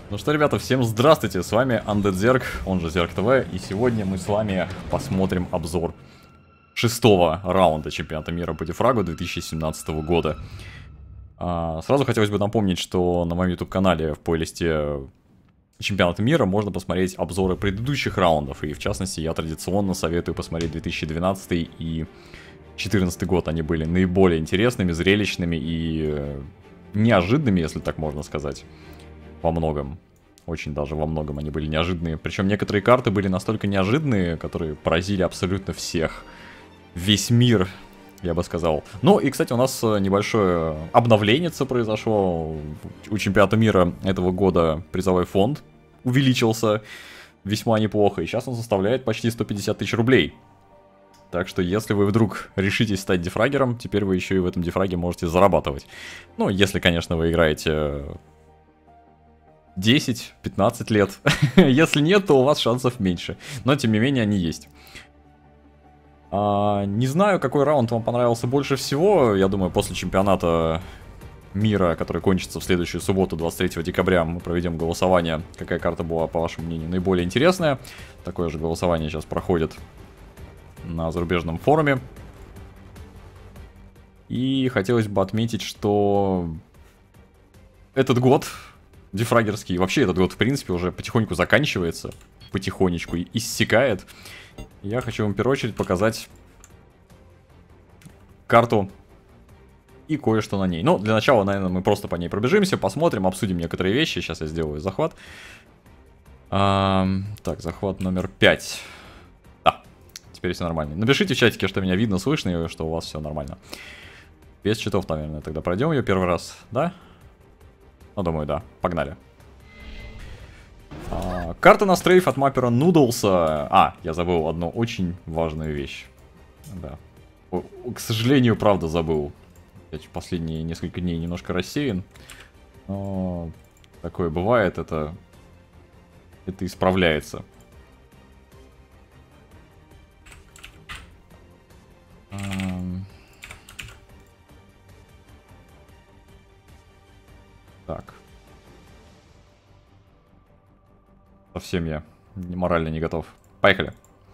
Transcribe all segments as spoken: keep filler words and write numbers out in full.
Ну что, ребята, всем здравствуйте, с вами Undead Zerg, он же Zerg ТВ, и сегодня мы с вами посмотрим обзор шестого раунда чемпионата мира по дефрагу две тысячи семнадцатого года. А, сразу хотелось бы напомнить, что на моем YouTube-канале в плейлисте чемпионата мира можно посмотреть обзоры предыдущих раундов, и в частности я традиционно советую посмотреть две тысячи двенадцатый и две тысячи четырнадцатый год, они были наиболее интересными, зрелищными и неожиданными, если так можно сказать. Во многом. Очень даже во многом они были неожиданные. Причем некоторые карты были настолько неожиданные, которые поразили абсолютно всех. Весь мир, я бы сказал. Ну и, кстати, у нас небольшое обновление произошло. У чемпионата мира этого года призовой фонд увеличился весьма неплохо. И сейчас он составляет почти сто пятьдесят тысяч рублей. Так что, если вы вдруг решитесь стать дефрагером, теперь вы еще и в этом дефраге можете зарабатывать. Ну, если, конечно, вы играете десять-пятнадцать лет. Если нет, то у вас шансов меньше. Но, тем не менее, они есть. А, не знаю, какой раунд вам понравился больше всего. Я думаю, после чемпионата мира, который кончится в следующую субботу, двадцать третьего декабря, мы проведем голосование. Какая карта была, по вашему мнению, наиболее интересная. Такое же голосование сейчас проходит на зарубежном форуме. И хотелось бы отметить, что этот год дефрагерский, вообще этот год, в принципе, уже потихоньку заканчивается, потихонечку иссякает. Я хочу вам в первую очередь показать карту и кое-что на ней. Ну, для начала, наверное, мы просто по ней пробежимся, посмотрим, обсудим некоторые вещи. Сейчас я сделаю захват. А, так, захват номер пять. Да, теперь все нормально. Напишите в чатике, что меня видно, слышно, и что у вас все нормально. Без читов, наверное, тогда пройдем ее первый раз, да? Ну, думаю, да. Погнали. А, карта на стрейф от маппера Noodles. А, я забыл одну очень важную вещь. Да. О, к сожалению, правда забыл. Я последние несколько дней немножко рассеян. Но такое бывает, это... Это исправляется. Так. Совсем я морально не готов. Поехали.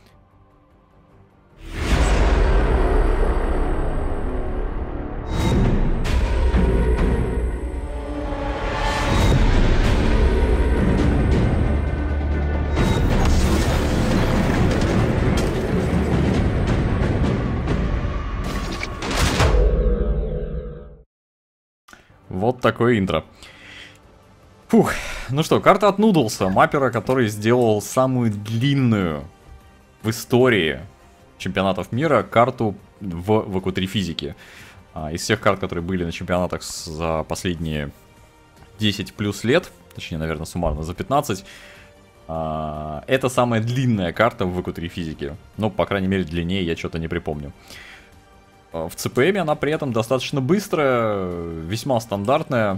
Вот такое интро. Фух, ну что, карта от Noodles, маппера, который сделал самую длинную в истории чемпионатов мира карту в вэ ку три физике. Из всех карт, которые были на чемпионатах за последние десять плюс лет, точнее, наверное, суммарно за пятнадцать, это самая длинная карта в вэ ку три физике. Ну, по крайней мере, длиннее я что-то не припомню. В цэ пэ эме она при этом достаточно быстрая, весьма стандартная.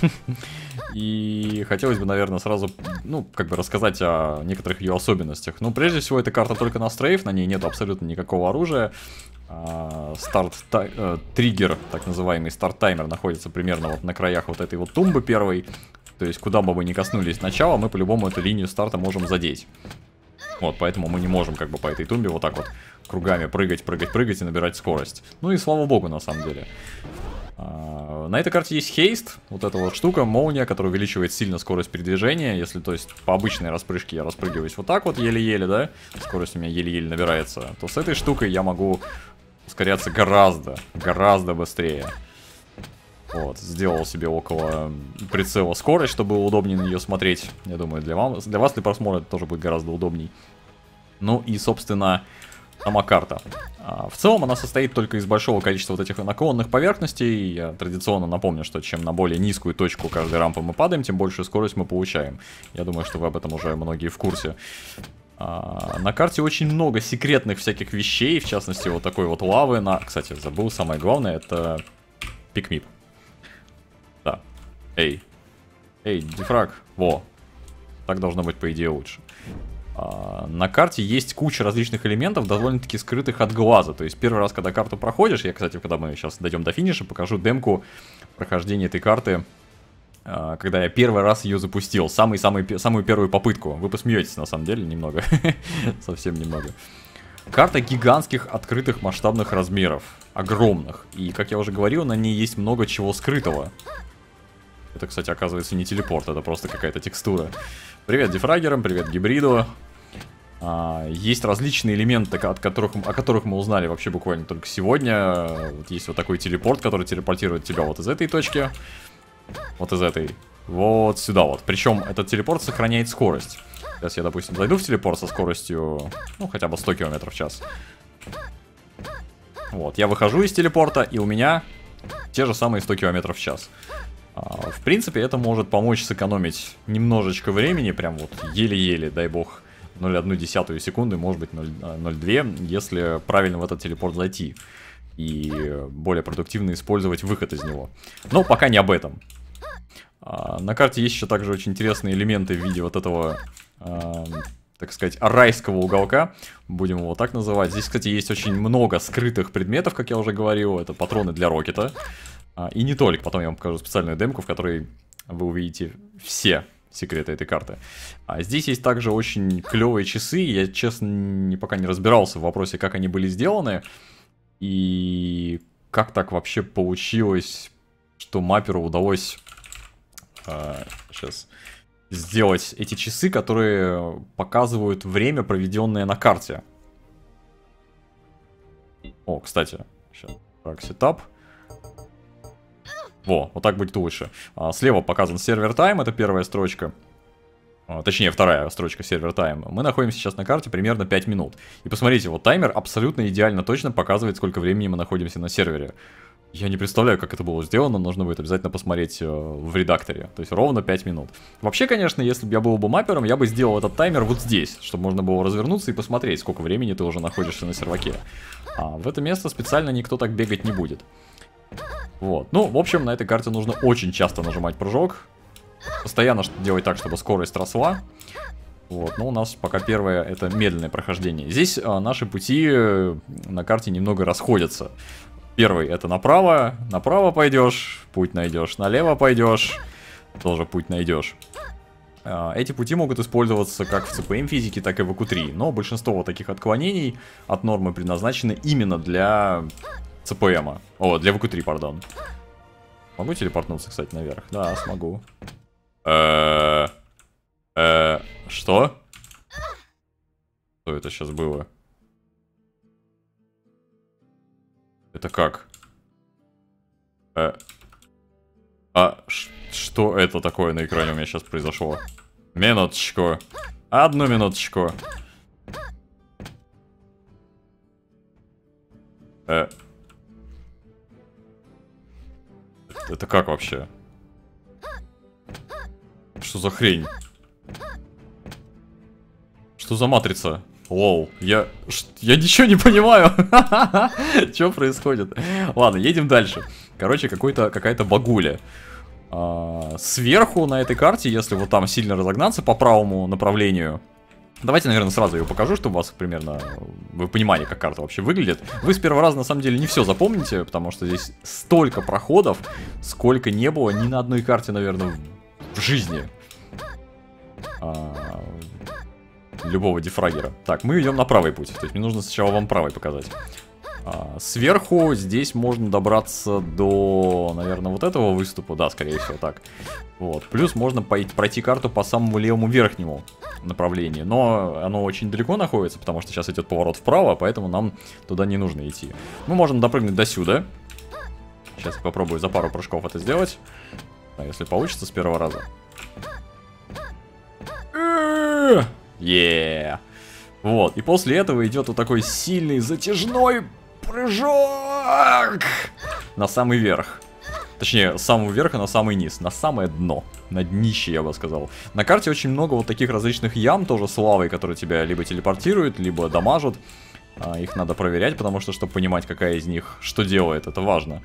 И хотелось бы, наверное, сразу, ну, как бы рассказать о некоторых ее особенностях. Ну, прежде всего, эта карта только на стрейф, на ней нет абсолютно никакого оружия. Старт, триггер, так называемый старт-таймер, находится примерно вот на краях вот этой вот тумбы первой. То есть, куда бы мы ни коснулись сначала, мы по-любому эту линию старта можем задеть. Вот, поэтому мы не можем как бы по этой тумбе вот так вот кругами прыгать, прыгать, прыгать и набирать скорость. Ну и слава богу, на самом деле. А, на этой карте есть хейст, вот эта вот штука, молния, которая увеличивает сильно скорость передвижения. Если, то есть, по обычной распрыжке я распрыгиваюсь вот так вот еле-еле, да, скорость у меня еле-еле набирается, то с этой штукой я могу ускоряться гораздо, гораздо быстрее. Вот, сделал себе около прицела скорость, чтобы было удобнее на нее смотреть. Я думаю, для вас, для вас для просмотра это тоже будет гораздо удобней. Ну и, собственно, сама карта. А, в целом она состоит только из большого количества вот этих наклонных поверхностей. Я традиционно напомню, что чем на более низкую точку каждой рампы мы падаем, тем большую скорость мы получаем. Я думаю, что вы об этом уже многие в курсе. А, на карте очень много секретных всяких вещей, в частности, вот такой вот лавы. На... Кстати, забыл, самое главное, это пикмип. Да. Эй. Эй, дефраг. Во. Так должно быть, по идее, лучше. А, на карте есть куча различных элементов, довольно-таки скрытых от глаза. То есть первый раз, когда карту проходишь, я, кстати, когда мы сейчас дойдем до финиша, покажу демку прохождения этой карты когда я первый раз ее запустил. Самый-самый, самую первую попытку. Вы посмеетесь, на самом деле, немного. Совсем немного. Карта гигантских открытых масштабных размеров. Огромных. И, как я уже говорил, на ней есть много чего скрытого. Это, кстати, оказывается не телепорт, это просто какая-то текстура. Привет дефрагерам, привет гибриду. А, есть различные элементы, от которых, о которых мы узнали вообще буквально только сегодня. Вот есть вот такой телепорт, который телепортирует тебя вот из этой точки. Вот из этой. Вот сюда вот. Причем этот телепорт сохраняет скорость. Сейчас я, допустим, зайду в телепорт со скоростью, ну, хотя бы сто километров в час. Вот, я выхожу из телепорта, и у меня те же самые сто километров в час. А, в принципе, это может помочь сэкономить немножечко времени, прям вот еле-еле, дай бог, ноль целых одну десятую секунды, может быть ноль целых две, если правильно в этот телепорт зайти. И более продуктивно использовать выход из него. Но пока не об этом. А, на карте есть еще также очень интересные элементы в виде вот этого, а, так сказать, райского уголка. Будем его так называть. Здесь, кстати, есть очень много скрытых предметов, как я уже говорил. Это патроны для рокета. А, и не только. Потом я вам покажу специальную демку, в которой вы увидите все секреты этой карты. А здесь есть также очень клевые часы. Я, честно, не, пока не разбирался в вопросе, как они были сделаны. И как так вообще получилось, что мапперу удалось а, сейчас сделать эти часы, которые показывают время, проведенное на карте. О, кстати, сейчас так, сетап. Во, вот так будет лучше. А, слева показан сервер тайм, это первая строчка. А, точнее, вторая строчка сервер тайм. Мы находимся сейчас на карте примерно пять минут. И посмотрите, вот таймер абсолютно идеально точно показывает, сколько времени мы находимся на сервере. Я не представляю, как это было сделано, нужно будет обязательно посмотреть э, в редакторе. То есть ровно пять минут. Вообще, конечно, если бы я был бы маппером, я бы сделал этот таймер вот здесь, чтобы можно было развернуться и посмотреть, сколько времени ты уже находишься на серваке. А в это место специально никто так бегать не будет. Вот. Ну, в общем, на этой карте нужно очень часто нажимать прыжок. Постоянно делать так, чтобы скорость росла. Вот, но у нас пока первое это медленное прохождение. Здесь а, наши пути на карте немного расходятся. Первый это направо, направо пойдешь, путь найдешь, налево пойдешь, тоже путь найдешь. А, эти пути могут использоваться как в си пи эм физике, так и в эй кью три, но большинство вот таких отклонений от нормы предназначены именно для си пи эм. О, для эй кью три, пардон. Могу телепортнуться, кстати, наверх? Да, смогу. Э, э, что? Что это сейчас было? Это как? Э, а что это такое на экране у меня сейчас произошло? Минуточку. Одну минуточку. Э, это как вообще? Что за хрень? Что за матрица? Лоу, я... Я ничего не понимаю. Что происходит? Ладно, едем дальше. Короче, какой-то какая-то багуля. А, сверху на этой карте, если вот там сильно разогнаться по правому направлению... Давайте, наверное, сразу ее покажу, чтобы у вас примерно... Вы понимали, как карта вообще выглядит. Вы с первого раза, на самом деле, не все запомните, потому что здесь столько проходов, сколько не было ни на одной карте, наверное, в жизни. А... Любого дефрагера. Так, мы идем на правый путь. То есть мне нужно сначала вам правый показать. А, сверху здесь можно добраться до, наверное, вот этого выступа. Да, скорее всего, так. Вот. Плюс можно пройти карту по самому левому верхнему направлению. Но оно очень далеко находится, потому что сейчас идет поворот вправо, поэтому нам туда не нужно идти. Мы можем допрыгнуть до сюда. Сейчас я попробую за пару прыжков это сделать. А если получится с первого раза. Yeah. Вот, и после этого идет вот такой сильный затяжной прыжок на самый верх. Точнее, с самого верха на самый низ, на самое дно, на днище, я бы сказал. На карте очень много вот таких различных ям, тоже с лавой, которые тебя либо телепортируют, либо дамажат. а, Их надо проверять, потому что, чтобы понимать, какая из них что делает, это важно.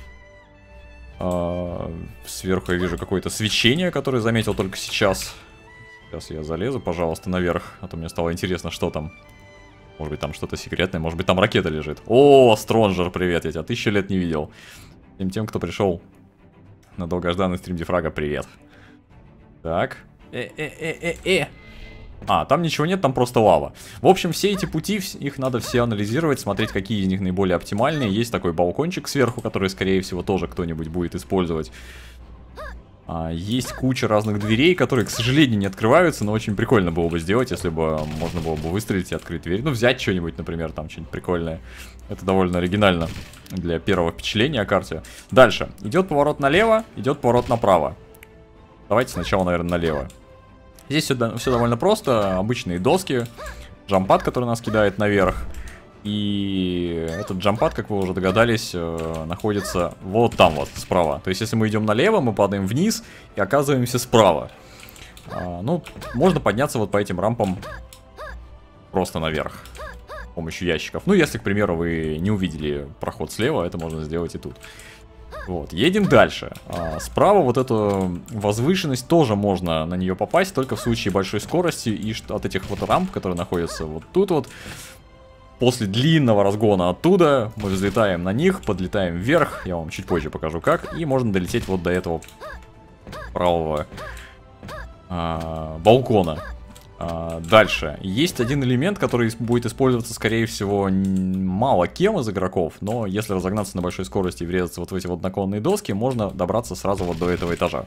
а, Сверху я вижу какое-то свечение, которое заметил только сейчас. Сейчас я залезу, пожалуйста, наверх, а то мне стало интересно, что там. Может быть, там что-то секретное, может быть, там ракета лежит. О, Стронджер, привет, я тебя тысячу лет не видел. Тем тем, кто пришел На долгожданный стрим Дифрага привет. Так. Э-э-э-э-э. А, там ничего нет, там просто лава. В общем, все эти пути, их надо все анализировать, смотреть, какие из них наиболее оптимальные. Есть такой балкончик сверху, который, скорее всего, тоже кто-нибудь будет использовать. А, есть куча разных дверей, которые, к сожалению, не открываются, но очень прикольно было бы сделать, если бы можно было бы выстрелить и открыть дверь. Ну, взять что-нибудь, например, там что-нибудь прикольное. Это довольно оригинально для первого впечатления о карте. Дальше. Идет поворот налево, идет поворот направо. Давайте сначала, наверное, налево. Здесь все, все довольно просто. Обычные доски. Джампад, который нас кидает наверх. И этот джампад, как вы уже догадались, э, находится вот там вот, справа. То есть, если мы идем налево, мы падаем вниз и оказываемся справа. А, ну, можно подняться вот по этим рампам просто наверх с помощью ящиков. Ну, если, к примеру, вы не увидели проход слева, это можно сделать и тут. Вот, едем дальше. А, справа вот эту возвышенность тоже можно на нее попасть, только в случае большой скорости и от этих вот рамп, которые находятся вот тут вот. После длинного разгона оттуда мы взлетаем на них, подлетаем вверх, я вам чуть позже покажу как, и можно долететь вот до этого правого а, балкона. А, дальше. Есть один элемент, который будет использоваться, скорее всего, мало кем из игроков, но если разогнаться на большой скорости и врезаться вот в эти вот наклонные доски, можно добраться сразу вот до этого этажа.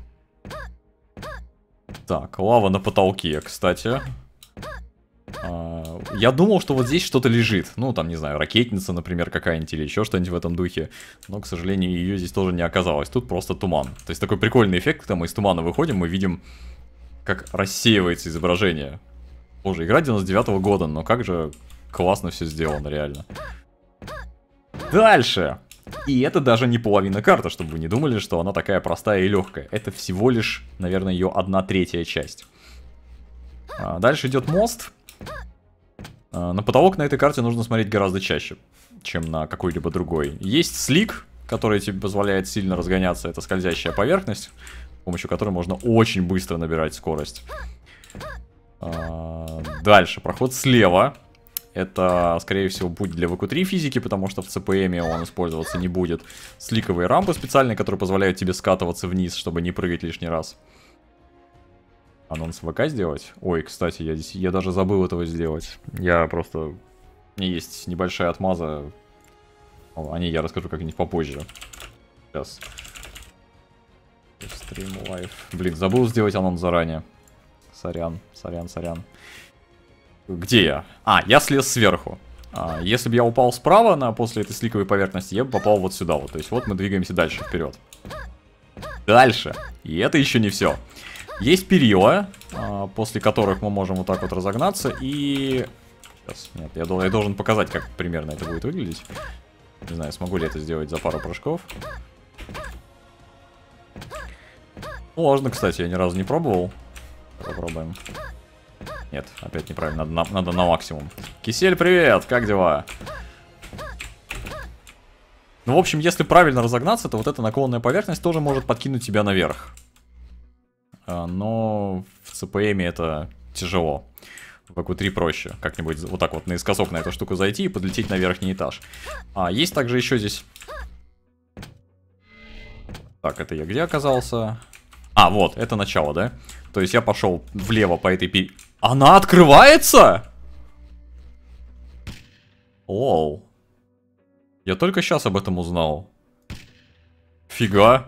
Так, лава на потолке, кстати. Я думал, что вот здесь что-то лежит. Ну, там, не знаю, ракетница, например, какая-нибудь или еще что-нибудь в этом духе. Но, к сожалению, ее здесь тоже не оказалось. Тут просто туман. То есть такой прикольный эффект, когда мы из тумана выходим, мы видим, как рассеивается изображение. Боже, игра девяносто девятого года, но как же классно все сделано, реально. Дальше. И это даже не половина карты, чтобы вы не думали, что она такая простая и легкая. Это всего лишь, наверное, ее одна третья часть. А дальше идет мост. На потолок на этой карте нужно смотреть гораздо чаще, чем на какой-либо другой. Есть слик, который тебе позволяет сильно разгоняться. Это скользящая поверхность, с помощью которой можно очень быстро набирать скорость. Дальше, проход слева. Это, скорее всего, путь для вэ ку три физики, потому что в цэ пэ эме он использоваться не будет. Сликовые рампы специальные, которые позволяют тебе скатываться вниз, чтобы не прыгать лишний раз. Анонс ВК сделать? Ой, кстати, я здесь, я даже забыл этого сделать. Я просто... У меня есть небольшая отмаза. О, о ней я расскажу как-нибудь попозже. Сейчас. Стрим лайв. Блин, забыл сделать анонс заранее. Сорян, сорян, сорян. Где я? А, я слез сверху. А, если бы я упал справа на, после этой сликовой поверхности, я бы попал вот сюда вот. То есть вот мы двигаемся дальше, вперед. Дальше. И это еще не все. Есть перила, после которых мы можем вот так вот разогнаться и... Сейчас, нет, я должен, я должен показать, как примерно это будет выглядеть. Не знаю, смогу ли это сделать за пару прыжков. Можно, кстати, я ни разу не пробовал. Попробуем. Нет, опять неправильно, надо на, надо на максимум. Кисель, привет, как дела? Ну, в общем, если правильно разогнаться, то вот эта наклонная поверхность тоже может подкинуть тебя наверх. Но в цэ пэ эме это тяжело. В вэ ку три проще. Как-нибудь вот так вот наискосок на эту штуку зайти и подлететь на верхний этаж. А, есть также еще здесь... Так, это я где оказался? А, вот, это начало, да? То есть я пошел влево по этой пи... Она открывается?! Лол. Я только сейчас об этом узнал. Фига.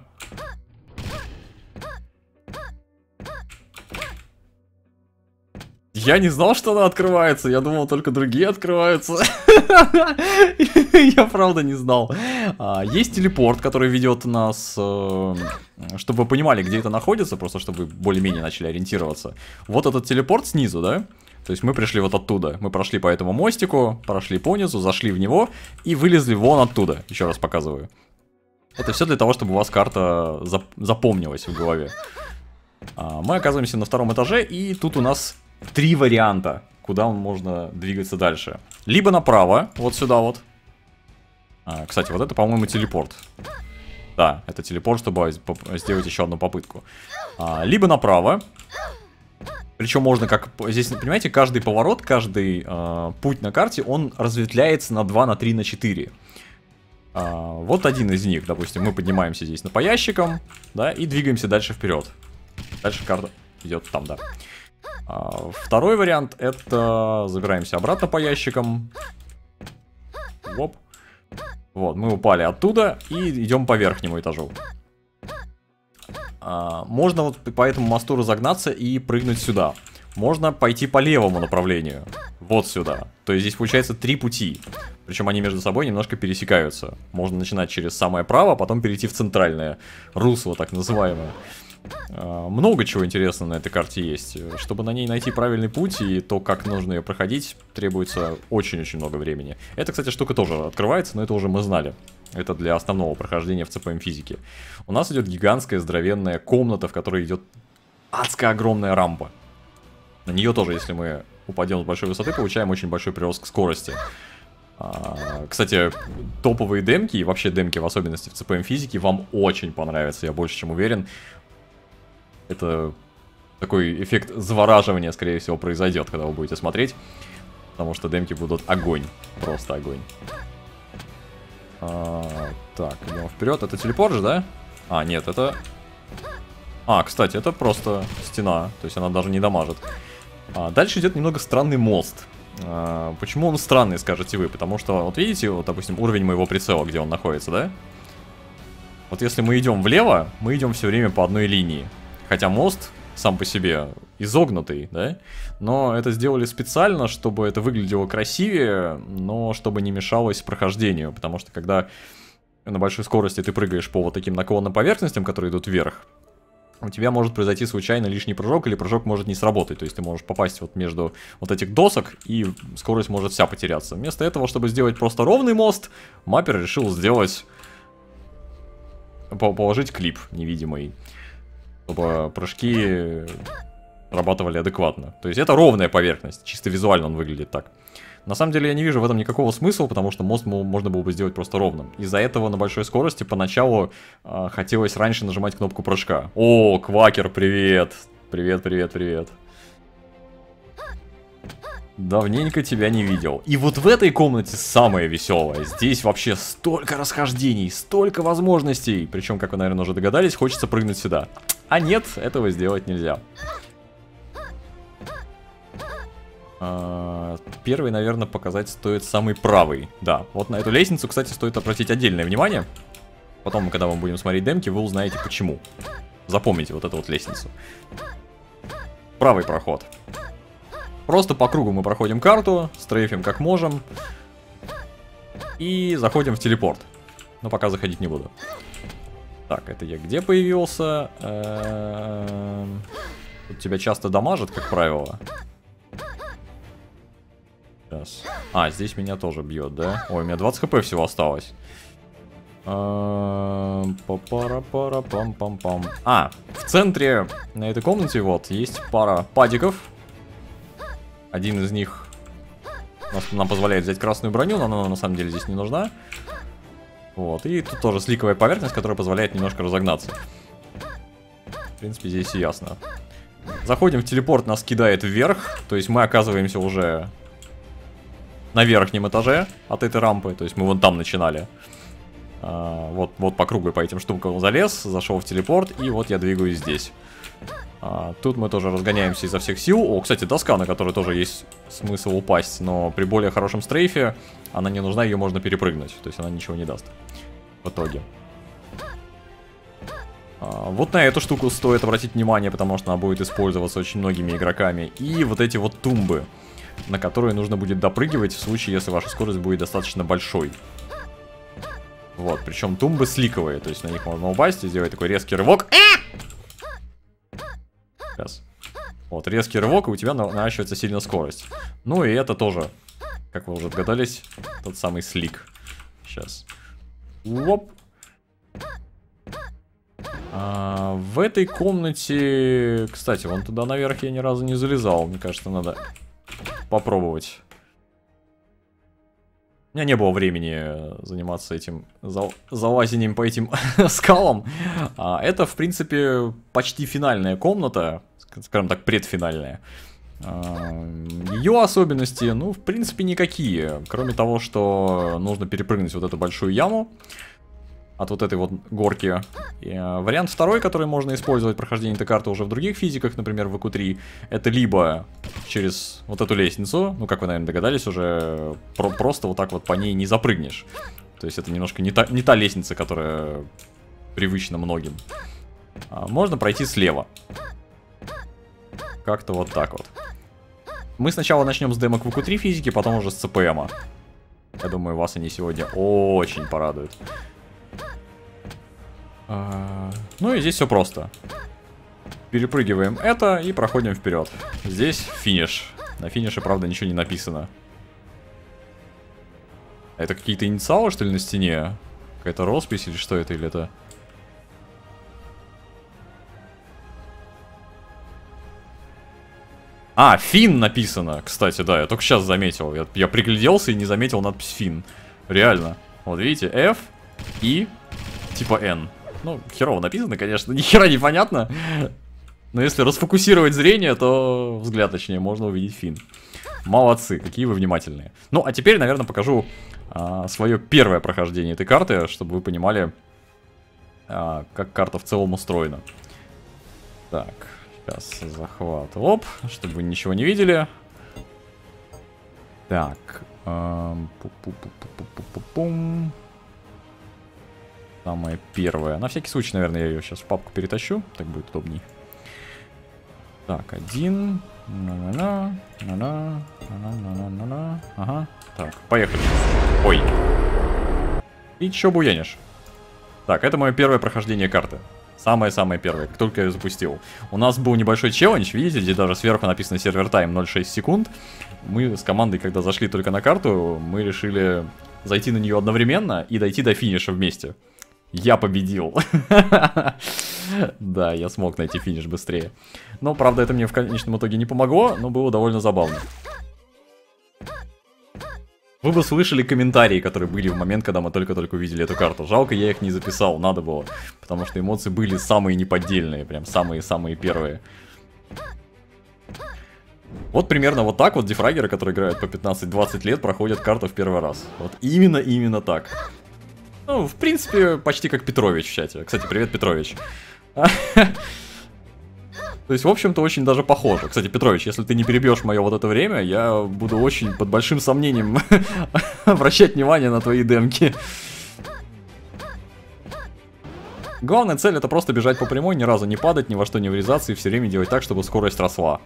Я не знал, что она открывается. Я думал, только другие открываются. Я правда не знал. Есть телепорт, который ведет нас, чтобы вы понимали, где это находится, просто чтобы вы более-менее начали ориентироваться. Вот этот телепорт снизу, да? То есть мы пришли вот оттуда. Мы прошли по этому мостику, прошли по низу, зашли в него и вылезли вон оттуда. Еще раз показываю. Это все для того, чтобы у вас карта зап запомнилась в голове. Мы оказываемся на втором этаже, и тут у нас... Три варианта, куда можно двигаться дальше. Либо направо, вот сюда вот. А, кстати, вот это, по-моему, телепорт. Да, это телепорт, чтобы сделать еще одну попытку. А, либо направо. Причем можно как... Здесь, понимаете, каждый поворот, каждый э, путь на карте, он разветвляется на два, на три, на четыре. А, вот один из них, допустим, мы поднимаемся здесь по ящикам, да, и двигаемся дальше вперед. Дальше карта идет там, да. А, второй вариант — это забираемся обратно по ящикам. Оп. Вот, мы упали оттуда и идем по верхнему этажу. А, можно вот по этому мосту разогнаться и прыгнуть сюда. Можно пойти по левому направлению. Вот сюда. То есть здесь получается три пути. Причем они между собой немножко пересекаются. Можно начинать через самое право, а потом перейти в центральное русло, так называемое. А, много чего интересного на этой карте есть. Чтобы на ней найти правильный путь и то, как нужно ее проходить, требуется очень-очень много времени. Эта, кстати, штука тоже открывается, но это уже мы знали. Это для основного прохождения в ЦПМ физики. У нас идет гигантская здоровенная комната, в которой идет адская огромная рампа. На нее тоже, если мы упадем с большой высоты, получаем очень большой прирост к скорости. А, кстати, топовые демки, и вообще демки в особенности в ЦПМ физике, вам очень понравятся, я больше чем уверен. Это такой эффект завораживания, скорее всего, произойдет, когда вы будете смотреть. Потому что демки будут огонь. Просто огонь. А, так, идем вперед. Это телепорт же, да? А, нет, это... А, кстати, это просто стена. То есть она даже не дамажит. А, дальше идет немного странный мост. А, почему он странный, скажете вы? Потому что, вот видите, вот, допустим, уровень моего прицела, где он находится, да? Вот если мы идем влево, мы идем все время по одной линии. Хотя мост сам по себе изогнутый, да? Но это сделали специально, чтобы это выглядело красивее, но чтобы не мешалось прохождению. Потому что когда на большой скорости ты прыгаешь по вот таким наклонным поверхностям, которые идут вверх, у тебя может произойти случайно лишний прыжок, или прыжок может не сработать. То есть ты можешь попасть вот между вот этих досок, и скорость может вся потеряться. Вместо этого, чтобы сделать просто ровный мост, маппер решил сделать... положить клип невидимый, чтобы прыжки срабатывали адекватно. То есть это ровная поверхность, чисто визуально он выглядит так. На самом деле я не вижу в этом никакого смысла, потому что мост можно было бы сделать просто ровным. Из-за этого на большой скорости поначалу э, хотелось раньше нажимать кнопку прыжка. О, Квакер, привет! Привет, привет, привет. Давненько тебя не видел. И вот в этой комнате самое веселое. Здесь вообще столько расхождений, столько возможностей. Причем, как вы, наверное, уже догадались, хочется прыгнуть сюда. А нет, этого сделать нельзя. Первый, наверное, показать стоит самый правый. Да, вот на эту лестницу, кстати, стоит обратить отдельное внимание. Потом, когда мы будем смотреть демки, вы узнаете почему. Запомните вот эту вот лестницу. Правый проход. Просто по кругу мы проходим карту, стрейфим как можем. И заходим в телепорт. Но пока заходить не буду. Так, это я где появился? Тут тебя часто дамажат, как правило. Сейчас. А, здесь меня тоже бьет, да? Ой, у меня двадцать хп всего осталось. Па-пара-пара-пам-пам-пам. А, в центре на этой комнате вот есть пара падиков. Один из них нам позволяет взять красную броню, но она на самом деле здесь не нужна. Вот, и тут тоже сликовая поверхность, которая позволяет немножко разогнаться. В принципе, здесь и ясно. Заходим в телепорт, нас кидает вверх. То есть мы оказываемся уже на верхнем этаже от этой рампы. То есть мы вон там начинали. а, вот, вот по кругу по этим штукам залез, зашел в телепорт, и вот я двигаюсь здесь. а, Тут мы тоже разгоняемся изо всех сил. О, кстати, доска, на которой тоже есть смысл упасть. Но при более хорошем стрейфе она не нужна, ее можно перепрыгнуть. То есть она ничего не даст в итоге. а, Вот на эту штуку стоит обратить внимание, потому что она будет использоваться очень многими игроками. И вот эти вот тумбы, на которые нужно будет допрыгивать в случае, если ваша скорость будет достаточно большой. Вот, причем тумбы сликовые, то есть на них можно упасть и сделать такой резкий рывок. Сейчас. Вот, резкий рывок, и у тебя наращивается сильно скорость. Ну и это тоже, как вы уже догадались, тот самый слик. Сейчас. Оп. А, в этой комнате... Кстати, вон туда наверх я ни разу не залезал. Мне кажется, надо попробовать. У меня не было времени заниматься этим зал залазением по этим скалам. а, Это, в принципе, почти финальная комната. Скажем так, предфинальная. Ее особенности, ну, в принципе, никакие. Кроме того, что нужно перепрыгнуть вот эту большую яму от вот этой вот горки. И, э, вариант второй, который можно использовать при прохождении этой карты уже в других физиках, например, в эй кью три, это либо через вот эту лестницу, ну, как вы, наверное, догадались, уже про просто вот так вот по ней не запрыгнешь. То есть это немножко не та, не та лестница, которая привычна многим. А можно пройти слева. Как-то вот так вот. Мы сначала начнем с демок в эй кью три физики, потом уже с цэ пэ эма. Я думаю, вас они сегодня очень порадуют. А, ну и здесь все просто. Перепрыгиваем это и проходим вперед. Здесь финиш. На финише, правда, ничего не написано. Это какие-то инициалы, что ли, на стене? Какая-то роспись или что это? Или это... А, Фин написано, кстати, да, я только сейчас заметил. Я, я пригляделся и не заметил надпись Фин. Реально. Вот видите, F, I, типа N. Ну, херово написано, конечно, ни хера не понятно. Но если расфокусировать зрение, то взгляд, точнее, можно увидеть Фин. Молодцы, какие вы внимательные. Ну, а теперь, наверное, покажу а, свое первое прохождение этой карты, чтобы вы понимали, а, как карта в целом устроена. Так, сейчас захват. Оп, чтобы вы ничего не видели. Так. Эм, пу-пу-пу-пу-пу-пу-пум. Самая первая. На всякий случай, наверное, я ее сейчас в папку перетащу. Так будет удобней. Так, один. На-на-на. На-на. На-на-на-на-на. Ага. Так, поехали. Ой. И чё буянишь? Так, это мое первое прохождение карты. Самое-самое первое, как только я ее запустил. У нас был небольшой челлендж, видите, где даже сверху написано сервер тайм ноль целых шесть секунд. Мы с командой, когда зашли только на карту, мы решили зайти на нее одновременно и дойти до финиша вместе. Я победил. Да, я смог найти финиш быстрее. Но, правда, это мне в конечном итоге не помогло, но было довольно забавно. Вы бы слышали комментарии, которые были в момент, когда мы только-только увидели эту карту. Жалко, я их не записал, надо было. Потому что эмоции были самые неподдельные, прям самые-самые первые. Вот примерно вот так вот дефрагеры, которые играют по пятнадцать-двадцать лет, проходят карту в первый раз. Вот именно-именно так. Ну, в принципе, почти как Петрович в чате. Кстати, привет, Петрович. То есть, в общем-то, очень даже похоже. Кстати, Петрович, если ты не перебьешь мое вот это время, я буду очень под большим сомнением обращать внимание на твои демки. Главная цель — это просто бежать по прямой, ни разу не падать, ни во что не врезаться и все время делать так, чтобы скорость росла.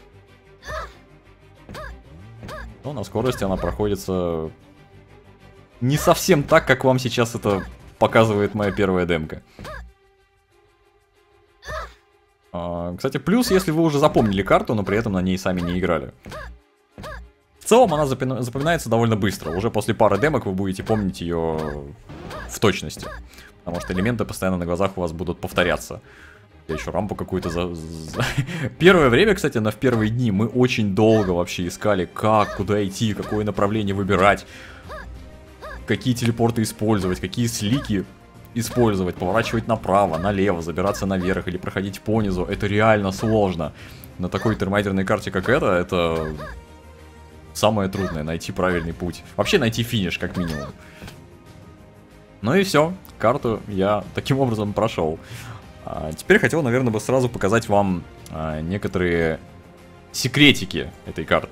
Но на скорости она проходится не совсем так, как вам сейчас это показывает моя первая демка. А, кстати, плюс, если вы уже запомнили карту, но при этом на ней сами не играли. В целом она запоминается довольно быстро. Уже после пары демок вы будете помнить ее в точности. Потому что элементы постоянно на глазах у вас будут повторяться. Я еще рампу какую-то за... за... Первое время, кстати, на в первые дни мы очень долго вообще искали, как, куда идти, какое направление выбирать. Какие телепорты использовать, какие слики использовать, поворачивать направо, налево, забираться наверх или проходить по низу. Это реально сложно. На такой термайдерной карте, как эта, это самое трудное, найти правильный путь. Вообще найти финиш, как минимум. Ну и все, карту я таким образом прошел. А теперь хотел, наверное, бы сразу показать вам а, некоторые секретики этой карты.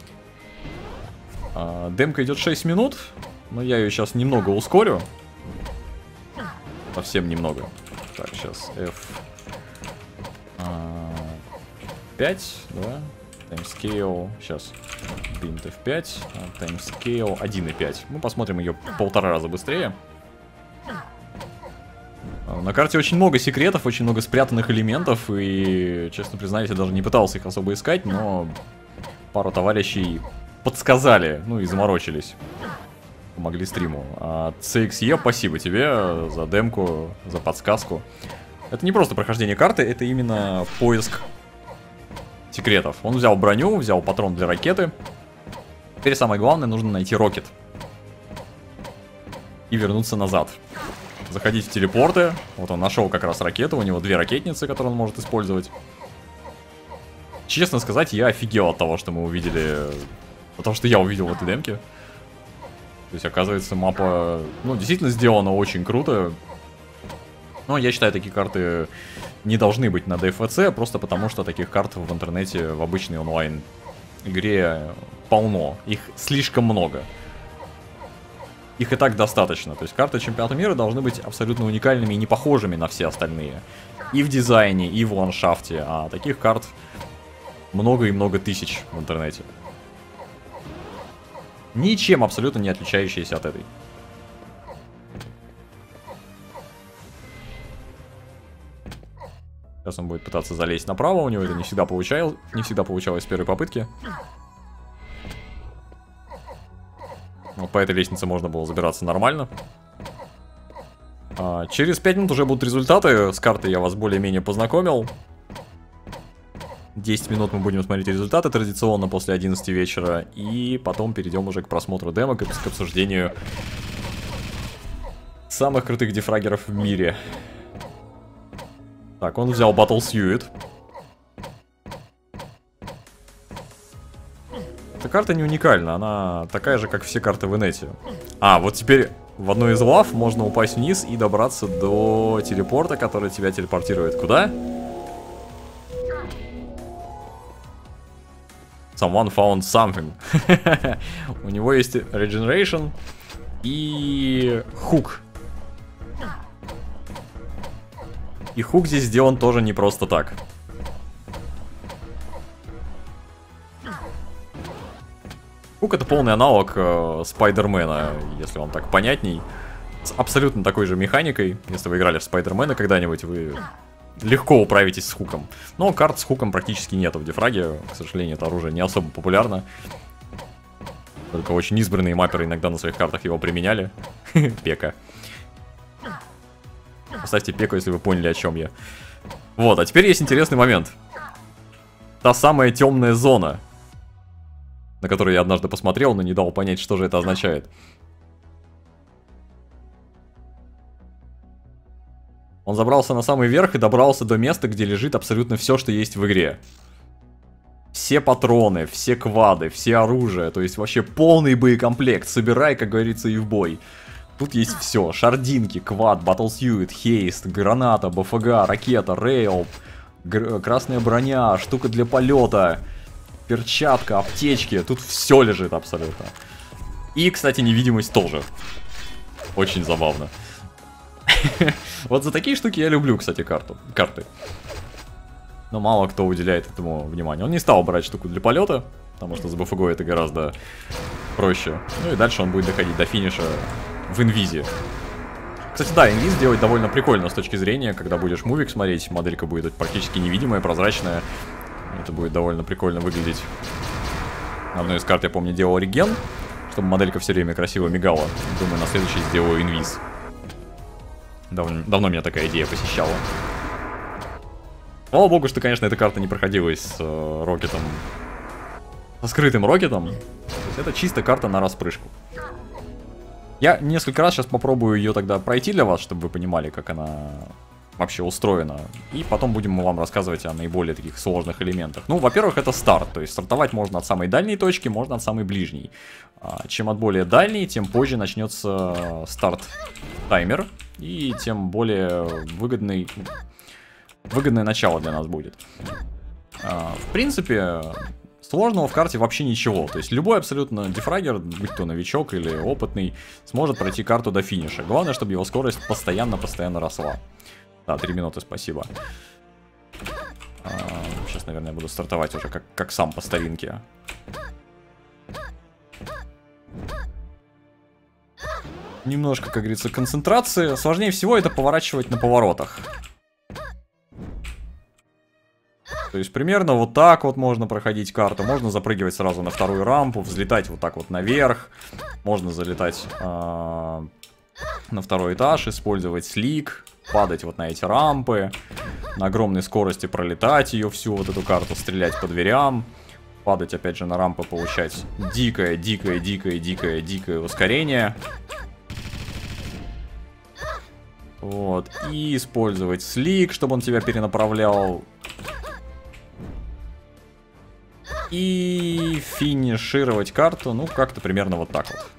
А, демка идет шесть минут. Но я ее сейчас немного ускорю. Совсем немного. Так, сейчас эф пять, да? Timescale. Сейчас bint эф пять. Timescale один и пять. Мы посмотрим ее полтора раза быстрее. На карте очень много секретов, очень много спрятанных элементов. И, честно признаюсь, я даже не пытался их особо искать, но пару товарищей подсказали, ну и заморочились. Помогли стриму. А си икс и, спасибо тебе за демку, за подсказку. Это не просто прохождение карты, это именно поиск секретов. Он взял броню, взял патрон для ракеты. Теперь самое главное, нужно найти рокет. И вернуться назад. Заходить в телепорты. Вот он нашел как раз ракету, у него две ракетницы, которые он может использовать. Честно сказать, я офигел от того, что мы увидели... От того, что я увидел в этой демке. То есть, оказывается, мапа, ну, действительно сделана очень круто. Но я считаю, такие карты не должны быть на ДФЦ, просто потому что таких карт в интернете, в обычной онлайн игре полно. Их слишком много. Их и так достаточно. То есть карты чемпионата мира должны быть абсолютно уникальными и не похожими на все остальные. И в дизайне, и в ландшафте. А таких карт много и много тысяч в интернете. Ничем абсолютно не отличающиеся от этой. Сейчас он будет пытаться залезть направо. У него это не всегда получалось, не всегда получалось с первой попытки. Вот по этой лестнице можно было забираться нормально. А, через пять минут уже будут результаты. С картой я вас более-менее познакомил. десять минут мы будем смотреть результаты традиционно после одиннадцати вечера. И потом перейдем уже к просмотру демок и к обсуждению самых крутых дефрагеров в мире. Так, он взял Battle Suit. Эта карта не уникальна, она такая же, как все карты в инете. А, вот теперь в одной из лав можно упасть вниз и добраться до телепорта, который тебя телепортирует куда? Someone found something. У него есть Regeneration и хук. И хук здесь сделан тоже не просто так. Хук это полный аналог э, Спайдермена, если вам так понятней. С абсолютно такой же механикой. Если вы играли в Спайдермена когда-нибудь, вы легко управитесь с хуком. Но карт с хуком практически нету в дефраге. К сожалению, это оружие не особо популярно. Только очень избранные мапперы иногда на своих картах его применяли. Пека. Поставьте пеку, если вы поняли, о чем я. Вот, а теперь есть интересный момент. Та самая темная зона, на которую я однажды посмотрел, но не дал понять, что же это означает. Он забрался на самый верх и добрался до места, где лежит абсолютно все, что есть в игре. Все патроны, все квады, все оружие, то есть вообще полный боекомплект. Собирай, как говорится, и в бой. Тут есть все. Шардинки, квад, батлсьюит, хейст, граната, БФГ, ракета, рейл, красная броня, штука для полета, перчатка, аптечки. Тут все лежит абсолютно. И, кстати, невидимость тоже. Очень забавно. Вот за такие штуки я люблю, кстати, карту, карты. Но мало кто уделяет этому внимание. Он не стал брать штуку для полета, потому что с БФГ это гораздо проще. Ну и дальше он будет доходить до финиша в инвизе. Кстати, да, инвиз делать довольно прикольно с точки зрения, когда будешь мувик смотреть, моделька будет практически невидимая, прозрачная. Это будет довольно прикольно выглядеть. На одной из карт, я помню, делал реген, чтобы моделька все время красиво мигала. Думаю, на следующий сделаю инвиз. Давно, давно меня такая идея посещала. Слава богу, что, конечно, эта карта не проходилась с э, рокетом. Со скрытым рокетом. То есть это чисто карта на распрыжку. Я несколько раз сейчас попробую ее тогда пройти для вас, чтобы вы понимали, как она вообще устроена. И потом будем вам рассказывать о наиболее таких сложных элементах. Ну, во-первых, это старт. То есть стартовать можно от самой дальней точки, можно от самой ближней. Чем от более дальней, тем позже начнется старт-таймер. И тем более выгодный, выгодное начало для нас будет. В принципе, сложного в карте вообще ничего. То есть любой абсолютно дефрагер, будь то новичок или опытный, сможет пройти карту до финиша. Главное, чтобы его скорость постоянно-постоянно росла. Да, три минуты, спасибо. А, сейчас, наверное, буду стартовать уже как, как сам по старинке. Немножко, как говорится, концентрации. Сложнее всего это поворачивать на поворотах. То есть примерно вот так вот можно проходить карту. Можно запрыгивать сразу на вторую рампу, взлетать вот так вот наверх. Можно залетать э, на второй этаж, использовать слик, падать вот на эти рампы, на огромной скорости пролетать ее всю, вот эту карту, стрелять по дверям, падать опять же на рампы, получать дикое, дикое, дикое, дикое, дикое ускорение. Вот, и использовать слик, чтобы он тебя перенаправлял. И финишировать карту, ну, как-то примерно вот так вот.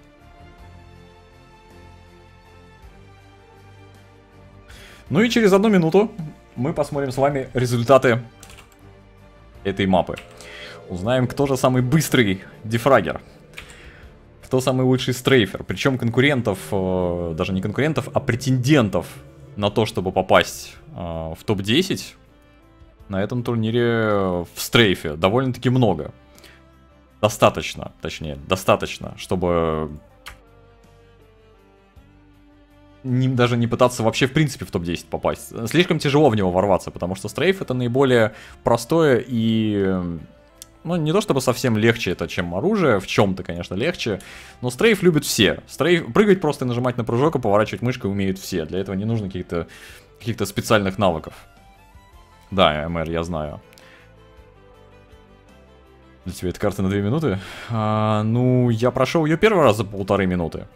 Ну и через одну минуту мы посмотрим с вами результаты этой мапы. Узнаем, кто же самый быстрый дефрагер. Кто самый лучший стрейфер. Причем конкурентов, даже не конкурентов, а претендентов на то, чтобы попасть в топ десять на этом турнире в стрейфе довольно-таки много. Достаточно, точнее, достаточно, чтобы... Не, даже не пытаться вообще в принципе в топ десять попасть. Слишком тяжело в него ворваться, потому что стрейф это наиболее простое и... Ну, не то чтобы совсем легче это, чем оружие, в чем-то, конечно, легче, но стрейф любят все. Стрейф... Прыгать просто и нажимать на прыжок и поворачивать мышкой умеют все. Для этого не нужно каких-то каких-то специальных навыков. Да, МР, я знаю. Для тебя эта карта на две минуты? А, ну, я прошел ее первый раз за полторы минуты.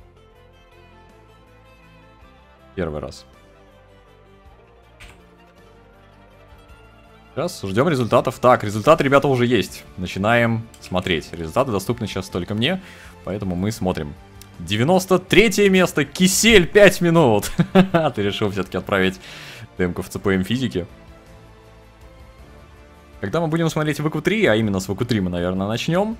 Первый раз. Сейчас ждем результатов. Так, результаты, ребята, уже есть. Начинаем смотреть. Результаты доступны сейчас только мне, поэтому мы смотрим. девяносто третье место. Кисель, пять минут. Ты решил все-таки отправить демку в ЦПМ физики. Когда мы будем смотреть ВК три, а именно с ВК три мы, наверное, начнем.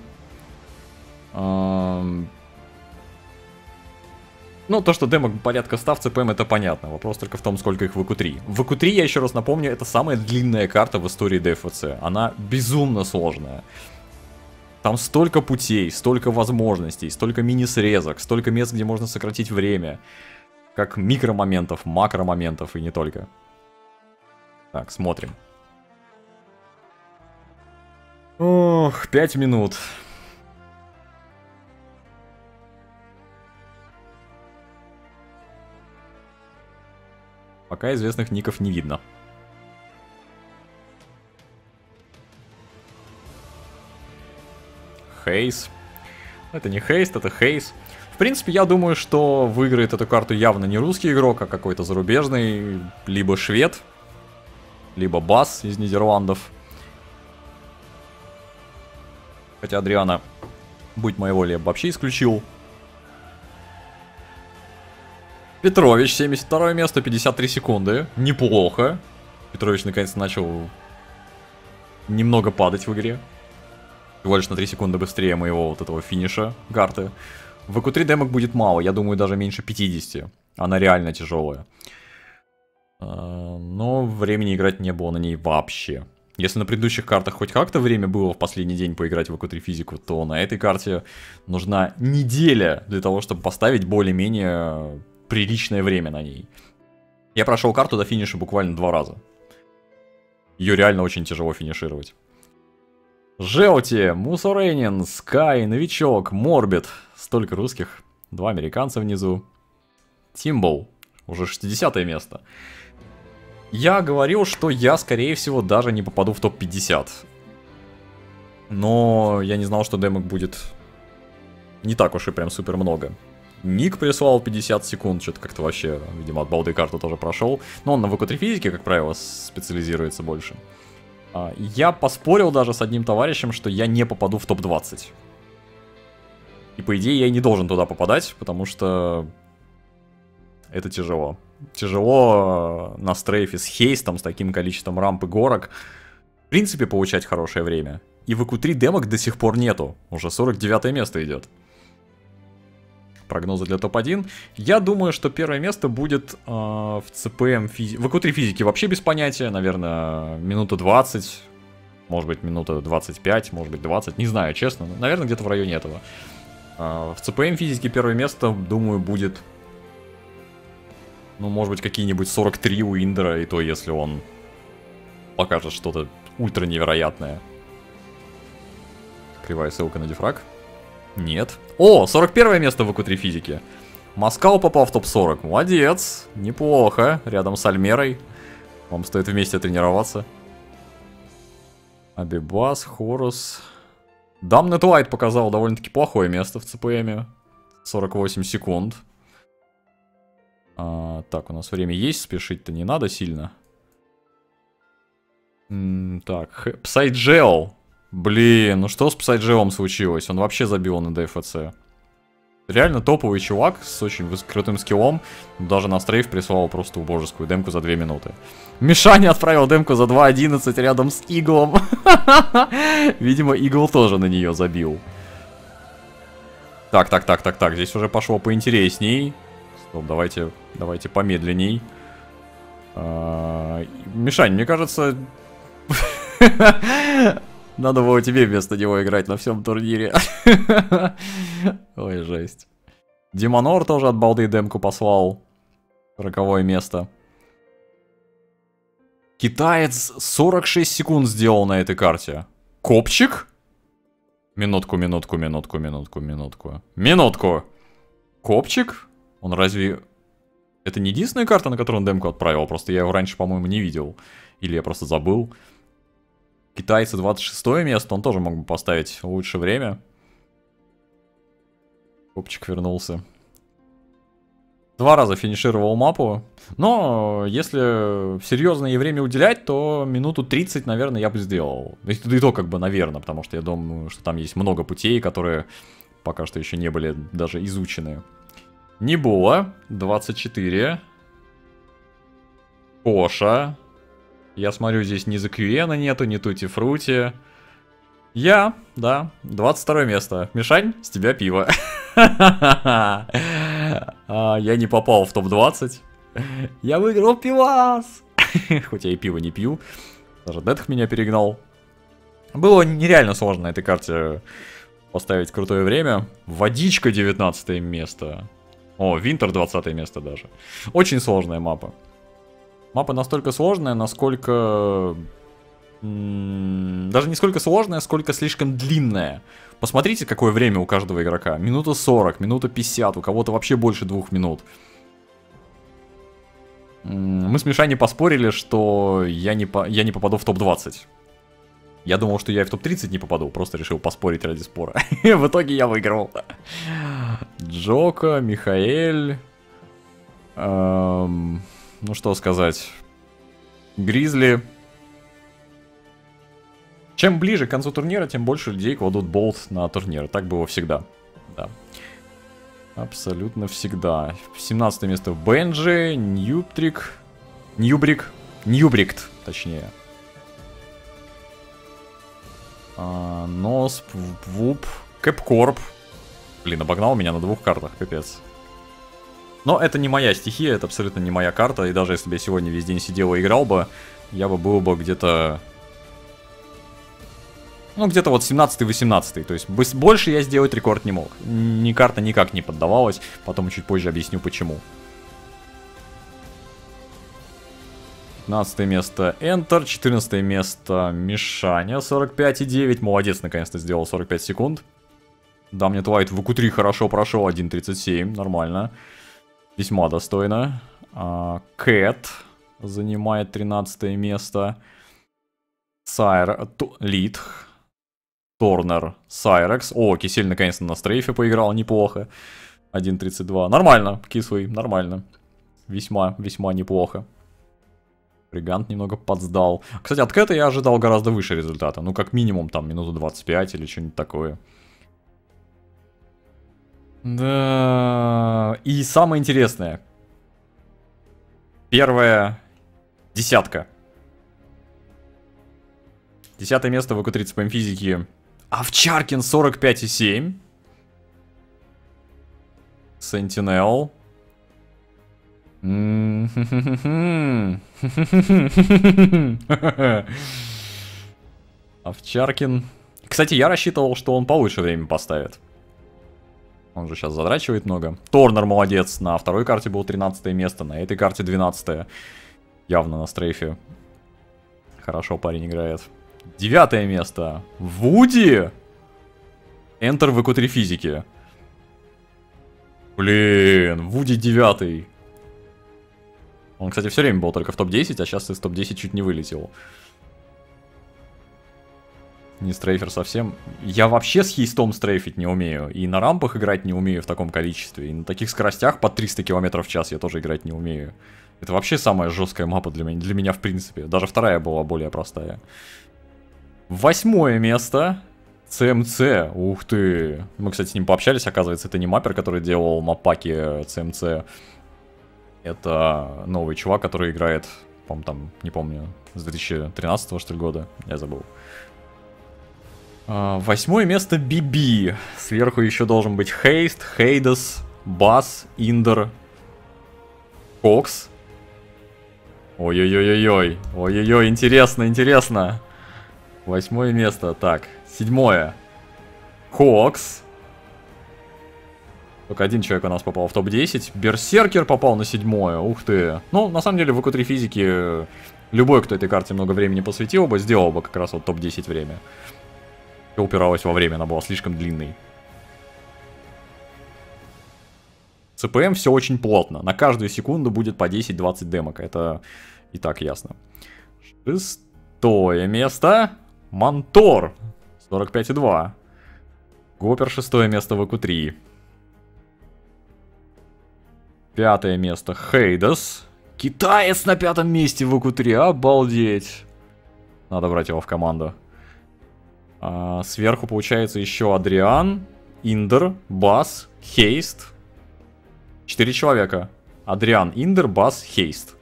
Ну, то, что демок порядка ста в ЦПМ, это понятно. Вопрос только в том, сколько их в ВК три. В ВК три, я еще раз напомню, это самая длинная карта в истории ДФЦ. Она безумно сложная. Там столько путей, столько возможностей, столько мини-срезок, столько мест, где можно сократить время. Как микромоментов, макромоментов и не только. Так, смотрим. Ох, пять минут. Пока известных ников не видно. Хейс. Это не Хейст, это Хейс. В принципе, я думаю, что выиграет эту карту явно не русский игрок, а какой-то зарубежный. Либо швед, либо бас из Нидерландов. Хотя Адриана, будь моей волей, я бы вообще исключил. Петрович, семьдесят второе место, пятьдесят три секунды. Неплохо. Петрович наконец-то начал немного падать в игре. Всего лишь на три секунды быстрее моего вот этого финиша карты. В ВК три демок будет мало, я думаю, даже меньше пятидесяти. Она реально тяжелая. Но времени играть не было на ней вообще. Если на предыдущих картах хоть как-то время было в последний день поиграть в ВК три физику, то на этой карте нужна неделя для того, чтобы поставить более-менее приличное время на ней. Я прошел карту до финиша буквально два раза. Ее реально очень тяжело финишировать. Желти, Мусоренин, Скай, Новичок, Морбит. Столько русских. Два американца внизу. Тимбл. Уже шестидесятое место. Я говорил, что я, скорее всего, даже не попаду в топ пятьдесят. Но я не знал, что демок будет не так уж и прям супер много. Ник прислал пятьдесят секунд, что-то как-то вообще, видимо, от балды карту тоже прошел. Но он на ВК три физике, как правило, специализируется больше. Я поспорил даже с одним товарищем, что я не попаду в топ двадцать. И по идее я и не должен туда попадать, потому что это тяжело. Тяжело на стрейфе с хейстом, с таким количеством рамп и горок, в принципе, получать хорошее время. И в ВК три демок до сих пор нету. Уже сорок девятое место идет. Прогнозы для топ один. Я думаю, что первое место будет э, в ЦПМ физике. В ВК три физике вообще без понятия. Наверное, минута двадцать. Может быть, минута двадцать пять, может быть, двадцать. Не знаю, честно. Наверное, где-то в районе этого. Э, в ЦПМ физике первое место, думаю, будет... Ну, может быть, какие-нибудь сорок три у Индера. И то, если он покажет что-то ультра невероятное. Кривая ссылка на дефраг. Нет. О, сорок первое место в ВК три физике. Москал попал в топ сорок. Молодец. Неплохо. Рядом с Альмерой. Вам стоит вместе тренироваться. Абибас, Хорус. Дамнет Лайт показал довольно-таки плохое место в ЦПМе. сорок восемь секунд. А, так, у нас время есть. Спешить-то не надо сильно. М -м так, Псайджел. Блин, ну что с Псайджевом случилось? Он вообще забил на ДФЦ. Реально топовый чувак с очень крутым скиллом. Даже на стрейф прислал просто убожескую демку за две минуты. Мишаня отправил демку за два одиннадцать рядом с Иглом. Видимо, Игл тоже на нее забил. Так, так, так, так, так. Здесь уже пошло поинтересней. Стоп, давайте, давайте помедленней. А, Мишань, мне кажется... Надо было тебе вместо него играть на всем турнире. Ой, жесть. Демонор тоже от балды демку послал. Сороковое место. Китаец сорок шесть секунд сделал на этой карте. Копчик? Минутку, минутку, минутку, минутку, минутку. Минутку! Копчик? Он разве... Это не единственная карта, на которую он демку отправил? Просто я его раньше, по-моему, не видел. Или я просто забыл. Китайцы двадцать шестое место, он тоже мог бы поставить лучше время. Копчик вернулся. Два раза финишировал мапу. Но если серьезно ей время уделять, то минуту тридцать, наверное, я бы сделал. Да и то как бы, наверное, потому что я думаю, что там есть много путей, которые пока что еще не были даже изучены. Небула, двадцать четыре. Коша. Я смотрю, здесь ни Закьюена нету, ни Тути Фрути. Я, да, двадцать второе место. Мишань, с тебя пиво. Я не попал в топ двадцать. Я выиграл пивас. Хоть я и пиво не пью. Даже Дэтх меня перегнал. Было нереально сложно на этой карте поставить крутое время. Водичка девятнадцатое место. О, Винтер двадцатое место даже. Очень сложная мапа. Мапа настолько сложная, насколько... Даже не сколько сложная, сколько слишком длинная. Посмотрите, какое время у каждого игрока. Минута сорок, минута пятьдесят, у кого-то вообще больше двух минут. Мы с Мишаней поспорили, что я не, по... я не попаду в топ двадцать. Я думал, что я и в топ тридцать не попаду, просто решил поспорить ради спора. В итоге я выиграл. Джока, Михаэль... Эм... Ну что сказать. Гризли. Чем ближе к концу турнира, тем больше людей кладут болт на турнир. Так было всегда. Да. Абсолютно всегда. семнадцатое место Бенджи, Ньюбтрик. Ньюбрик. Ньюбрикт, точнее. А, Носп, Вуп, Кэпкорп. Блин, обогнал меня на двух картах, капец. Но это не моя стихия, это абсолютно не моя карта. И даже если бы я сегодня весь день сидел и играл бы, я бы был бы где-то... Ну, где-то вот семнадцатый-восемнадцатый. То есть больше я сделать рекорд не мог. Ни карта никак не поддавалась. Потом чуть позже объясню почему. пятнадцатое место Enter. четырнадцатое место Мишаня. сорок пять и девять. Молодец, наконец-то сделал сорок пять секунд. Да, мне Твайт в ку три хорошо прошел. один тридцать семь. Нормально. Весьма достойно. Кэт занимает тринадцатое место. Сайр... Лид. Торнер. Сайрекс. О, Кисель наконец-то на стрейфе поиграл. Неплохо. один тридцать два. Нормально. Кислый. Нормально. Весьма, весьма неплохо. Бригант немного подсдал. Кстати, от Кэта я ожидал гораздо выше результата. Ну, как минимум, там, минуту двадцать пять или что-нибудь такое. Да. И самое интересное. Первая десятка. Десятое место в ку тридцать по физике. Овчаркин сорок пять и семь. Сентинел. Овчаркин. Кстати, я рассчитывал, что он получше время поставит. Он же сейчас задрачивает много. Торнер молодец. На второй карте был тринадцатое место. На этой карте двенадцатое. Явно на стрейфе. Хорошо парень играет. Девятое место. Вуди. Enter в ку три физики. Блин, Вуди девятый. Он, кстати, все время был только в топ десять, а сейчас из топ десять чуть не вылетел. Не стрейфер совсем. Я вообще с хейстом стрейфить не умею. И на рампах играть не умею в таком количестве. И на таких скоростях под триста километров в час я тоже играть не умею. Это вообще самая жесткая мапа для меня, для меня в принципе. Даже вторая была более простая. Восьмое место. си эм си. Ух ты. Мы, кстати, с ним пообщались. Оказывается, это не маппер, который делал маппаки си эм си. Это новый чувак, который играет, по-моему, там, не помню, с две тысячи тринадцатого, что ли, года. Я забыл. А, восьмое место би би. Сверху еще должен быть Хейст, Хейдес, Бас, Индер, Кокс. Ой-ой-ой-ой-ой. Ой-ой-ой, интересно, интересно. Восьмое место. Так, седьмое. Кокс. Только один человек у нас попал в топ десять. Берсеркер попал на седьмое. Ух ты. Ну, на самом деле, в ви кью три физики любой, кто этой карте много времени посвятил бы, сделал бы как раз вот топ десять время. И упиралась во время, она была слишком длинной. си пи эм все очень плотно. На каждую секунду будет по десять-двадцать демок. Это и так ясно. Шестое место. Мантор. сорок пять и два. Гопер шестое место в ви кью три. Пятое место Хейдес. Китаец на пятом месте в ви кью три. Обалдеть. Надо брать его в команду. А, сверху получается еще Адриан, Индер, Бас, Хейст. Четыре человека. Адриан, Индер, Бас, Хейст.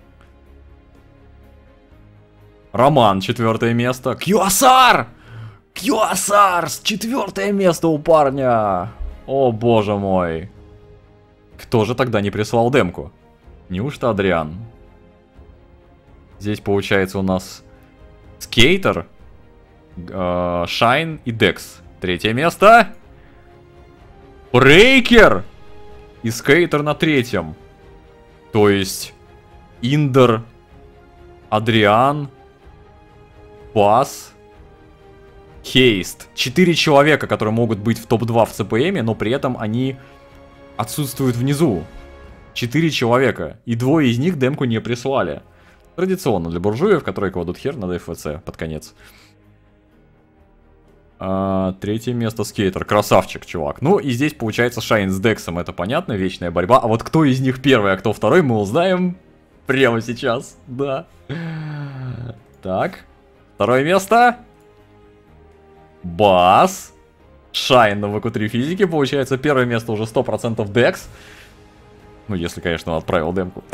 Роман, четвертое место. Кьюасар! Кьюасар! Четвертое место у парня. О боже мой. Кто же тогда не прислал демку? Неужто Адриан? Здесь получается у нас Скейтер, э, Шайн и Декс. Третье место. Брейкер! И Скейтер на третьем. То есть Индер, Адриан, Бас, Хейст. Четыре человека, которые могут быть в топ два в си пи эм, но при этом они отсутствуют внизу. Четыре человека. И двое из них демку не прислали. Традиционно для буржуев, которые кладут хер на эф ви си под конец. А, третье место Скейтер. Красавчик, чувак. Ну и здесь получается Шайн с Дексом. Это понятно, вечная борьба. А вот кто из них первый, а кто второй, мы узнаем прямо сейчас. Да. Так. Второе место. Бас. Шайн на ви кью три физике. Получается, первое место уже сто процентов Декс. Ну, если, конечно, он отправил демку.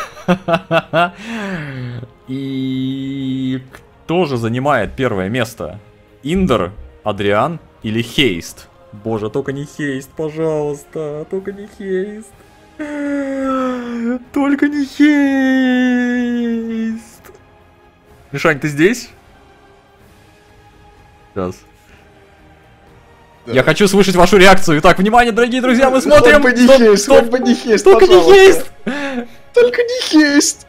И кто же занимает первое место? Индер, Адриан или Хейст? Боже, только не Хейст, пожалуйста. Только не Хейст. Только не Хейст. Мишань, ты здесь? Сейчас. Да. Я хочу слышать вашу реакцию. Итак, внимание, дорогие друзья, мы смотрим. Только не Хейст, только не Хейст, только не Хейст. Только не Хейст.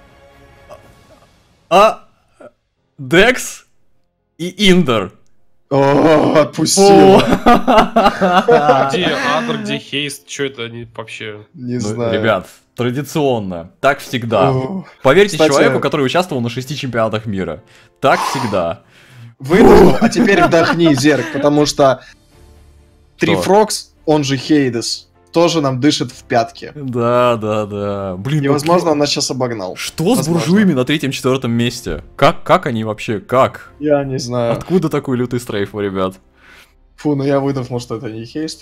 А Декс и Индер. О, отпустил. Где Адр, где Хейст? Что это они вообще? Не знаю. Ребят, традиционно. Так всегда. Поверьте человеку, который участвовал на шести чемпионатах мира. Так всегда. Выдохнул, а теперь вдохни, Зерк, потому что Трифрокс, он же Хейдес, тоже нам дышит в пятки. Да, да, да. Блин, и, возможно, он нас сейчас обогнал. Что возможно. С буржуями на третьем-четвертом месте? Как, как они вообще? Как? Я не знаю. Откуда такой лютый стрейф у ребят? Фу, ну я выдохнул, что это не Хейст.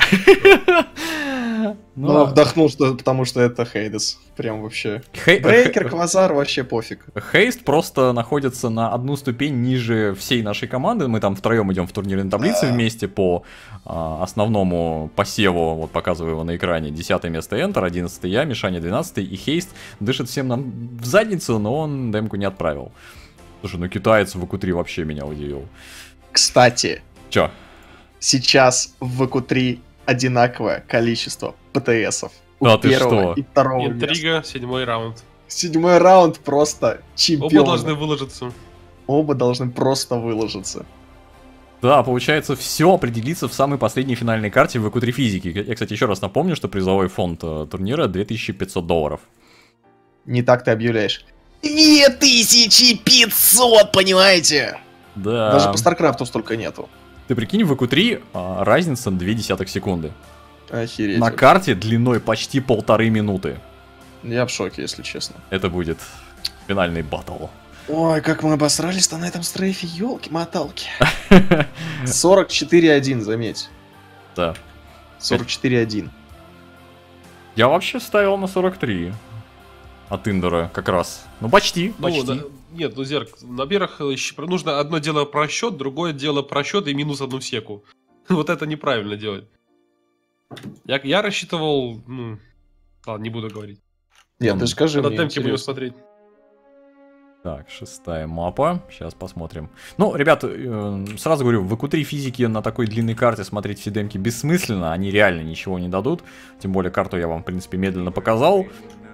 Ну, вдохнул, что, потому что это Хейдес. Прям вообще. Хей... Брейкер, Квазар, вообще пофиг. Хейст просто находится на одну ступень ниже всей нашей команды. Мы там втроем идем в турнирной таблице вместе по а, основному посеву. Вот показываю его на экране. Десятое место Enter, одиннадцатый я, Мишаня двенадцатый. И Хейст дышит всем нам в задницу, но он демку не отправил. Слушай, ну китаец в ви кью три вообще меня удивил. Кстати. Чё? Сейчас в ви кью три одинаковое количество ПТСов у а первого и второго Интрига, места. седьмой раунд. Седьмой раунд просто чемпион. Оба должны выложиться. Оба должны просто выложиться. Да, получается, все определится в самой последней финальной карте в ви кью три физики. Я, кстати, еще раз напомню, что призовой фонд турнира две тысячи пятьсот долларов. Не так ты объявляешь. две тысячи пятьсот, понимаете? Да. Даже по Старкрафту столько нету. Ты прикинь, в ви кью три а, разница две десятых секунды. Охереть. На карте длиной почти полторы минуты. Я в шоке, если честно. Это будет финальный баттл. Ой, как мы обосрались-то на этом стрейфе, елки-моталки. сорок четыре один, заметь. Да. сорок четыре один. Я вообще ставил на сорок три. От Индора как раз. Ну, почти, Ну, почти. да, нет, ну, Зерк, на первых нужно одно дело просчет, другое дело просчет и минус одну секу. Вот это неправильно делать. Я, я рассчитывал, ну, ладно, не буду говорить. Нет, ты скажи Когда мне, темки будем интересно. смотреть. Так, шестая мапа. Сейчас посмотрим. Ну, ребят, э, сразу говорю, в ЭКУ три физики на такой длинной карте смотреть все демки бессмысленно. Они реально ничего не дадут. Тем более карту я вам, в принципе, медленно показал.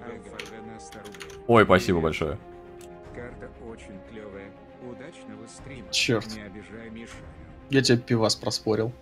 Ой, спасибо большое. Карта очень клевая. Удачного стрима. Черт. Не обижай Мишу. Я тебе пивас проспорил.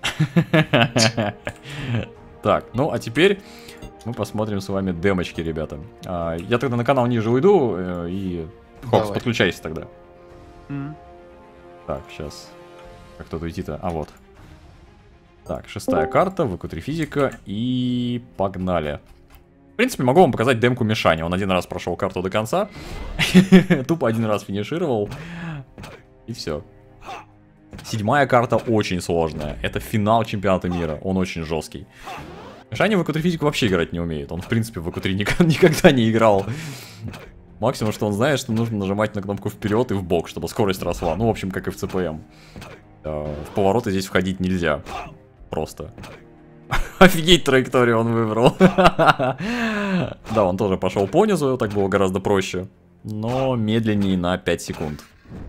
Так, ну а теперь мы посмотрим с вами демочки, ребята. А, я тогда на канал ниже уйду э, и... Хокс, Давай. подключайся тогда. М. Так, сейчас. Как тут уйти-то? А, вот. Так, шестая карта, ВК три физика и погнали. В принципе, могу вам показать демку Мишани. Он один раз прошел карту до конца. Тупо один раз финишировал. И все. Седьмая карта очень сложная. Это финал чемпионата мира. Он очень жесткий. Мишани в ВК три физику вообще играть не умеет. Он, в принципе, в ВК три никогда не играл. Максимум, что он знает, что нужно нажимать на кнопку вперед и в бок, чтобы скорость росла. Ну, в общем, как и в ЦПМ. В повороты здесь входить нельзя. Просто. Офигеть, траекторию он выбрал. Да, он тоже пошел по низу, так было гораздо проще. Но медленнее на пять секунд.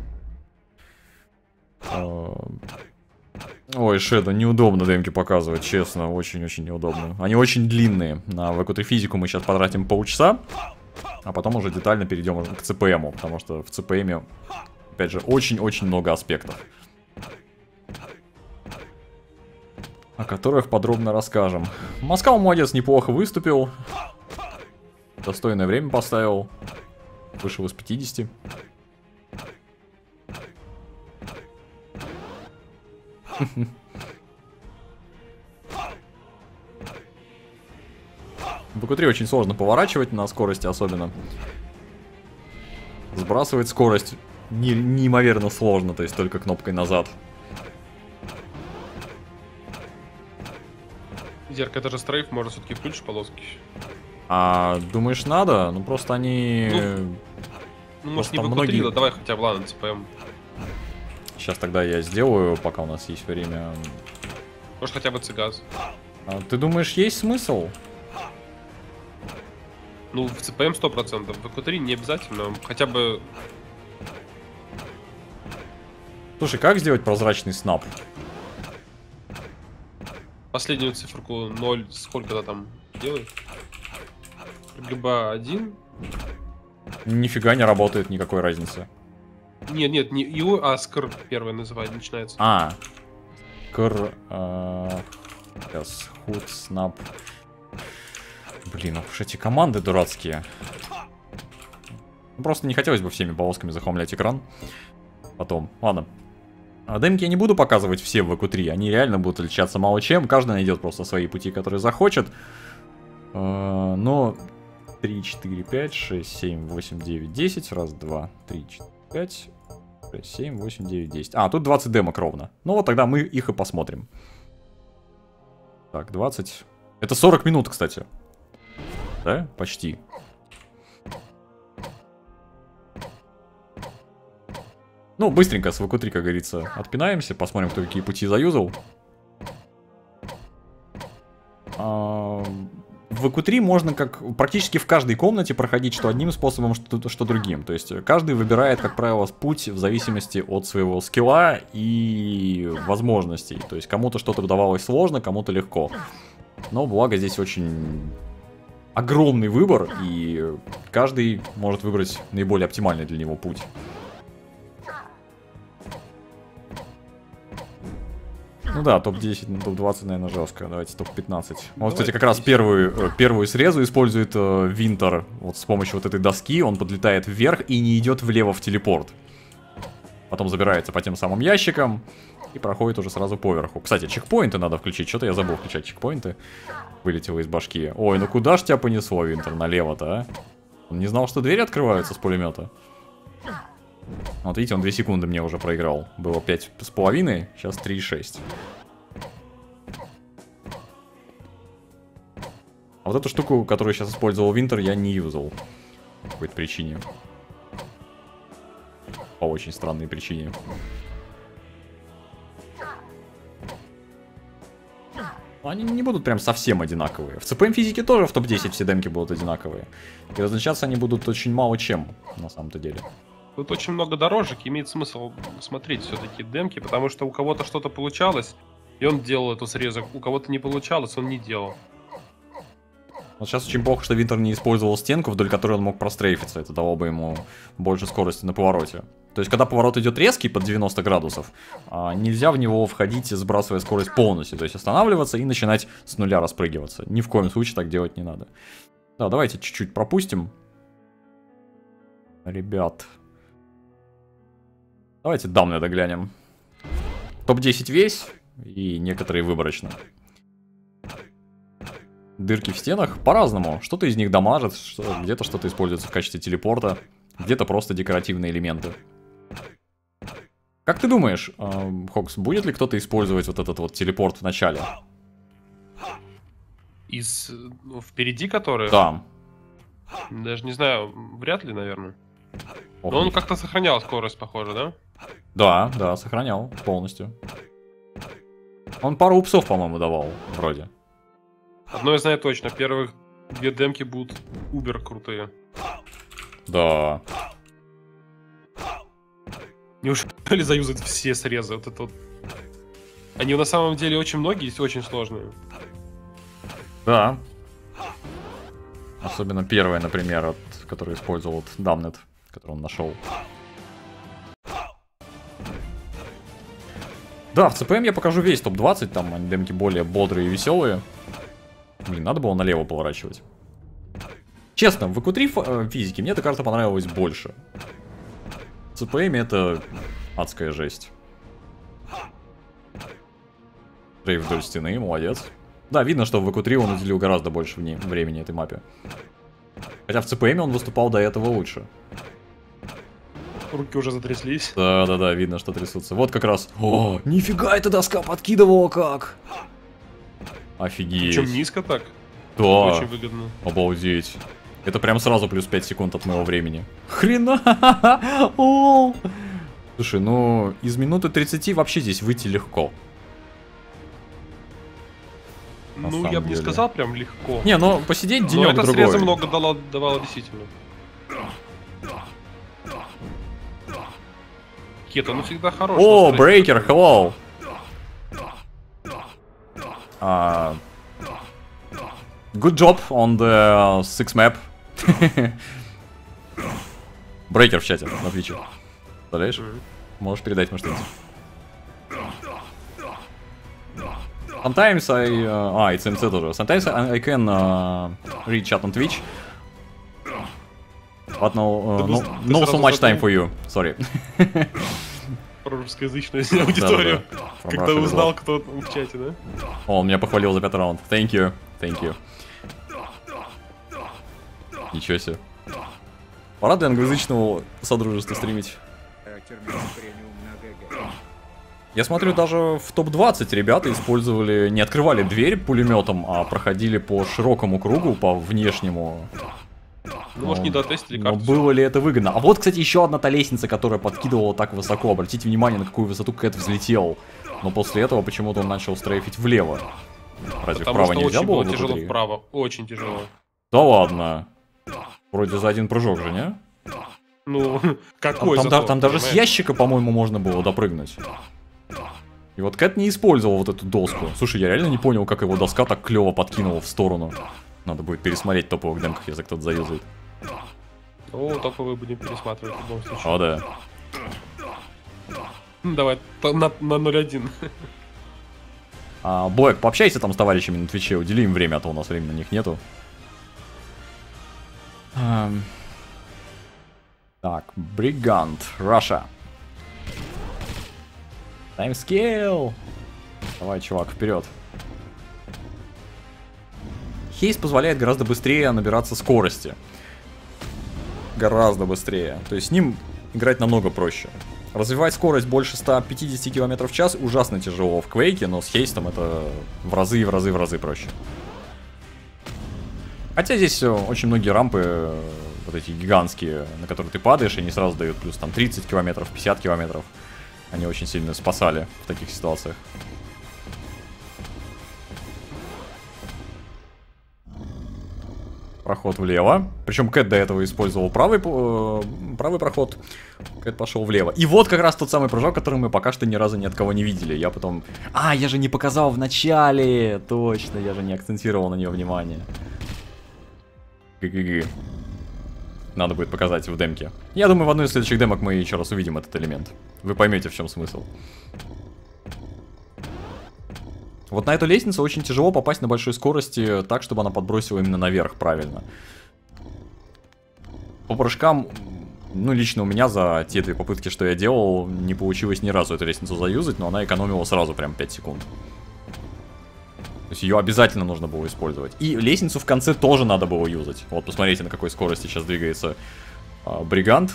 Ой, Шеда, неудобно демки показывать, честно, очень-очень неудобно. Они очень длинные. На ВК три физику мы сейчас потратим полчаса. А потом уже детально перейдем к ЦПМу, потому что в ЦПМе, опять же, очень-очень много аспектов, о которых подробно расскажем. Москал молодец, неплохо выступил. Достойное время поставил. Вышел из пятидесяти. В ВК три очень сложно поворачивать на скорости особенно. Сбрасывать скорость не, неимоверно сложно, то есть только кнопкой назад. Зерк, это же стрейф, может все-таки включишь полоски? А думаешь надо? Ну просто они... Ну, Ну, может, не там в многие- многие... давай хотя бы, ладно, ЦПМ. Сейчас тогда я сделаю, пока у нас есть время. Может, хотя бы цигаз. А ты думаешь, есть смысл? Ну, в ЦПМ сто процентов, в ЭКУ три не обязательно, хотя бы... Слушай, как сделать прозрачный снап? Последнюю циферку ноль, сколько-то там делает? Либо один. Нифига не работает, никакой разницы. Нет, нет, не ИО, а скр первый называет, начинается. А, кр... а, сейчас, худ, снап. Блин, уж эти команды дурацкие. Ну, просто не хотелось бы всеми полосками захламлять экран. Потом, ладно. А демки я не буду показывать все в ВК три, они реально будут отличаться мало чем. Каждый найдет просто свои пути, которые захочет. А, но три, четыре, пять, шесть, семь, восемь, девять, десять. Раз, два, три, четыре, пять, шесть, семь, восемь, девять, десять. А, тут двадцать демок ровно. Ну вот тогда мы их и посмотрим. Так, двадцать. Это сорок минут, кстати. Да? Почти. Ну, быстренько с ВК три, как говорится, отпинаемся. Посмотрим, кто какие пути заюзал. А, в ВК три можно как практически в каждой комнате проходить что одним способом, что, что другим. То есть каждый выбирает, как правило, путь в зависимости от своего скилла и возможностей. То есть кому-то что-то давалось сложно, кому-то легко. Но благо здесь очень огромный выбор, и каждый может выбрать наиболее оптимальный для него путь. Ну да, топ десять, ну, топ двадцать, наверное, жестко. Давайте топ пятнадцать. Вот, Давай кстати, как раз топ десять. первую, э, первую срезу использует э, Винтер. Вот с помощью вот этой доски он подлетает вверх и не идет влево в телепорт. Потом забирается по тем самым ящикам и проходит уже сразу поверху. Кстати, чекпоинты надо включить. Что-то я забыл включать чекпоинты. Вылетело из башки. Ой, ну куда ж тебя понесло, Винтер, налево-то, а? Он не знал, что двери открываются с пулемета. Вот видите, он две секунды мне уже проиграл. Было пять с половиной, сейчас три и шесть. А вот эту штуку, которую сейчас использовал Винтер, я не юзал. По какой-то причине. По очень странной причине. Они не будут прям совсем одинаковые. В ЦПМ физике тоже в топ десять все демки будут одинаковые. И различаться они будут очень мало чем, на самом-то деле. Тут очень много дорожек, имеет смысл смотреть все-таки демки, потому что у кого-то что-то получалось, и он делал эту срезок. У кого-то не получалось, он не делал. Вот сейчас очень плохо, что Винтер не использовал стенку, вдоль которой он мог прострейфиться. Это дало бы ему больше скорости на повороте. То есть, когда поворот идет резкий под девяносто градусов, нельзя в него входить, сбрасывая скорость полностью. То есть, останавливаться и начинать с нуля распрыгиваться. Ни в коем случае так делать не надо. Да, давайте чуть-чуть пропустим. Ребят. Давайте дамны доглянем. топ десять весь и некоторые выборочно. Дырки в стенах по-разному. Что-то из них дамажит, что где-то что-то используется в качестве телепорта, где-то просто декоративные элементы. Как ты думаешь, э, Хокс, будет ли кто-то использовать вот этот вот телепорт в начале? Из... Ну, впереди который? Да. Даже не знаю, вряд ли, наверное. Ох, Но он не- как-то сохранял скорость, похоже, да? Да, да, сохранял полностью. Он пару упсов, по-моему, давал, вроде. Одно я знаю точно, первых две демки будут убер крутые. Да. Неужели заюзать все срезы? Вот это вот. Они на самом деле очень многие и очень сложные. Да. Особенно первая, например, вот, который использовал вот Дамнет, который он нашел. Да, в ЦПМ я покажу весь топ двадцать, там они демки более бодрые и веселые. Блин, надо было налево поворачивать. Честно, в ЭКУ три физике мне эта карта понравилась больше. В ЦПМ это адская жесть. Рейв вдоль стены, молодец. Да, видно, что в ЭКУ три он уделил гораздо больше вне- времени этой мапе. Хотя в ЦПМ он выступал до этого лучше. Руки уже затряслись. Да-да-да, видно, что трясутся. Вот как раз... О, нифига, эта доска подкидывала как! Офигеть. Причем низко так. Да, Очень выгодно. обалдеть. Это прям сразу плюс пять секунд от моего времени. Хрена! О! Слушай, ну, из минуты тридцати вообще здесь выйти легко. На Ну, самом я бы не деле. сказал прям легко. Не, ну, посидеть Но денек это другой. среза много дало, давало действительно. Кето, ну всегда хорош. О, на стрессе. брейкер, hello! А, good job on the six map. Брейкер в чате, на твиче. Представляешь? Мгм. Можешь передать мне что-нибудь. Sometimes I... Uh, а, it's эм си тоже. Sometimes I, I can uh, read chat on Twitch. But no, uh, Ты был- no, ты no so сразу much time забыл. for you. Sorry. Про русскоязычную аудиторию. Да-да-да. From Когда Russia as узнал, well. кто там в чате, да? О, он меня похвалил за пятый раунд. Thank you. Thank you. Ничего себе. Пора для англоязычного содружества стримить. А терминал премиум на ГГ. Я смотрю, даже в топ двадцать ребята использовали, не открывали дверь пулеметом, а проходили по широкому кругу, по внешнему. Ну, может, не дотестили Но карту. было ли это выгодно? А вот, кстати, еще одна та лестница, которая подкидывала так высоко. Обратите внимание, на какую высоту Кэт взлетел. Но после этого почему-то он начал стрейфить влево. Разве Потому вправо что нельзя очень было? было в тяжело ЭКУ три? вправо. Очень тяжело. Да ладно. Вроде за один прыжок же, не? Ну, Там, какой там зато, да- там даже с понимаешь? ящика, по-моему, можно было допрыгнуть. И вот Кэт не использовал вот эту доску. Слушай, я реально не понял, как его доска так клево подкинула в сторону. Надо будет пересмотреть в топовых демках, если кто-то заюзает. О, топовые будем пересматривать в любом случае. О, да. Ну, давай, то- на, на ноль один. А, Блэк, пообщайся там с товарищами на Твиче, удели им время, а то у нас времени на них нету. Эм. Так, Бригант, Russia. Таймскейл. Давай, чувак, вперед. Хейс позволяет гораздо быстрее набираться скорости. Гораздо быстрее. То есть с ним играть намного проще. Развивать скорость больше ста пятидесяти километров в час ужасно тяжело в Квейке, но с хейстом это в разы и в разы в разы проще. Хотя здесь очень многие рампы, вот эти гигантские, на которые ты падаешь, они сразу дают плюс там тридцать километров, пятьдесят километров. Они очень сильно спасали в таких ситуациях. Проход влево. Причем Кэт до этого использовал правый, э, правый проход. Кэт пошел влево. И вот как раз тот самый прыжок, который мы пока что ни разу ни от кого не видели. Я потом... А, я же не показал в начале! Точно, я же не акцентировал на нее внимание. Г-г-г. Надо будет показать в демке. Я думаю, в одной из следующих демок мы еще раз увидим этот элемент. Вы поймете, в чем смысл. Вот на эту лестницу очень тяжело попасть на большой скорости так, чтобы она подбросила именно наверх правильно. По прыжкам, ну лично у меня за те две попытки, что я делал, не получилось ни разу эту лестницу заюзать, но она экономила сразу прям пять секунд. То есть ее обязательно нужно было использовать. И лестницу в конце тоже надо было юзать. Вот посмотрите, на какой скорости сейчас двигается а, Бригант.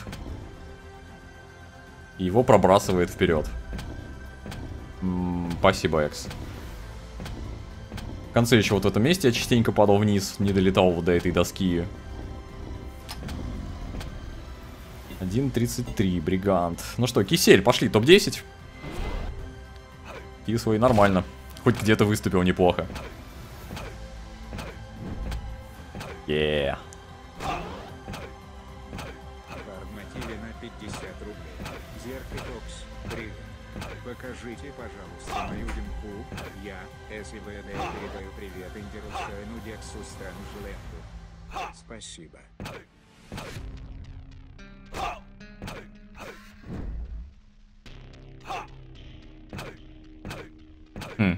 И его пробрасывает вперед. М-м, спасибо, Экс. В конце еще вот в этом месте я частенько падал вниз, не долетал вот до этой доски. один тридцать три, Бригант. Ну что, Кисель, пошли, топ десять. И свой нормально. Хоть где-то выступил неплохо. Yeah. Арматили на пятьдесят рублей. Зеркитокс, привет. Покажите, пожалуйста, мою демку. Я, СВД, передаю привет Индерустайну Дексу Станжленду. Спасибо. Хм.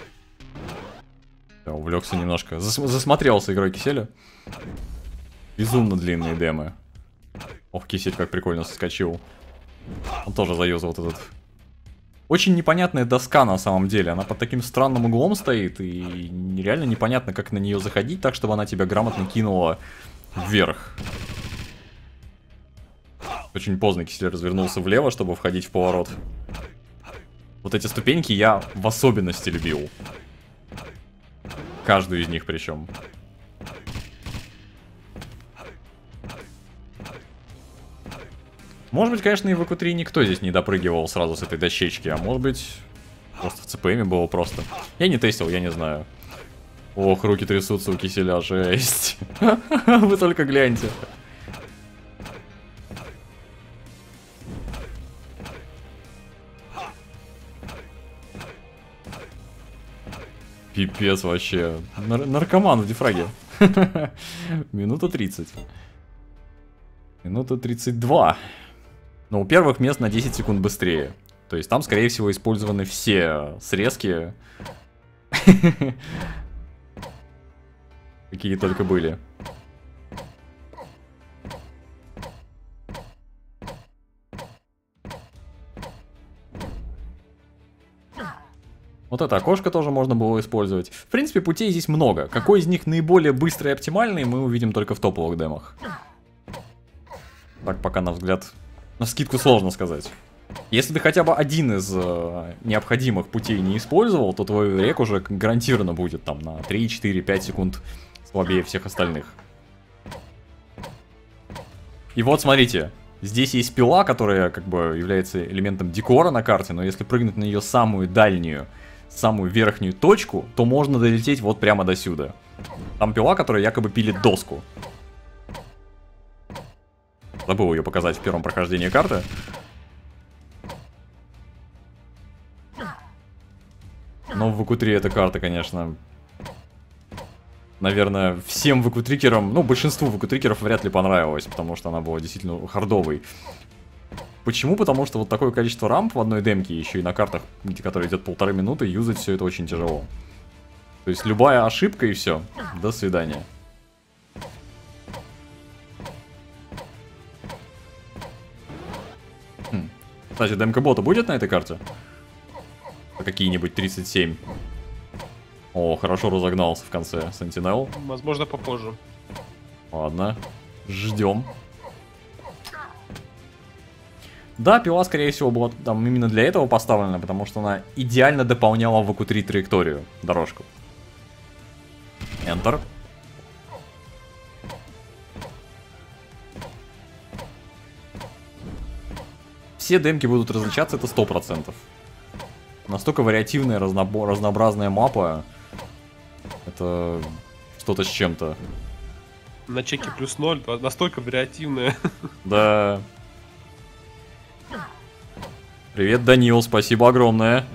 Я увлекся немножко. Зас засмотрелся игрой Киселя. Безумно длинные демы. Ох, Кисель как прикольно соскочил. Он тоже заюзал вот этот. Очень непонятная доска на самом деле. Она под таким странным углом стоит. И реально непонятно, как на нее заходить так, чтобы она тебя грамотно кинула вверх. Очень поздно Кисель развернулся влево, чтобы входить в поворот. Вот эти ступеньки я в особенности любил. Каждую из них причем. Может быть, конечно, и в ЭКУ три никто здесь не допрыгивал сразу с этой дощечки. А может быть, просто в ЦПМе было просто. Я не тестил, я не знаю. Ох, руки трясутся у Киселя, жесть. Вы только гляньте. Пипец вообще. Нар наркоман в дефраге. Минута тридцать. Минута тридцать два. Но у первых мест на десять секунд быстрее. То есть там, скорее всего, использованы все срезки. Какие только были. Вот это окошко тоже можно было использовать. В принципе, путей здесь много. Какой из них наиболее быстрый и оптимальный, мы увидим только в топовых демах. Так, пока на взгляд... Навскидку сложно сказать. Если ты хотя бы один из э, необходимых путей не использовал, то твой рек уже гарантированно будет там на три, четыре, пять секунд слабее всех остальных. И вот смотрите. Здесь есть пила, которая как бы является элементом декора на карте, но если прыгнуть на ее самую дальнюю, самую верхнюю точку, то можно долететь вот прямо до сюда. Там пила, которая якобы пилит доску. Забыл ее показать в первом прохождении карты. Но в ЭКУ три эта карта, конечно... Наверное, всем ВК-трикерам, ну, большинству ВК-трикеров вряд ли понравилась, потому что она была действительно хардовой. Почему? Потому что вот такое количество рамп в одной демке, еще и на картах, которые идет полторы минуты, юзать все это очень тяжело. То есть любая ошибка и все. До свидания. Хм. Кстати, демка бота будет на этой карте? Какие-нибудь тридцать семь. О, хорошо разогнался в конце Sentinel. Возможно, попозже. Ладно, ждем. Да, пила, скорее всего, была там именно для этого поставлена, потому что она идеально дополняла в АКУ три траекторию, дорожку. Enter. Все демки будут различаться, это сто процентов. Настолько вариативная, разнобо- разнообразная мапа. Это что-то с чем-то. На чеке плюс ноль, настолько вариативная. Да. Привет, Данил, спасибо огромное.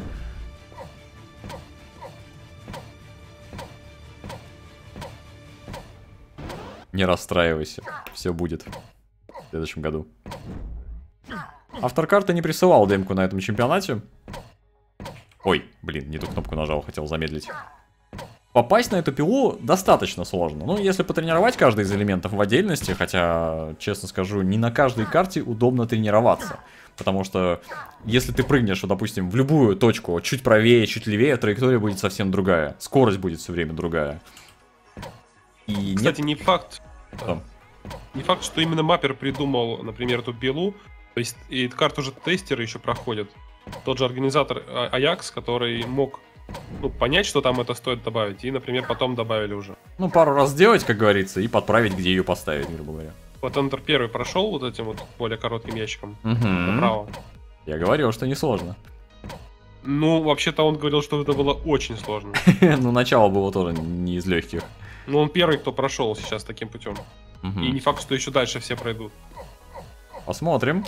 Не расстраивайся, все будет в следующем году. Автор карты не присылал демку на этом чемпионате. Ой, блин, не ту кнопку нажал, хотел замедлить. Попасть на эту пилу достаточно сложно. Ну, если потренировать каждый из элементов в отдельности, хотя, честно скажу, не на каждой карте удобно тренироваться. Потому что, если ты прыгнешь, допустим, в любую точку, чуть правее, чуть левее, траектория будет совсем другая. Скорость будет все время другая. И Кстати, нет... не факт. Что? Не факт, что именно маппер придумал, например, эту пилу. То есть, и эту карту уже тестеры еще проходят. Тот же организатор Аякс, который мог ну, понять, что там это стоит добавить, и, например, потом добавили уже. Ну, пару раз сделать, как говорится, и подправить, где ее поставить, грубо говоря. Вот Enter первый прошел вот этим вот более коротким ящиком. Угу. Направо. Я говорил, что несложно. Ну, вообще-то он говорил, что это было очень сложно. Ну, начало было тоже не из легких. Ну, он первый, кто прошел сейчас таким путем. И не факт, что еще дальше все пройдут. Посмотрим.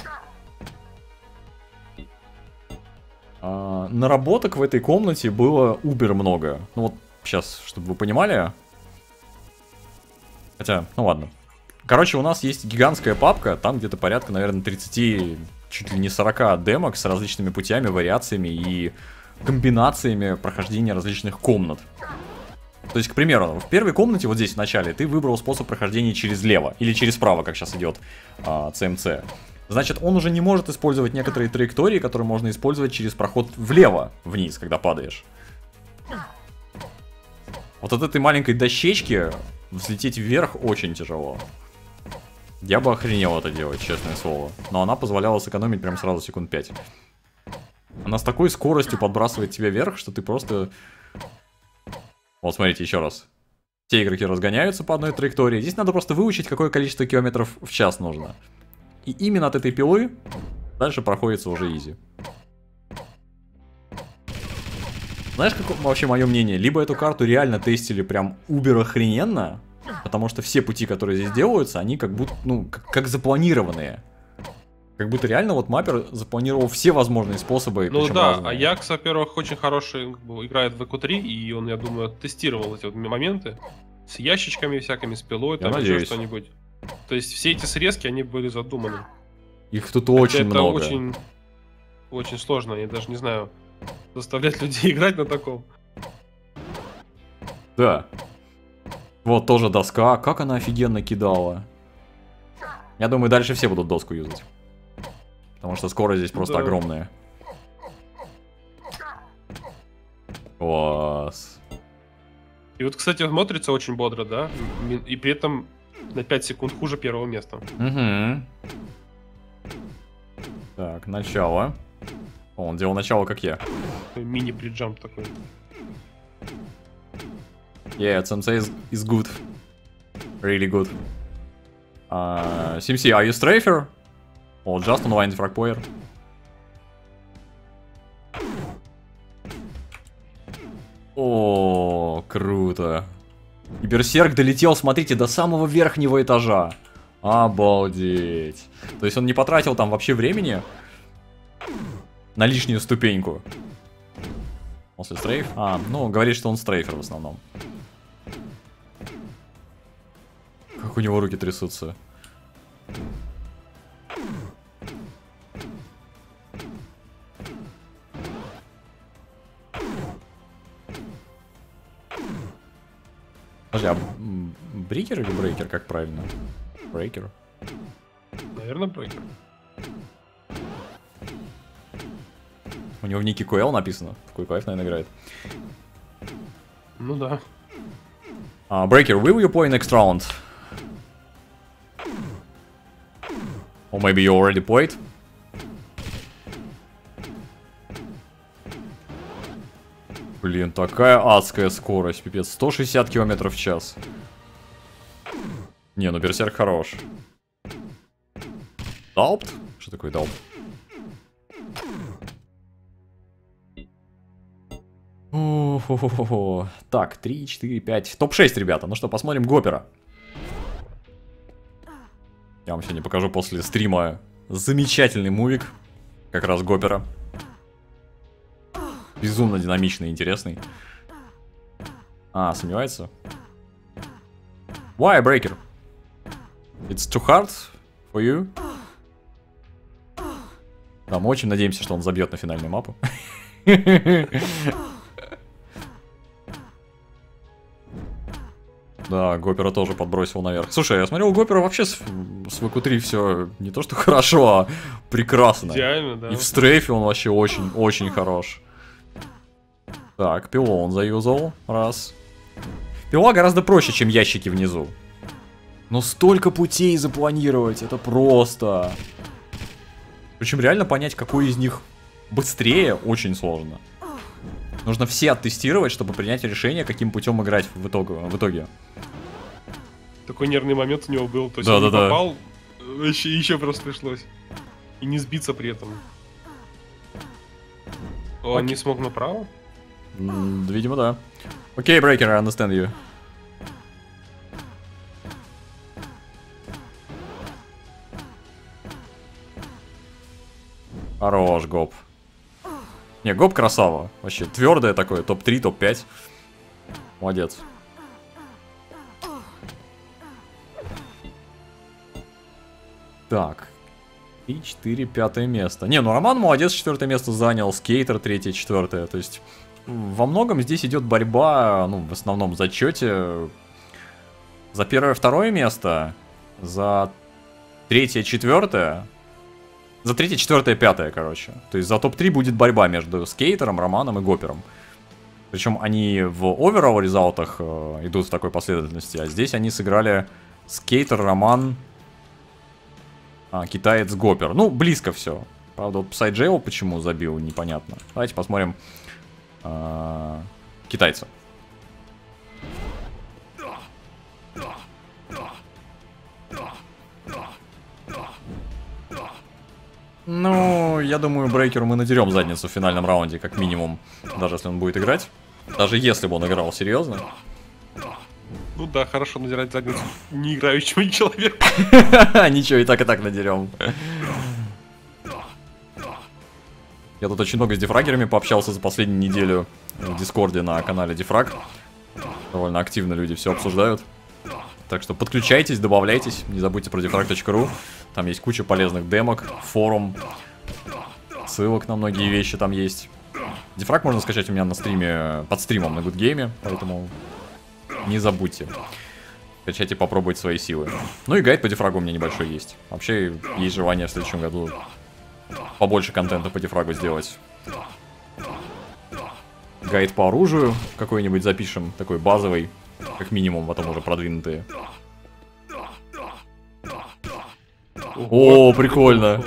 А, наработок в этой комнате было убер много. Ну вот, сейчас, чтобы вы понимали. Хотя, ну ладно. Короче, у нас есть гигантская папка, там где-то порядка, наверное, тридцать, чуть ли не сорок демок с различными путями, вариациями и комбинациями прохождения различных комнат. То есть, к примеру, в первой комнате, вот здесь в начале, ты выбрал способ прохождения через лево или через право, как сейчас идет а, ЦМЦ. Значит, он уже не может использовать некоторые траектории, которые можно использовать через проход влево, вниз, когда падаешь. Вот от этой маленькой дощечки взлететь вверх очень тяжело. Я бы охренел это делать, честное слово. Но она позволяла сэкономить прям сразу секунд пять. Она с такой скоростью подбрасывает тебя вверх, что ты просто... Вот смотрите, еще раз. Все игроки разгоняются по одной траектории. Здесь надо просто выучить, какое количество километров в час нужно. И именно от этой пилы дальше проходится уже изи. Знаешь, как вообще мое мнение? Либо эту карту реально тестили прям убер охрененно, потому что все пути, которые здесь делаются, они как будто, ну, как, как запланированные. Как будто реально вот маппер запланировал все возможные способы. Ну да, Аякс, во-первых, очень хороший играет в АКУ три, и он, я думаю, тестировал эти вот моменты с ящичками всякими, с пилой, там еще что-нибудь. То есть все эти срезки, они были задуманы. Их тут очень это много. Это очень, очень сложно, я даже не знаю, заставлять людей играть на таком. Да. Вот тоже доска, как она офигенно кидала. Я думаю, дальше все будут доску юзать. Потому что скорость здесь просто да. огромная. Класс. И вот, кстати, смотрится очень бодро, да? И при этом на пять секунд хуже первого места. Угу. Так, начало. О, он делал начало, как я. Мини-приджамп такой. Yeah, ЦМЦ is, is good. Really good. Uh, си эм си, are you strafer? О, oh, just online frag player. О, круто. И Берсерк долетел, смотрите, до самого верхнего этажа. Обалдеть. То есть он не потратил там вообще времени на лишнюю ступеньку. После стрейф? А, ну, говорит, что он стрейфер в основном. Как у него руки трясутся. Подожди, а брикер или брейкер, как правильно? Брейкер? Наверное, брейкер. У него в нике кью эл написано. В кью эф, наверное, играет. Ну да. Uh, Breaker, will you play next round? Or maybe you already played? Блин, такая адская скорость, пипец. сто шестьдесят километров в час. Не, ну берсерк хорош. Далпт? Что такое далпт? О-хо-хо-хо. Так, три, четыре, пять. топ шесть, ребята. Ну что, посмотрим Гопера. Я вам сегодня покажу после стрима замечательный мувик. Как раз Гопера. Безумно динамичный и интересный. А, сомневается? Why, Breaker? It's too hard for you? Да, мы очень надеемся, что он забьет на финальную мапу. Да, Гопера тоже подбросил наверх. Слушай, я смотрел, у Гопера вообще с, с вэ ку три все не то что хорошо, а прекрасно. Идеально, да. И в стрейфе он вообще очень-очень хорош. Так, пило он заюзал. Раз. Пила гораздо проще, чем ящики внизу. Но столько путей запланировать, это просто. Причем реально понять, какой из них быстрее, очень сложно. Нужно все оттестировать, чтобы принять решение, каким путем играть в итоге. В итоге. Такой нервный момент у него был. То есть Да, он да, не да. попал, еще, еще просто пришлось. И не сбиться при этом. Он Окей. не смог направо? М, видимо, да. Окей, okay, Breaker, I understand you. Хорош, Гоп. Не, Гоп красава. Вообще, твердое такое, топ три, топ пять. Молодец. Так. три, четыре, пятое место. Не, ну Роман молодец, четвертое место занял. Скейтер третье, четвертое. То есть, во многом здесь идет борьба, ну, в основном в зачете. За первое, второе место. За третье, четвертое. За третье, четвертое, пятое, короче. То есть за топ три будет борьба между Скейтером, Романом и Гопером. Причем они в overall результатах э, идут в такой последовательности. А здесь они сыграли Скейтер, Роман, а, Китаец, Гопер. Ну, близко все. Правда, вот Psyjail почему забил, непонятно. Давайте посмотрим э, китайца. Ну, я думаю, Брейкеру мы надерем задницу в финальном раунде, как минимум. Даже если он будет играть. Даже если бы он играл серьезно. Ну да, хорошо надирать задницу не играющему человеку. Ничего, и так, и так надерем. Я тут очень много с дефрагерами пообщался за последнюю неделю в Дискорде на канале Дефраг. Довольно активно люди все обсуждают. Так что подключайтесь, добавляйтесь. Не забудьте про дефраг точка ру. Там есть куча полезных демок, форум, ссылок на многие вещи там есть. Дефраг можно скачать у меня на стриме, под стримом на Гудгейме, поэтому не забудьте. Скачайте, попробовать свои силы. Ну и гайд по дефрагу у меня небольшой есть. Вообще есть желание в следующем году побольше контента по дефрагу сделать. Гайд по оружию какой-нибудь запишем, такой базовый, как минимум, потом уже продвинутые. О, прикольно.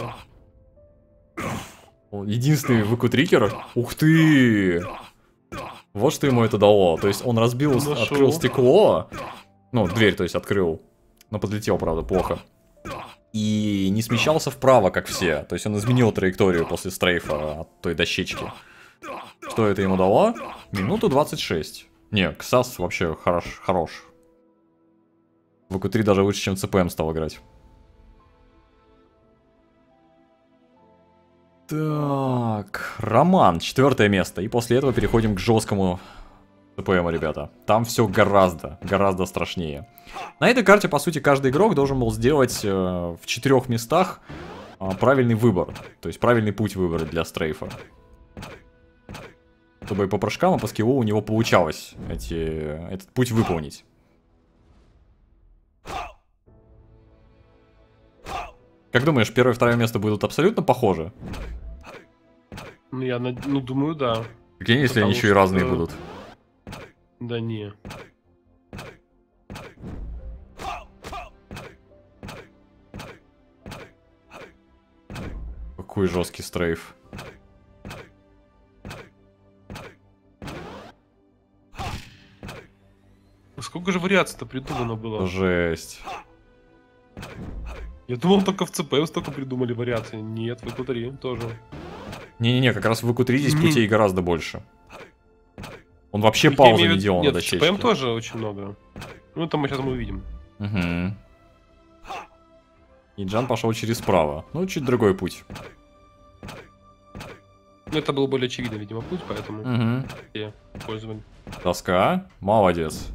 Единственный вэ ку трикер. Ух ты! Вот что ему это дало. То есть он разбил, Нашел. открыл стекло. Ну, дверь, то есть, открыл. Но подлетел, правда, плохо. И не смещался вправо, как все. То есть он изменил траекторию после стрейфа от той дощечки. Что это ему дало? Минуту двадцать шесть. Не, Ксас вообще хорош. хорош. вэ ку три даже лучше, чем цэ пэ эм стал играть. Так, Роман, четвертое место. И после этого переходим к жесткому цэ пэ эм, ребята. Там все гораздо, гораздо страшнее. На этой карте, по сути, каждый игрок должен был сделать э, в четырех местах э, правильный выбор. То есть правильный путь выбора для стрейфа. Чтобы и по прыжкам, и по скиллу у него получалось эти, этот путь выполнить. Как думаешь, первое и второе место будут абсолютно похожи? Ну, я на- ну, думаю, да. Прикинь, если они Потому еще и что- разные будут. Да не. Какой жесткий стрейф. Сколько же вариаций-то придумано было? Жесть. Я думал, только в ЦПМ столько придумали вариаций. Нет, в ИК три тоже. Не-не-не, как раз в ИК три здесь Не. путей гораздо больше. Он вообще Я паузы имею в не виду- делал на Нет, в дощечке. ЦПМ тоже очень много. Ну, это мы сейчас мы увидим. Угу. И Джан пошел через справа. Ну, чуть другой путь. Ну, это был более очевидный, видимо, путь, поэтому Угу. все пользовали. Доска. Молодец.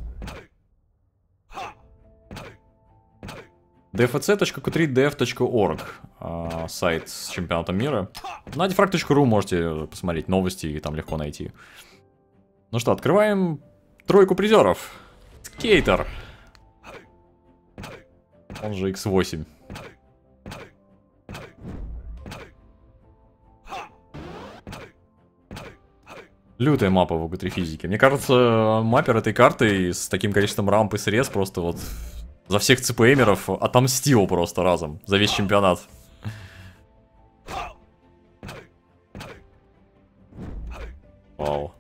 ди эф си точка ку три точка дев точка орг. а, сайт с чемпионатом мира. На дефраг точка ру можете посмотреть новости и там легко найти. Ну что, открываем тройку призеров. Скейтер. Он же икс восемь. Лютая мапа в ИК три физики. Мне кажется, маппер этой карты с таким количеством рамп и срез просто вот за всех ЦПМеров отомстил просто разом. За весь чемпионат. Вау.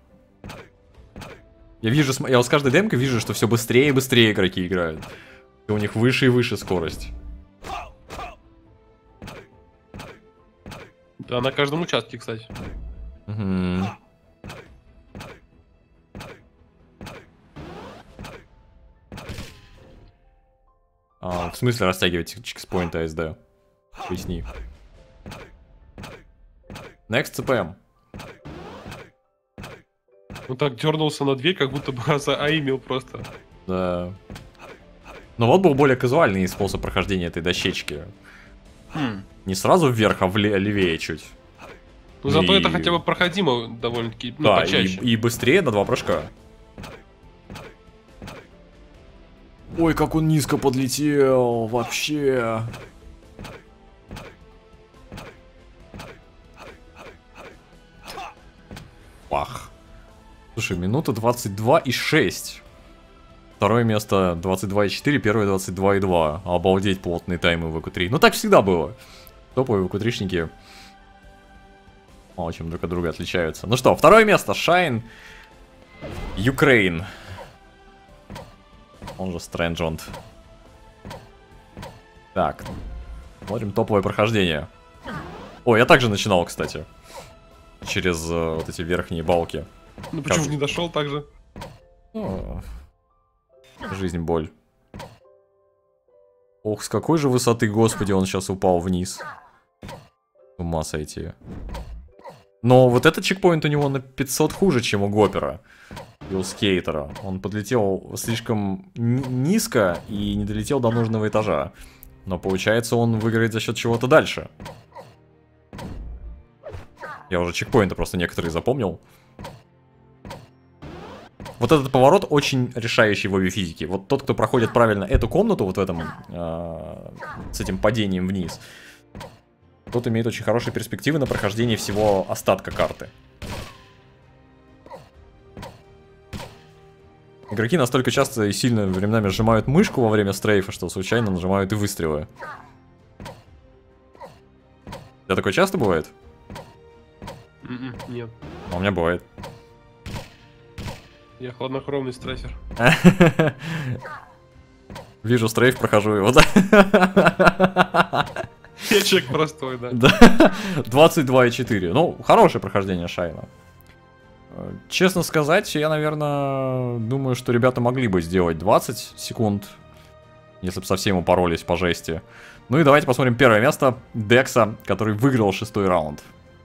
Я вижу, см- я вот с каждой демкой вижу, что все быстрее и быстрее игроки играют. И у них выше и выше скорость. Да, на каждом участке, кстати. Мгм. А, в смысле растягивать чекспоинт АСД? Поясни. Next си пи эм. Он так дернулся на дверь, как будто бы заимел просто. Да. Но вот был более казуальный способ прохождения этой дощечки. Хм. Не сразу вверх, а вле- левее чуть. Ну, зато И- это хотя бы проходимо довольно-таки, ну, Да, и, почаще. и быстрее на два прыжка. Ой, как он низко подлетел, вообще. Пах. Слушай, минута двадцать два и шесть. Второе место двадцать два и четыре, первое двадцать два и два. Обалдеть, плотные таймы в ИК три. Ну так всегда было. Топовые ИК три-шники мало чем друг от друга отличаются. Ну что, второе место. Shine Ukraine. Он же Стрэнджонд. Так. Смотрим топовое прохождение. О, я также начинал, кстати. Через э, вот эти верхние балки. Ну, почему как- же не дошел так же? О, жизнь, боль. Ох, с какой же высоты, господи, он сейчас упал вниз. С ума сойти. Но вот этот чекпоинт у него на пятьсот хуже, чем у Гопера. И у Скейтера. Он подлетел слишком ни- низко и не долетел до нужного этажа. Но получается, он выиграет за счет чего-то дальше. Я уже чекпоинты просто некоторые запомнил. Вот этот поворот очень решающий в обе физики. Вот тот, кто проходит правильно эту комнату, вот в этом, э, с этим падением вниз, тот имеет очень хорошие перспективы на прохождение всего остатка карты. Игроки настолько часто и сильно временами сжимают мышку во время стрейфа, что случайно нажимают и выстрелы. У тебя такое часто бывает? М-м, Нет. А у меня бывает. Я хладнокровный стрессер. Вижу стрейф, прохожу его. Я человек простой, да. Да. двадцать два и четыре. Ну, хорошее прохождение Шайна. Э, Честно сказать, я, наверное, думаю, что ребята могли бы сделать двадцать секунд, если бы совсем упоролись по жести. Ну и давайте посмотрим первое место Декса, который выиграл шестой раунд.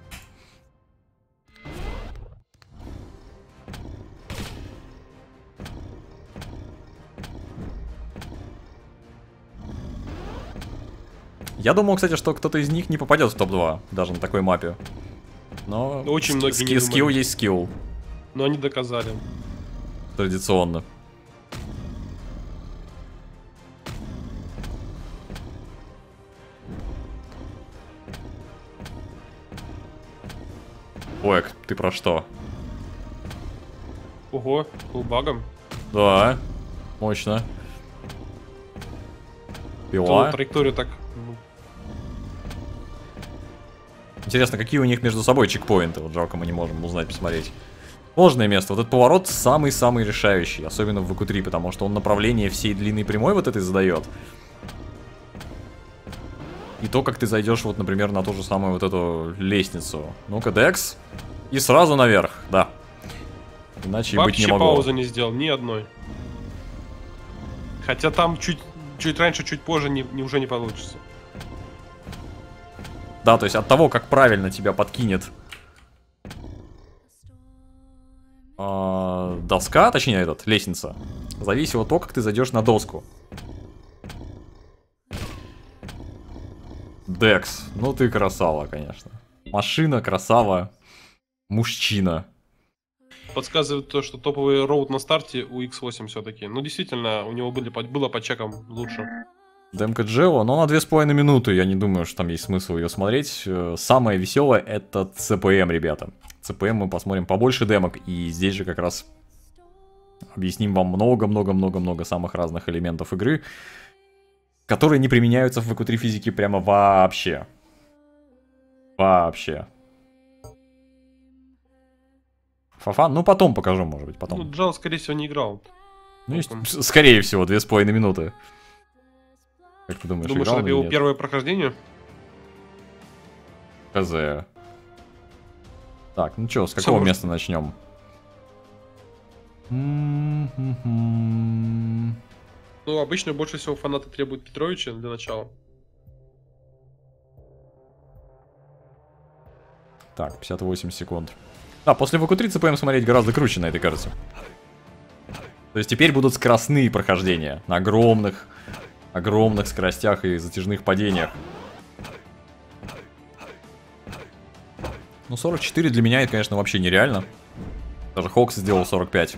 Я думал, кстати, что кто-то из них не попадет в топ два, даже на такой мапе. Но Очень ски- многие ски- не скилл думали. есть скилл, Но они доказали. традиционно. Ой, ты про что? Ого, багом. Да, мощно. Кто Пила. траекторию так... ну, Интересно, какие у них между собой чекпоинты? Вот жалко, мы не можем узнать, посмотреть. Сложное место. Вот этот поворот самый-самый решающий, особенно в вэ ку три, потому что он направление всей длинной прямой вот этой задает. И то, как ты зайдешь, вот, например, на ту же самую вот эту лестницу. Ну-ка, Декс. И сразу наверх, да. Иначе и быть не могло. Вообще паузы не сделал, ни одной. Хотя там чуть, чуть раньше, чуть позже не, не, уже не получится. Да, то есть от того, как правильно тебя подкинет э, доска, точнее, этот, лестница, зависит от того, как ты зайдешь на доску. Декс, ну ты красава, конечно. Машина, красава, мужчина. Подсказывает то, что топовый роут на старте у икс восемь все-таки. Ну, действительно, у него были, было по чекам лучше. Демка Джео, но на две с половиной минуты, я не думаю, что там есть смысл ее смотреть. Самое веселое это цэ пэ эм, ребята. цэ пэ эм мы посмотрим побольше демок, и здесь же как раз объясним вам много-много-много-много самых разных элементов игры, которые не применяются в вэ ку три физике прямо вообще. Вообще. Фафан, ну потом покажу, может быть, потом. Ну, Джао, скорее всего, не играл. Ну, есть, скорее всего, две с половиной минуты. Как ты думаешь, Думаешь, играл это или его нет? первое прохождение? Хз. Так, ну чё, с какого Всё, места начнем? Ну, обычно больше всего фанаты требуют Петровича для начала. Так, пятьдесят восемь секунд. Да, после вэ ку три цэ пэ эм смотреть гораздо круче на этой карте. То есть теперь будут скоростные прохождения на огромных, огромных скоростях и затяжных падениях. Ну, сорок четыре для меня это, конечно, вообще нереально. Даже Хокс сделал сорок пять.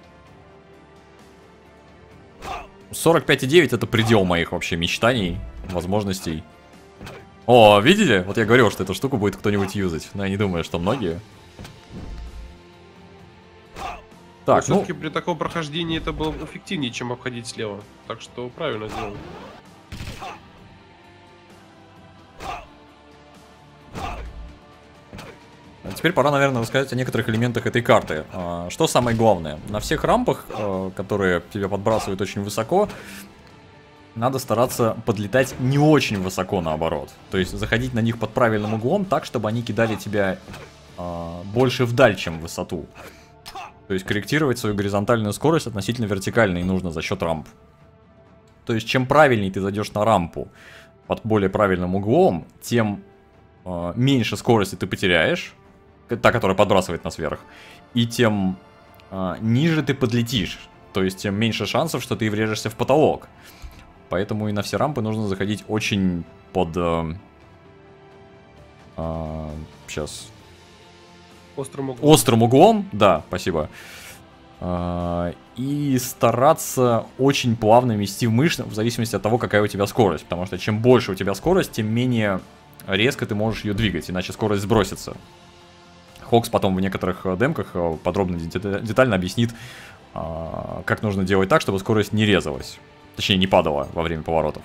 сорок пять и девять это предел моих вообще мечтаний, возможностей. О, видели? Вот я говорил, что эту штуку будет кто-нибудь юзать. Но я не думаю, что многие. Так, ну... все-таки при таком прохождении это было эффективнее, чем обходить слева. Так что правильно сделал. А теперь пора, наверное, рассказать о некоторых элементах этой карты. Что самое главное? На всех рампах, которые тебя подбрасывают очень высоко, надо стараться подлетать не очень высоко, наоборот. То есть заходить на них под правильным углом так, чтобы они кидали тебя больше вдаль, чем в высоту. То есть корректировать свою горизонтальную скорость относительно вертикальной нужно за счет рамп. То есть чем правильнее ты зайдешь на рампу под более правильным углом, тем э, меньше скорости ты потеряешь, та, которая подбрасывает нас вверх, и тем э, ниже ты подлетишь. То есть тем меньше шансов, что ты врежешься в потолок. Поэтому и на все рампы нужно заходить очень под... Э, э, сейчас... Острым углом. Острым углом, да, спасибо. А, и стараться очень плавно вести в мышцы, в зависимости от того, какая у тебя скорость. Потому что чем больше у тебя скорость, тем менее резко ты можешь ее двигать, иначе скорость сбросится. Хокс потом в некоторых демках подробно, детально объяснит, как нужно делать так, чтобы скорость не резалась. Точнее, не падала во время поворотов.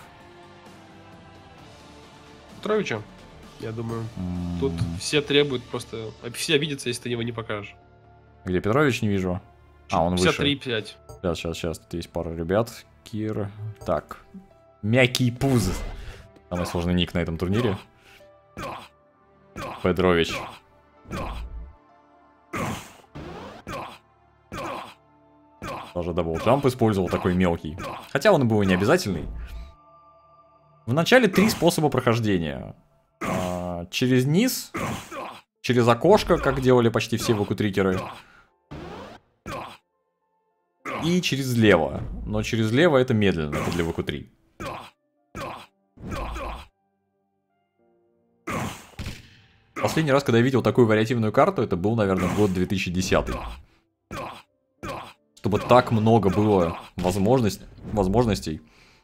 Петровича? Я думаю, тут все требуют просто... Все обидятся, если ты его не покажешь. Где Петрович, не вижу. А, он пятьдесят три выше. пять. Сейчас, сейчас, сейчас. Тут есть пара ребят. Кир. Так. Мягкий пуз. Самый сложный ник на этом турнире. Петрович. Даже даблджамп использовал такой мелкий. Хотя он и был и не обязательный. В начале три способа прохождения. А, через низ, через окошко, как делали почти все вэ ку три-керы. И через лево. Но через лево это медленно, это для вэ ку три. Последний раз, когда я видел такую вариативную карту, это был, наверное, год две тысячи десятый. Чтобы так много было возможность, возможностей.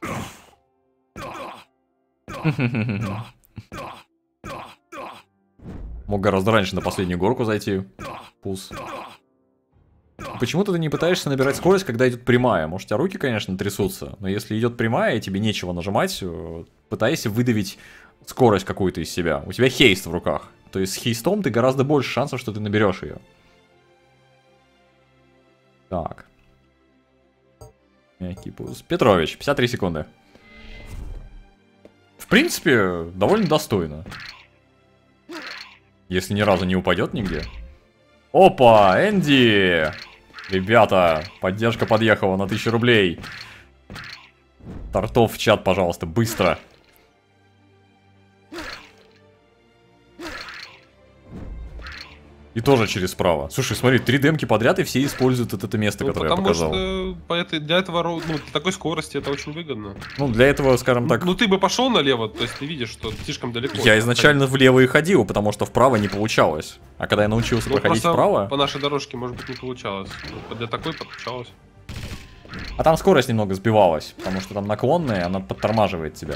Мог гораздо раньше на последнюю горку зайти. Пуз. Почему-то ты не пытаешься набирать скорость, когда идет прямая. Может, у тебя руки, конечно, трясутся, но если идет прямая, и тебе нечего нажимать, пытайся выдавить скорость какую-то из себя. У тебя хейст в руках. То есть с хейстом ты гораздо больше шансов, что ты наберешь ее. Так. Мягкий пуз. Петрович, пятьдесят три секунды. В принципе, довольно достойно. Если ни разу не упадет нигде. Опа, Энди! Ребята, поддержка подъехала на тысячу рублей. Тортов в чат, пожалуйста, быстро. И тоже через справа. Слушай, смотри, три демки подряд, и все используют это, это место, Ну, которое я потому показал. что по этой, для этого, ро- ну, для такой скорости это очень выгодно. Ну, для этого, скажем так... Ну ты бы пошел налево, то есть ты видишь, что слишком далеко. Я изначально влево и ходил, потому что вправо не получалось. А когда я научился Ну, проходить просто вправо... по нашей дорожке, может быть, не получалось. Ну, для такой получалось. А там скорость немного сбивалась, потому что там наклонная, она подтормаживает тебя.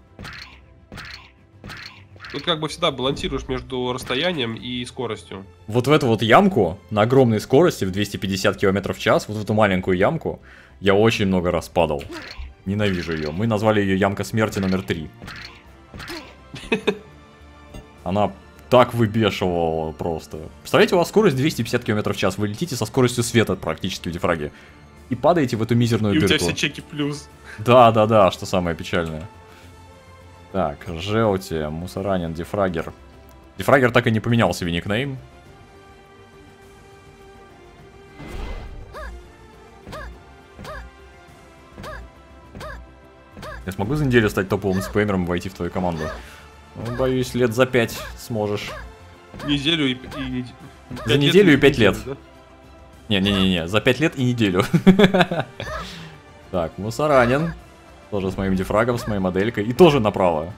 Тут как бы всегда балансируешь между расстоянием и скоростью. Вот в эту вот ямку на огромной скорости в двести пятьдесят километров в час, вот в эту маленькую ямку, я очень много раз падал. Ненавижу ее. Мы назвали ее ямка смерти номер три. Она так выбешивала просто. Представляете, у вас скорость двести пятьдесят километров в час, вы летите со скоростью света практически в дифраге. И падаете в эту мизерную И у тебя дырку. все чеки плюс. Да, да, да, что самое печальное. Так, Желти, Мусоранин, Дифрагер. Дифрагер так и не поменял себе никнейм. Я смогу за неделю стать топовым спеймером и войти в твою команду? Ну, боюсь, лет за пять сможешь. Неделю и... и нед- За пять неделю и пять неделю, лет. да? Не-не-не, за пять лет и неделю. Так, Мусоранин. Тоже с моим дифрагом, с моей моделькой. И тоже направо.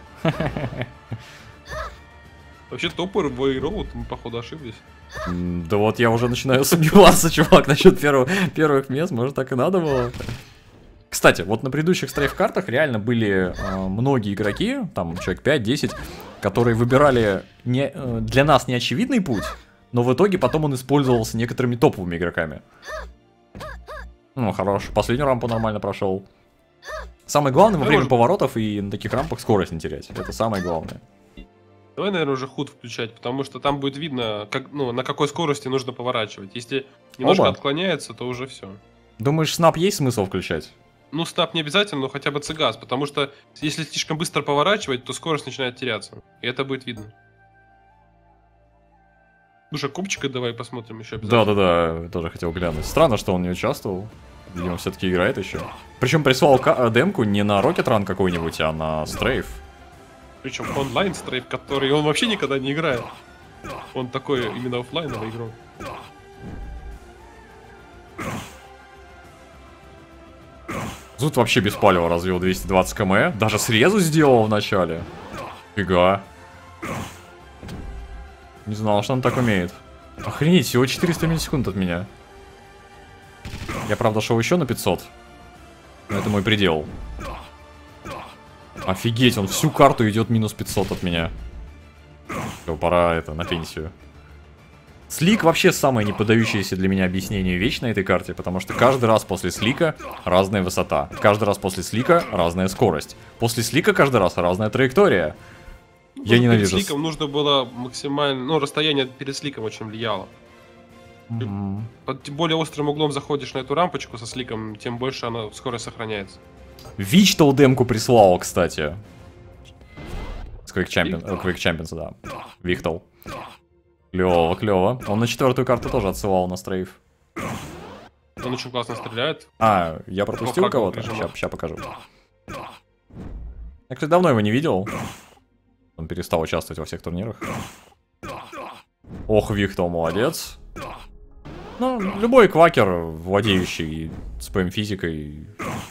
Вообще топор в Road, мы походу ошиблись. М, Да вот я уже начинаю сомневаться, чувак, насчет первого, первых мест. Может, так и надо было. Кстати, вот на предыдущих стрейф-картах реально были э, многие игроки, там человек пять-десять, которые выбирали не, э, для нас неочевидный путь, но в итоге потом он использовался некоторыми топовыми игроками. Ну, хорош. Последнюю рампу нормально прошел. Самое главное во Да, время может- поворотов и на таких рампах скорость не терять. Это самое главное. Давай, наверное, уже худ включать, потому что там будет видно, как, ну, на какой скорости нужно поворачивать. Если немножко Оба. отклоняется, то уже все. Думаешь, снап есть смысл включать? Ну, снап не обязательно, но хотя бы цигас, потому что если слишком быстро поворачивать, то скорость начинает теряться. И это будет видно. Слушай, копчика давай посмотрим еще обязательно. Да-да-да, тоже хотел глянуть. Странно, что он не участвовал. Видимо, все-таки играет еще. Причем прислал ка- демку не на Rocket Run какой-нибудь, а на стрейф. Причем онлайн стрейф, который он вообще никогда не играет. Он такой именно оффлайновый игрок. Зуд вообще без палева развел двести двадцать км. Даже срезу сделал в начале. Фига. Не знал, что он так умеет. Охренеть, всего четыреста миллисекунд от меня. Я, правда, шел еще на пятьсот. Но это мой предел. Офигеть, он всю карту идет минус пятьсот от меня. Все, пора это, на пенсию. Слик вообще самое неподдающееся для меня объяснению вещь на этой карте, потому что каждый раз после слика разная высота. Каждый раз после слика разная скорость. После слика каждый раз разная траектория. Ну, Я ненавижу. Перед сликом нужно было максимально... Ну, расстояние перед сликом очень влияло. Мгм. Под тем более острым углом заходишь на эту рампочку со сликом, тем больше она скорость сохраняется. Вичтал демку прислал, кстати. С Quick Champions, э, Quick Champions, да. Вихтал. Клево, клево. Он на четвертую карту тоже отсылал на стрейф. Он очень классно стреляет. А, я пропустил По фраговым кого-то? режимам. Сейчас покажу. Я, кстати, давно его не видел. Он перестал участвовать во всех турнирах. Ох, Вихтал, молодец. Ну, любой квакер, владеющий спэм-физикой.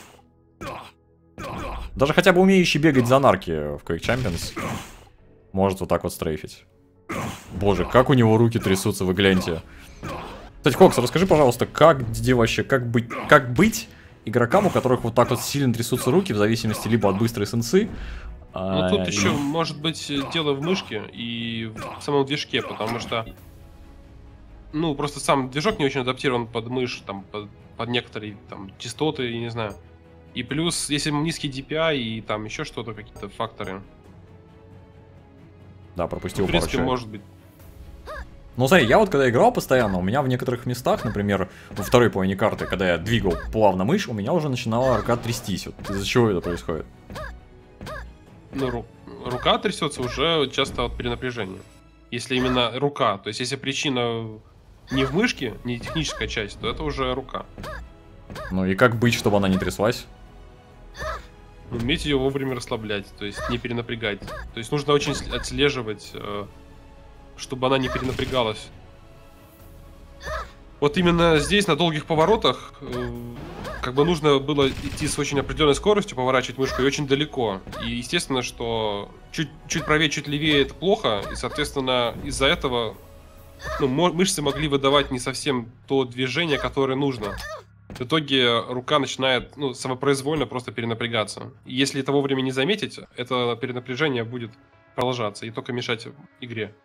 Даже хотя бы умеющий бегать за нарки в Quick Champions может вот так вот стрейфить. Боже, как у него руки трясутся, вы гляньте. Кстати, Кокс, расскажи, пожалуйста, как где вообще, как быть, как быть игрокам, у которых вот так вот сильно трясутся руки, в зависимости либо от быстрой сенсы. Ну а, тут и- еще может быть дело в мышке и в самом движке, потому что ну просто сам движок не очень адаптирован под мышь, там под, под некоторые там частоты, я не знаю. И плюс, если низкий ди пи ай и там еще что-то, какие-то факторы, Да, пропустил в пару принципе, человек. может быть. Ну, смотри, я вот когда играл постоянно, у меня в некоторых местах, например, во второй половине карты, когда я двигал плавно мышь, у меня уже начинала рука трястись. Вот из-за чего это происходит? Ну, ру- рука трясется уже часто от перенапряжения. Если именно рука, то есть если причина не в мышке, не техническая часть, то это уже рука. Ну и как быть, чтобы она не тряслась? Уметь ее вовремя расслаблять, то есть не перенапрягать. То есть нужно очень с- отслеживать, э, чтобы она не перенапрягалась. Вот именно здесь, на долгих поворотах, э, как бы нужно было идти с очень определенной скоростью, поворачивать мышку и очень далеко. И естественно, что чуть, чуть правее, чуть левее это плохо, и, соответственно, из-за этого ну, мо- мышцы могли выдавать не совсем то движение, которое нужно. В итоге рука начинает ну, самопроизвольно просто перенапрягаться. И если это вовремя не заметить, это перенапряжение будет продолжаться и только мешать игре.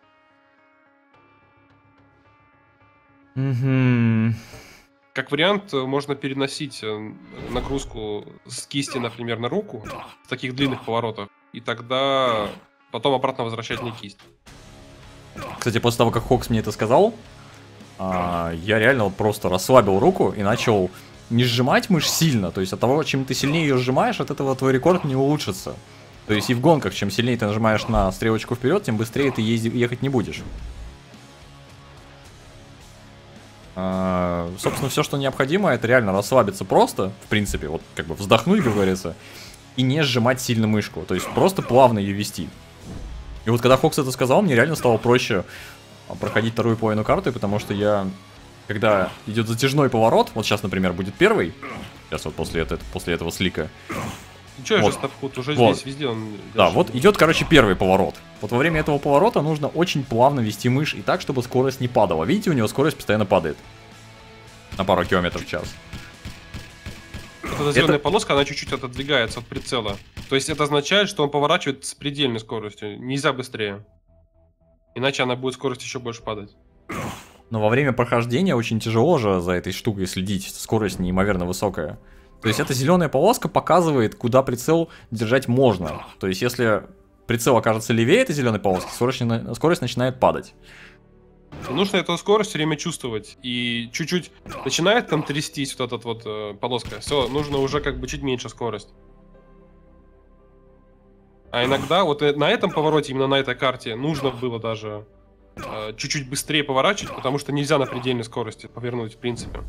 Угу. Как вариант, э, можно переносить э, нагрузку с кисти, например, на руку в таких длинных поворотах, и тогда потом обратно возвращать на кисть. Кстати, после того, как Хокс мне это сказал, а, я реально вот просто расслабил руку и начал не сжимать мышь сильно. То есть от того, чем ты сильнее ее сжимаешь, от этого твой рекорд не улучшится. То есть и в гонках, чем сильнее ты нажимаешь на стрелочку вперед, тем быстрее ты езди- ехать не будешь. А, собственно, все, что необходимо, это реально расслабиться просто, в принципе, вот как бы вздохнуть, как говорится, и не сжимать сильно мышку. То есть просто плавно ее вести. И вот когда Хокс это сказал, мне реально стало проще проходить вторую половину карты, потому что я, когда идет затяжной поворот, вот сейчас, например, будет первый, сейчас вот после, это, после этого слика. Ну что, Вот. же стопхуд уже Вот. здесь везде он. Да, держит. вот идет, короче, первый поворот. Вот во время этого поворота нужно очень плавно вести мышь и так, чтобы скорость не падала. Видите, у него скорость постоянно падает. На пару километров в час. Вот эта зеленая это- полоска, она чуть-чуть отодвигается от прицела. То есть это означает, что он поворачивает с предельной скоростью. Нельзя быстрее. Иначе она будет скорость еще больше падать. Но во время прохождения очень тяжело же за этой штукой следить. Скорость неимоверно высокая. То есть эта зеленая полоска показывает, куда прицел держать можно. То есть если прицел окажется левее этой зеленой полоски, скорость, не- скорость начинает падать. И нужно эту скорость все время чувствовать. И чуть-чуть начинает там трястись вот эта вот э, полоска. Все, нужно уже как бы чуть меньше скорость. А иногда вот э, на этом повороте, именно на этой карте, нужно было даже э, чуть-чуть быстрее поворачивать, потому что нельзя на предельной скорости повернуть, в принципе.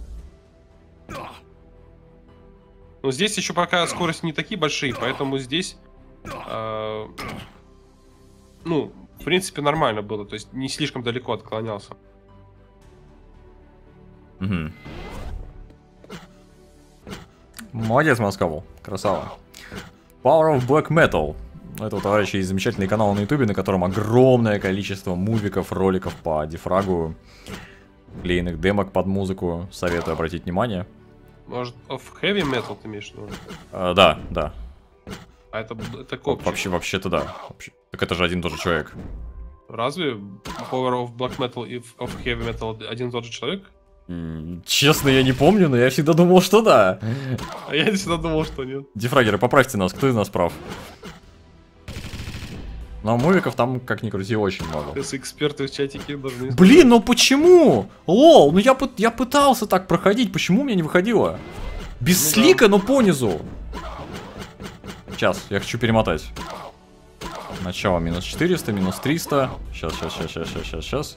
Но здесь еще пока скорости не такие большие, поэтому здесь, э, ну, в принципе, нормально было. То есть не слишком далеко отклонялся. Мгм. Молодец, Москву. Красава. Power of Black Metal. Это у товарища есть замечательный канал на ютубе, на котором огромное количество мувиков, роликов по дифрагу, клеенных демок под музыку. Советую обратить внимание. Может, of heavy metal ты имеешь в виду? А, да, да. А это, это Во- копчик. Вообще, вообще-то да. Вообще. Так это же один и тот же человек. Разве Power of Black Metal и of Heavy Metal один и тот же человек? М, Честно, я не помню, но я всегда думал, что да. А я всегда думал, что нет. Дифрагеры, поправьте нас, кто из нас прав? Но мувиков там, как ни крути, очень много. Если эксперты в чатике должны... знать. Блин, ну почему? Лол, ну я, пыт- я пытался так проходить, почему у меня не выходило? Без Ну слика, но по низу. Сейчас, я хочу перемотать. Начало минус четыреста, минус триста. Сейчас, сейчас, сейчас, сейчас, сейчас, сейчас, сейчас.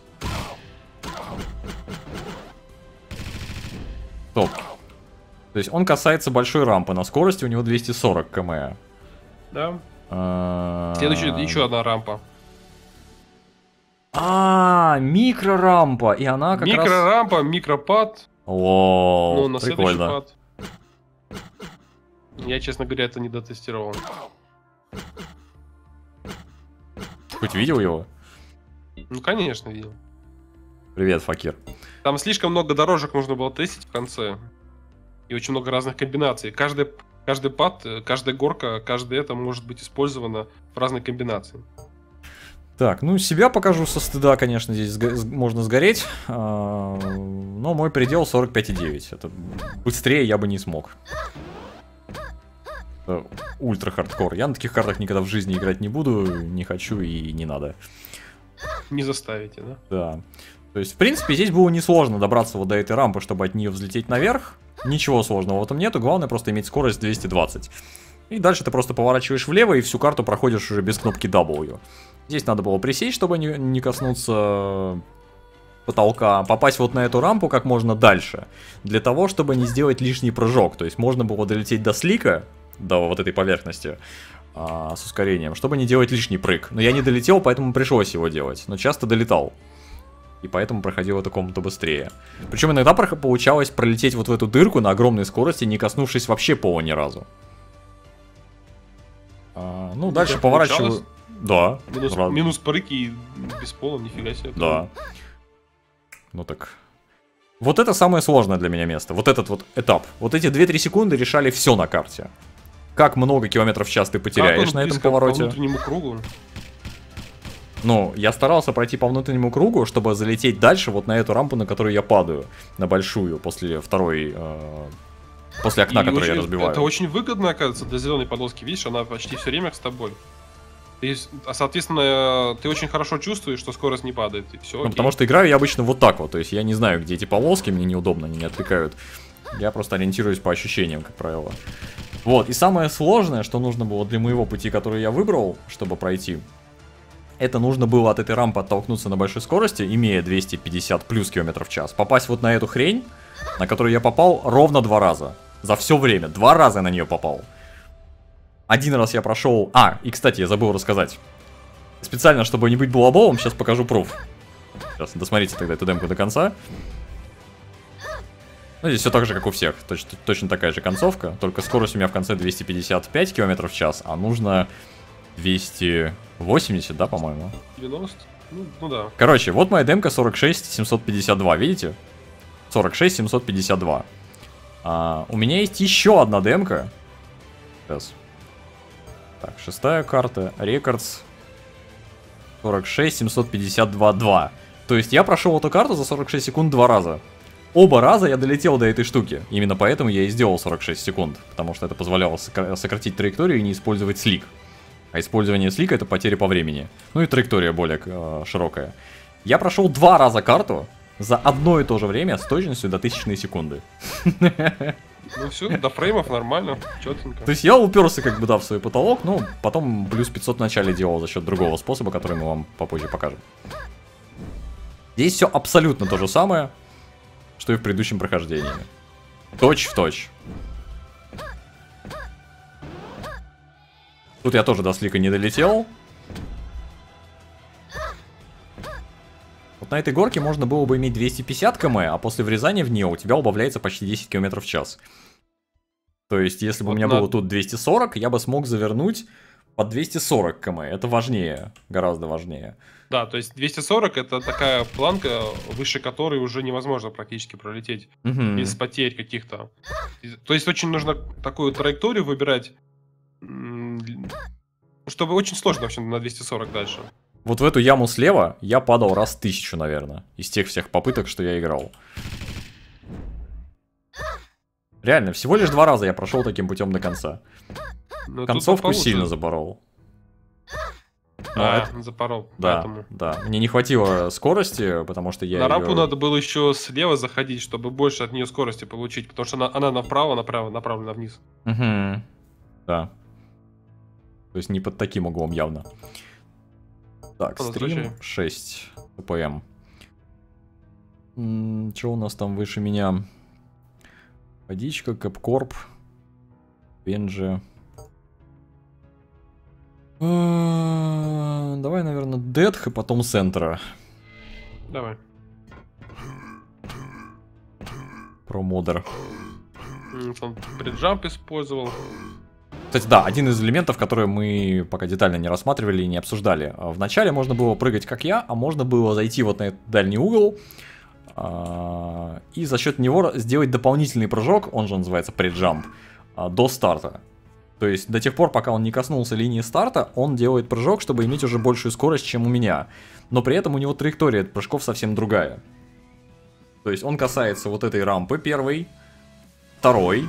Стоп. То есть он касается большой рампы, на скорости у него двести сорок км. Да. А, Следующая еще одна рампа. А, микрорампа, и она как раз... Микрорампа, микропад. Лол, Ну, на следующий прикольно. пад. Я, честно говоря, это не дотестировал. Хоть видел его? Ну, конечно, видел. Привет, Факир. Там слишком много дорожек нужно было тестить в конце. И очень много разных комбинаций. Каждый, каждый пад, э, каждая горка, каждое это может быть использовано в разной комбинации. Так, ну себя покажу со стыда, конечно, здесь сго- с- можно сгореть. А, но мой предел сорок пять и девять. Это быстрее я бы не смог. Это ультра хардкор. Я на таких картах никогда в жизни играть не буду, не хочу и не надо. Не заставите, да? Да. То есть, в принципе, здесь было несложно добраться вот до этой рампы, чтобы от нее взлететь наверх. Ничего сложного в этом нету, главное просто иметь скорость двести двадцать. И дальше ты просто поворачиваешь влево и всю карту проходишь уже без кнопки дабл ю. Здесь надо было присесть, чтобы не, не коснуться потолка, попасть вот на эту рампу как можно дальше, для того, чтобы не сделать лишний прыжок. То есть можно было долететь до слика, до вот этой поверхности, а, с ускорением, чтобы не делать лишний прыг. Но я не долетел, поэтому пришлось его делать, но часто долетал. И поэтому проходил эту комнату быстрее. Причем иногда получалось пролететь вот в эту дырку на огромной скорости, не коснувшись вообще пола ни разу. А, ну, дальше поворачиваю... Да. Минус, минус прыг и без пола, нифига себе. Да. Ну так... Вот это самое сложное для меня место. Вот этот вот этап. Вот эти две-три секунды решали все на карте. Как много километров в час ты потеряешь на этом повороте. По внутреннему кругу. Ну, я старался пройти по внутреннему кругу, чтобы залететь дальше вот на эту рампу, на которую я падаю. На большую, после второй... Э, после окна, которое я разбиваю. Это очень выгодно, оказывается, для зеленой полоски. Видишь, она почти все время с тобой. И, соответственно, ты очень хорошо чувствуешь, что скорость не падает. И все, ну, потому что играю я обычно вот так вот. То есть я не знаю, где эти полоски, мне неудобно, они не отвлекают. Я просто ориентируюсь по ощущениям, как правило. Вот, и самое сложное, что нужно было для моего пути, который я выбрал, чтобы пройти... Это нужно было от этой рампы оттолкнуться на большой скорости, имея двести пятьдесят плюс километров в час. Попасть вот на эту хрень, на которую я попал ровно два раза. За все время. Два раза я на нее попал. Один раз я прошел... А, и кстати, я забыл рассказать. Специально, чтобы не быть балаболом, сейчас покажу пруф. Сейчас, досмотрите тогда эту демку до конца. Ну, здесь все так же, как у всех. Точ точно такая же концовка. Только скорость у меня в конце двести пятьдесят пять километров в час, а нужно... двести восемьдесят, да, по-моему? девяносто? Ну, ну да. Короче, вот моя демка сорок шесть семьсот пятьдесят два, видите? сорок шесть семьсот пятьдесят два. А, у меня есть еще одна демка. Сейчас. Так, шестая карта. Рекордс. сорок шесть семьсот пятьдесят два два. То есть я прошел эту карту за сорок шесть секунд два раза. Оба раза я долетел до этой штуки. Именно поэтому я и сделал сорок шесть секунд. Потому что это позволяло сократить траекторию и не использовать слик. А использование слика — это потеря по времени. Ну и траектория более э, широкая. Я прошел два раза карту за одно и то же время с точностью до тысячной секунды. Ну все, до фреймов нормально, четенько. То есть я уперся как бы, да, в свой потолок, но потом плюс пятьсот в начале делал за счет другого способа, который мы вам попозже покажем. Здесь все абсолютно то же самое, что и в предыдущем прохождении. Точь в точь. Тут я тоже до слика не долетел. Вот на этой горке можно было бы иметь двести пятьдесят километров, а после врезания в нее у тебя убавляется почти десять километров в час. То есть, если бы вот у меня на... было тут двести сорок, я бы смог завернуть под двести сорок километров. Это важнее, гораздо важнее. Да, то есть двести сорок это такая планка, выше которой уже невозможно практически пролететь угу. без потерь каких-то. То есть очень нужно такую траекторию выбирать, чтобы очень сложно вообще на двести сорок дальше. Вот в эту яму слева я падал раз тысячу, наверное, из тех всех попыток, что я играл. Реально, всего лишь два раза я прошел таким путем до конца. Но концовку сильно запорол. А, это... запорол. Да, поэтому. да. Мне не хватило скорости, потому что я На рампу ее... надо было еще слева заходить, чтобы больше от нее скорости получить, потому что она, она направо, направо, направлена вниз. Угу. Да. То есть не под таким углом явно. Так, стрим шесть ППМ. Что у нас там выше меня? Водичка, Кэпкорп, Бенджи. Давай, наверное, Дедх и потом Сентра. Давай. Промодер. Он бриджамп использовал. Кстати, да, один из элементов, которые мы пока детально не рассматривали и не обсуждали. Вначале можно было прыгать, как я, а можно было зайти вот на этот дальний угол и за счет него сделать дополнительный прыжок, он же называется преджамп, до старта. То есть до тех пор, пока он не коснулся линии старта, он делает прыжок, чтобы иметь уже большую скорость, чем у меня. Но при этом у него траектория прыжков совсем другая. То есть он касается вот этой рампы первой, второй.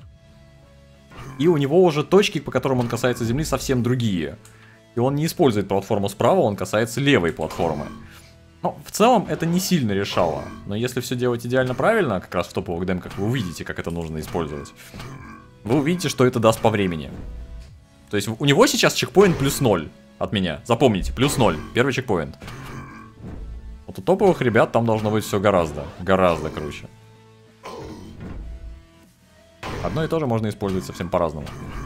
И у него уже точки, по которым он касается земли, совсем другие. И он не использует платформу справа, он касается левой платформы. Ну, в целом, это не сильно решало. Но если все делать идеально правильно, как раз в топовых демках, вы увидите, как это нужно использовать. Вы увидите, что это даст по времени. То есть у него сейчас чекпоинт плюс ноль от меня. Запомните, плюс ноль. Первый чекпоинт. Вот у топовых ребят там должно быть все гораздо, гораздо круче. Одно и то же можно использовать совсем по-разному.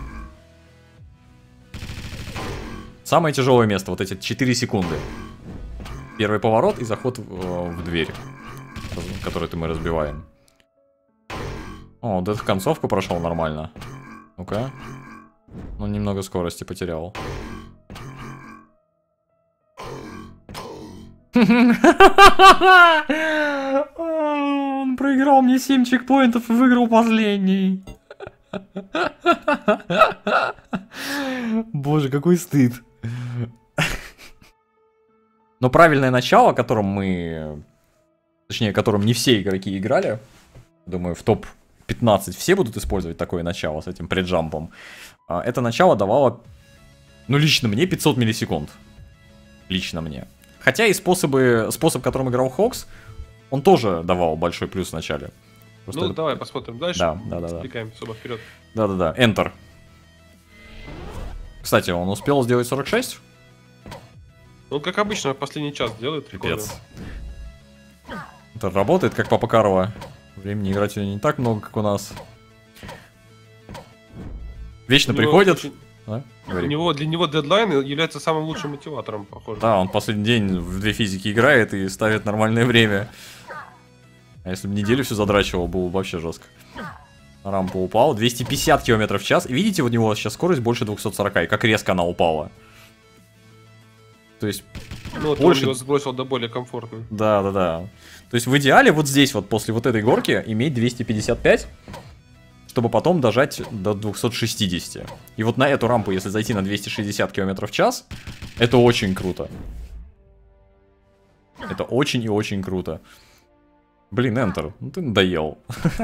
Самое тяжелое место, вот эти четыре секунды. Первый поворот и заход в, в дверь, которую мы разбиваем. О, вот эту концовку прошел нормально. Ну-ка. Ну, немного скорости потерял. Он проиграл мне семь чекпоинтов и выиграл последний. Боже, какой стыд. Но правильное начало, которым мы... Точнее, которым не все игроки играли. Думаю, в топ пятнадцать все будут использовать такое начало с этим преджампом. Это начало давало, ну, лично мне пятьсот миллисекунд. Лично мне. Хотя и способы, способ, которым играл Хокс, он тоже давал большой плюс в начале. Просто ну, это... давай посмотрим дальше. Да, да, да. Спекаем особо вперед. Да-да-да, Enter. Кстати, он успел сделать сорок шесть? Ну, как обычно, последний час делает. Пипец. Это работает, как Папа Карло. Времени играть не так много, как у нас. Вечно у него приходят. Очень... А? У него, для него дедлайн является самым лучшим мотиватором, похоже. Да, он последний день в две физики играет и ставит нормальное время. А если бы неделю все задрачивал, было бы вообще жестко. На рампу упал. двести пятьдесят километров в час. И видите, у него сейчас скорость больше двухсот сорока. И как резко она упала. То есть... Ну, вот больше... он его сбросил до более комфортной. Да, да, да. То есть в идеале вот здесь вот после вот этой горки иметь двести пятьдесят пять, чтобы потом дожать до двухсот шестидесяти. И вот на эту рампу, если зайти на двести шестьдесят километров в час, это очень круто. Это очень и очень круто. Блин, Enter, ну ты надоел.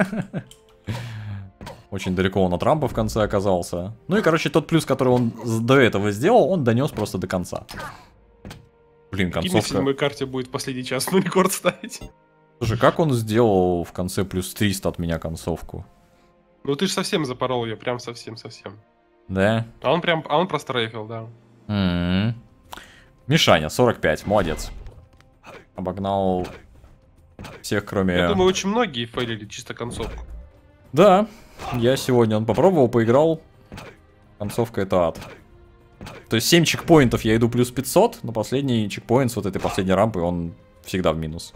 Очень далеко он от рампы в конце оказался. Ну и, короче, тот плюс, который он до этого сделал, он донес просто до конца. Блин, концовка... В седьмой карте будет последний час на рекорд ставить. Слушай, как он сделал в конце плюс триста от меня концовку? Ну ты же совсем запорол ее, прям совсем-совсем. Да? А он прям, а он прострейфил, да. Mm-hmm. Мишаня, сорок пять, молодец. Обогнал всех, кроме... Я думаю, очень многие фейлили чисто концовку. Да, я сегодня он попробовал, поиграл. Концовка это ад. То есть семь чекпоинтов я иду плюс пятьсот, но последний чекпоинт с вот этой последней рампы, он всегда в минус.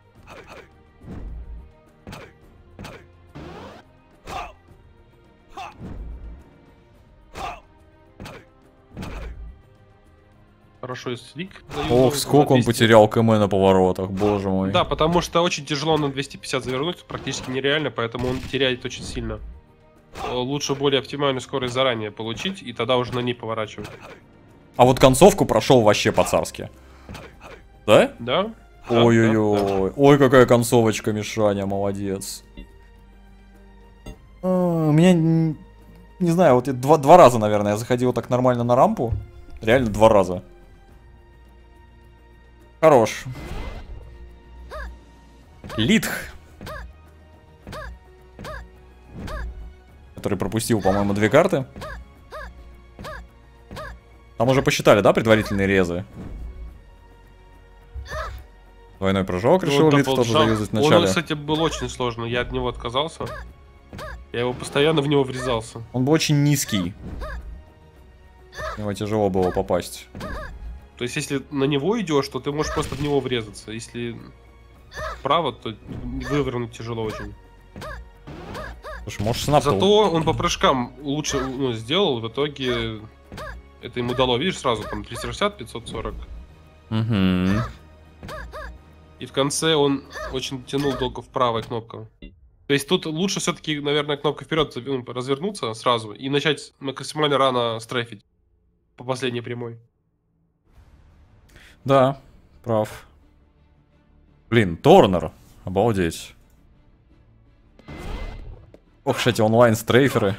Хорошо, если лик. Ох, сколько он потерял КМ на поворотах, боже мой. Да, потому что очень тяжело на двести пятьдесят завернуть, практически нереально, поэтому он теряет очень сильно. Лучше более оптимальную скорость заранее получить, и тогда уже на ней поворачивать. А вот концовку прошел вообще по-царски. Да? Да. Ой-ой-ой. Да, да. Ой, какая концовочка, Мишаня, молодец. А, у меня, не, не знаю, вот два, два раза, наверное, я заходил так нормально на рампу. Реально два раза. Хорош. Литх. Который пропустил, по-моему, две карты. Там уже посчитали, да, предварительные резы? Двойной прыжок решил ну, Литх тоже заюзать в начале. Он, кстати, был очень сложный, я от него отказался. Я его постоянно в него врезался. Он был очень низкий. В него тяжело было попасть. То есть, если на него идешь, то ты можешь просто в него врезаться. Если вправо, то вывернуть тяжело очень. Слушай, может, снап. Зато он по прыжкам лучше ну, сделал, в итоге это ему дало, видишь, сразу там триста шестьдесят, пятьсот сорок. Угу. И в конце он очень тянул долго в правой кнопку. То есть тут лучше все-таки, наверное, кнопка вперед развернуться сразу и начать максимально рано стрейфить по последней прямой. Да, прав. Блин, Торнер, обалдеть. Ох, кстати, онлайн-стрейферы.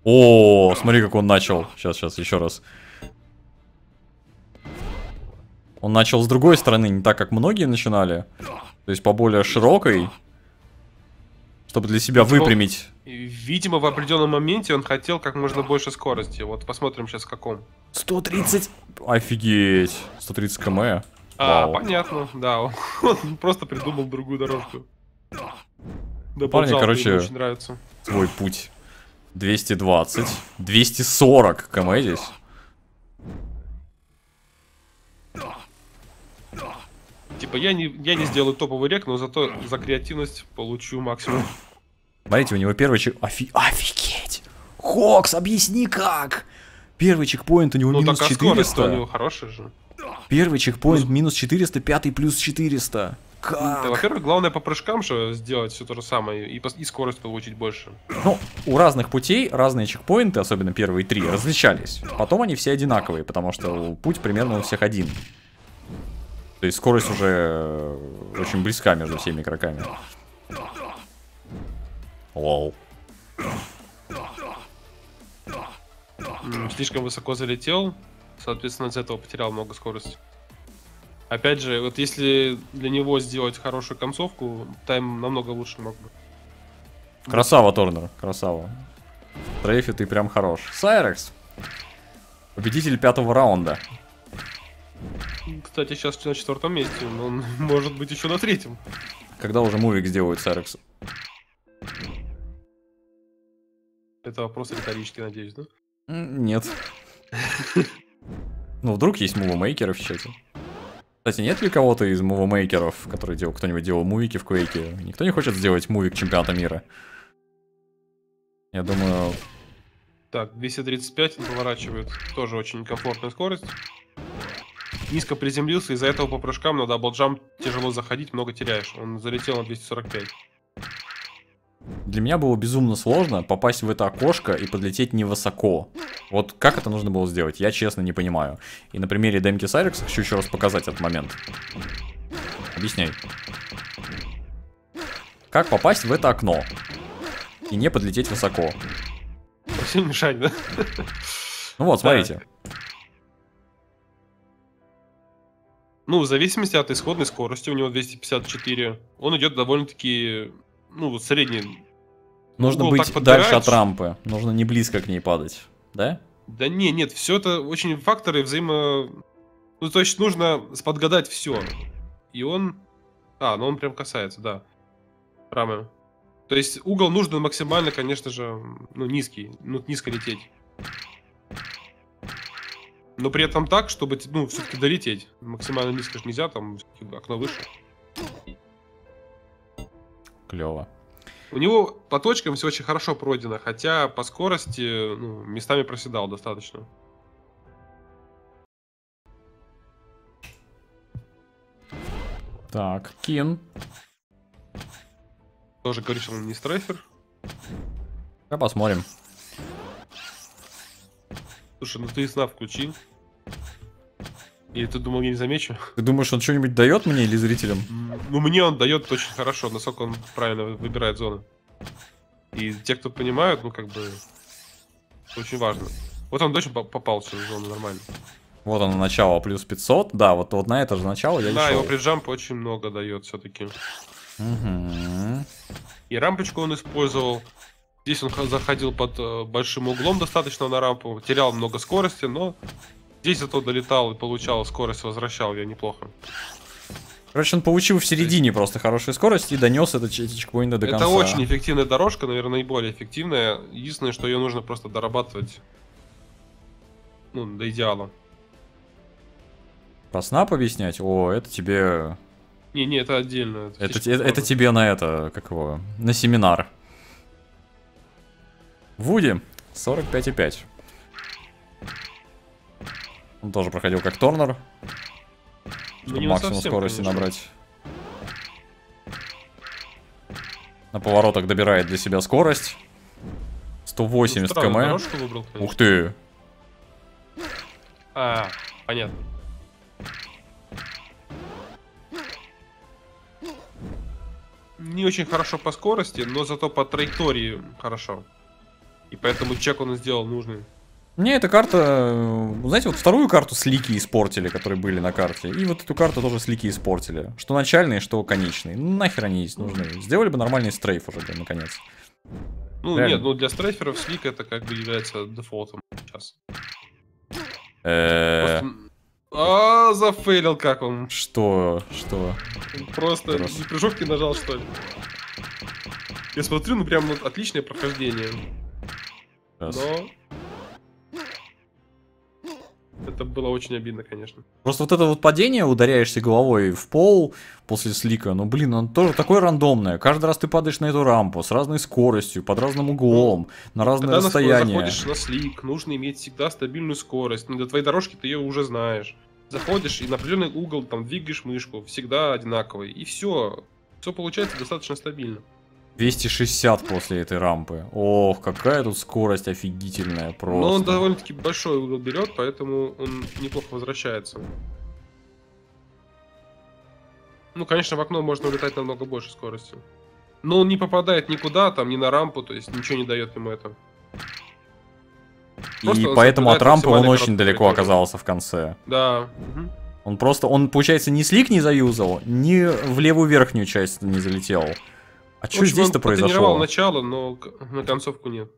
О, смотри, как он начал. Сейчас, сейчас, еще раз. Он начал с другой стороны, не так, как многие начинали. То есть по более широкой. Чтобы для себя выпрямить. Видимо, в определенном моменте он хотел как можно больше скорости. Вот посмотрим сейчас в каком. сто тридцать. Офигеть. сто тридцать км. А, Вау. понятно, да. Он, он просто придумал другую дорожку. Да, Парни, короче, очень нравится. свой путь. двести двадцать. двести сорок км здесь. Типа, я не, я не сделаю топовый рек, но зато за креативность получу максимум. Смотрите, у него первый чек... Офи... Офигеть! Хокс, объясни как! Первый чекпоинт у него Ну минус так, а скорость у четыреста. него хорошая же. Первый чекпоинт минус четыреста, пятый плюс четыреста. Как? Да, во-первых, главное по прыжкам же сделать все то же самое и, и скорость получить больше. Ну, у разных путей разные чекпоинты, особенно первые три, различались. Потом они все одинаковые, потому что путь примерно у всех один. То есть скорость уже очень близка между всеми игроками. Лол. Слишком высоко залетел, соответственно, из-за этого потерял много скорости. Опять же, вот если для него сделать хорошую концовку, тайм намного лучше мог бы. Красава, Торнер, красава. Трейфи, ты прям хорош. Сайрекс. Победитель пятого раунда. Кстати, сейчас на четвертом месте, но он может быть еще на третьем. Когда уже мувик сделают Сайрекс? Это вопрос риторический, надеюсь, да? Нет. Ну, вдруг есть мувомейкеры в чате. Кстати, нет ли кого-то из мувомейкеров, который делал, кто-нибудь делал мувики в Квейке? Никто не хочет сделать мувик чемпионата мира? Я думаю... Так, двести тридцать пять он поворачивает. Тоже очень комфортная скорость. Низко приземлился, из-за этого по прыжкам на даблджамп тяжело заходить, много теряешь. Он залетел на двести сорок пять. Для меня было безумно сложно попасть в это окошко и подлететь невысоко. Вот как это нужно было сделать, я честно не понимаю. И на примере демки Сайрекса хочу еще раз показать этот момент. Объясняй. Как попасть в это окно и не подлететь высоко? Всем мешать, да? Ну вот, смотрите. Ну, в зависимости от исходной скорости, у него двести пятьдесят четыре, он идет довольно-таки, ну, средний. Нужно Ну, быть так дальше подбираешь. от рампы. Нужно не близко к ней падать. Да? Да не, нет, все это очень факторы взаимо... Ну, то есть нужно подгадать все. И он... А, ну он прям касается, да. Рамы. То есть угол нужно максимально, конечно же, ну, низкий. Ну, низко лететь. Но при этом так, чтобы, ну, все-таки долететь. Максимально низко же нельзя, там окно выше. Клево. У него по точкам все очень хорошо пройдено, хотя по скорости, ну, местами проседал достаточно. Так, Кин. Тоже говорит, что он не стрейфер. Давай посмотрим. Слушай, ну ты и сна включи. Или ты думал, я не замечу? Ты думаешь, он что-нибудь дает мне или зрителям? Ну, мне он дает очень хорошо, насколько он правильно выбирает зоны. И те, кто понимают, ну, как бы, очень важно. Вот он точно попал в зону нормально. Вот оно, начало плюс пятьсот. Да, вот, вот на это же начало я и Да, шел. его приджамп очень много дает все-таки. Угу. И рампочку он использовал. Здесь он заходил под э, большим углом достаточно на рампу. Терял много скорости, но здесь зато долетал и получал скорость, возвращал ее неплохо. Короче, он получил в середине просто хорошую скорость и донес этот чекпоинт до конца. Это очень эффективная дорожка, наверное, наиболее эффективная. Единственное, что ее нужно просто дорабатывать, ну, до идеала. Про снап объяснять? О, это тебе... Не, не, это отдельно. Это, слишком это, это сложно. тебе на это, как его, на семинар. Вуди, сорок пять и пять. Он тоже проходил как Торнер. Ну, Чтобы не максимум совсем, скорости конечно. набрать. На поворотах добирает для себя скорость. сто восемьдесят Ну, странную км. дорожку выбрал, конечно. Ух ты. А, понятно. Не очень хорошо по скорости, но зато по траектории хорошо. И поэтому чек он сделал нужный. Мне эта карта, знаете, вот вторую карту слики испортили, которые были на карте, и вот эту карту тоже слики испортили. Что начальные, что конечные. Ну нахер они здесь нужны. Сделали бы нормальный стрейф уже, да, наконец. Ну Реально. нет, ну для стрейферов слик это как бы является дефолтом сейчас. Э, Просто- А, зафейлил как он. Что? Что? Просто Раз. не прыжок не нажал, что ли. Я смотрю, ну прям вот отличное прохождение. Сейчас. Но... Это было очень обидно, конечно. Просто вот это вот падение, ударяешься головой в пол после слика, ну блин, он тоже такое рандомное. Каждый раз ты падаешь на эту рампу с разной скоростью, под разным углом, на разное Когда на- расстояние. заходишь на слик, нужно иметь всегда стабильную скорость. Ну, для твоей дорожки ты ее уже знаешь. Заходишь и на определенный угол там двигаешь мышку, всегда одинаковый. И все. Все получается достаточно стабильно. двести шестьдесят после этой рампы. Ох, какая тут скорость офигительная просто. Но он довольно-таки большой угол берет, поэтому он неплохо возвращается. Ну, конечно, в окно можно улетать намного больше скорости. Но он не попадает никуда, там, ни на рампу, то есть ничего не дает ему это. И Просто он поэтому от соблюдает рампы он максимальный очень короткий далеко траекторию. оказался в конце. Да. Мгм. Он просто, он, получается, ни слик не заюзал, ни в левую верхнюю часть не залетел. А В что общем, здесь-то он потренировал произошло? начало, но к- на концовку нет.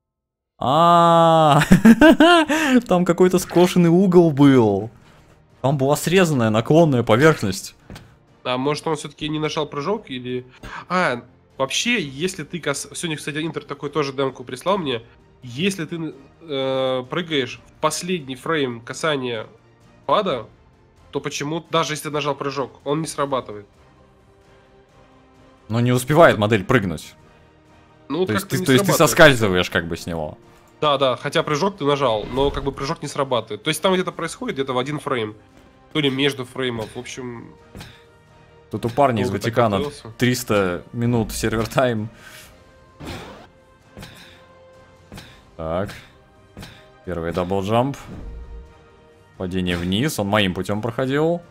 А, там какой-то скошенный угол был. Там была срезанная наклонная поверхность. А может он все-таки не нажал прыжок или... А, вообще, если ты... Кас... Сегодня, кстати, Интер такой тоже демку прислал мне. Если ты э, прыгаешь в последний фрейм касания пада, то почему, даже если ты нажал прыжок, он не срабатывает. Но не успевает модель прыгнуть. Ну, То есть, как-то ты, не то есть ты срабатывает. соскальзываешь как бы с него. Да, да, хотя прыжок ты нажал, но как бы прыжок не срабатывает. То есть там где-то происходит, где-то в один фрейм. То ли между фреймов. В общем, Тут у парня из Долго так Ватикана готовился. триста минут сервер тайм. Так. Первый даблджамп. Падение вниз. Он моим путем проходил.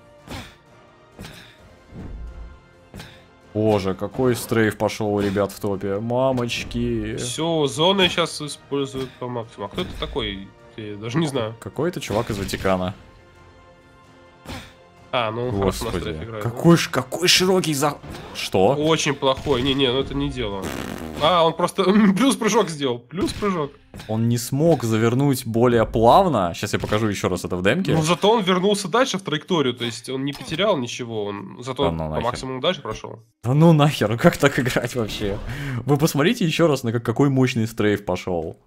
Боже, какой стрейф пошел у ребят в топе. Мамочки. все, зоны сейчас используют по максимуму. А кто это такой? Я даже не знаю. Какой-то чувак из Ватикана. А, ну он хорошо на Господи. стрейф играет. да? Какой, ш- какой широкий за... Что? Очень плохой. Не-не, ну это не дело. А, он просто плюс прыжок сделал. Плюс прыжок. Он не смог завернуть более плавно. Сейчас я покажу еще раз это в демке. Ну зато он вернулся дальше в траекторию. То есть он не потерял ничего. Он зато Да ну по нахер. максимуму дальше прошел. Да ну нахер, ну как так играть вообще? Вы посмотрите еще раз, на как- какой мощный стрейф пошел.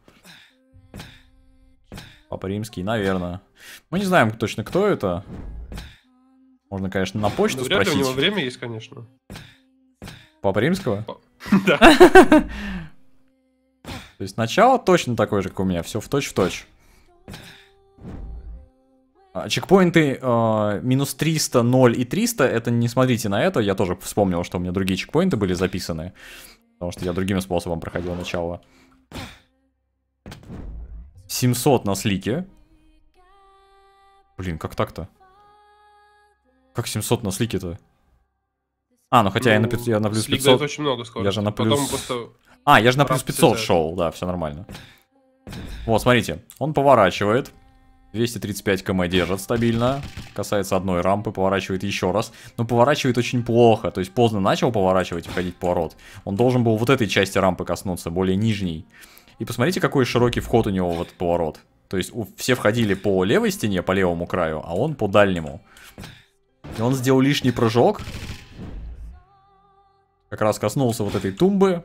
Папа Римский, наверное. Мы не знаем точно, кто это. Можно, конечно, на почту Ну, вряд ли у спросить. него время есть, конечно. Папа Римского? Да. То есть начало точно такое же, как у меня, все в точь-в-точь. А, Чекпоинты э, минус триста, ноль и триста, это не смотрите на это, я тоже вспомнил, что у меня другие чекпоинты были записаны, потому что я другим способом проходил начало. семьсот на слике. Блин, как так-то? Как семьсот на слике-то? А, ну хотя я на, пятьсот, я на плюс Слик пятьсот. дает очень много скорости. Я же на Потом плюс- просто... А, я же на плюс Раб пятьсот взять. шел, да, все нормально. Вот, смотрите, он поворачивает. двести тридцать пять километров держит стабильно. Касается одной рампы, поворачивает еще раз. Но поворачивает очень плохо. То есть поздно начал поворачивать и входить в поворот. Он должен был вот этой части рампы коснуться, более нижней. И посмотрите, какой широкий вход у него в этот поворот. То есть у, все входили по левой стене, по левому краю, а он по дальнему. И он сделал лишний прыжок. Как раз коснулся вот этой тумбы.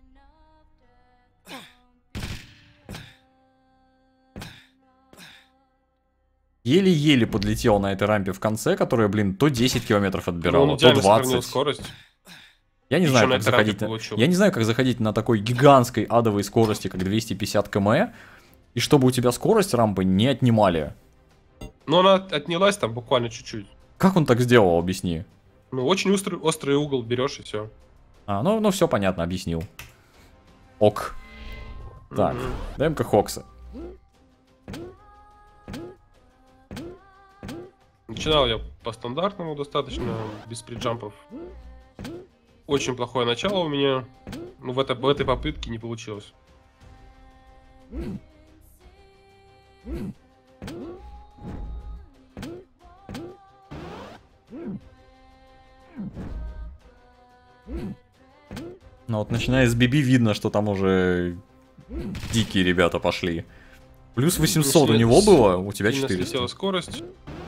Еле-еле подлетел на этой рампе в конце, которая, блин, то десять километров Ну, он отбирала, то идеально сохранил двадцать. скорость. Я не Еще знаю, на как этой рампе заходить на... получил. Я не знаю, как заходить на такой гигантской адовой скорости, как двести пятьдесят километров, и чтобы у тебя скорость рампы не отнимали. Но она отнялась там буквально чуть-чуть. Как он так сделал, объясни. Ну, очень острый, острый угол берешь и все. А, ну, ну все понятно, объяснил. Ок. Так, даем-ка Хокса. Начинал я по стандартному достаточно, без приджампов. Очень плохое начало у меня. Ну, в, это, в этой попытке не получилось. Ну вот начиная с би би видно, что там уже дикие ребята пошли. Плюс восемьсот у него было, у тебя четыреста. Скорость.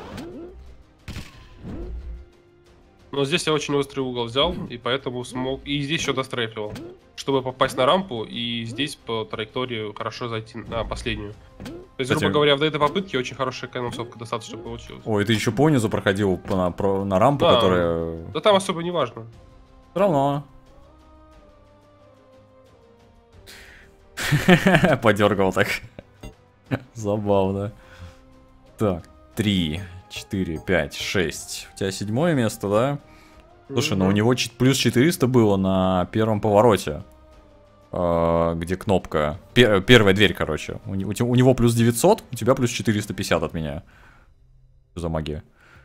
Но здесь я очень острый угол взял, и поэтому смог... И здесь еще дострейфил, чтобы попасть на рампу, и здесь по траектории хорошо зайти на последнюю. То есть, Кстати, грубо говоря, в этой попытке очень хорошая конусовка достаточно получилась. Ой, ты еще понизу проходил по, на, про, на рампу, Да. которая... Да там особо не важно. Все равно. Подергал так. Забавно. Так, три, четыре, пять, шесть. У тебя седьмое место, да? Слушай, ну у него чет- плюс четыреста было на первом повороте. Э, где кнопка. Пер- первая дверь, короче. У, не- у те- у него плюс девятьсот, у тебя плюс четыреста пятьдесят от меня. Что за магия?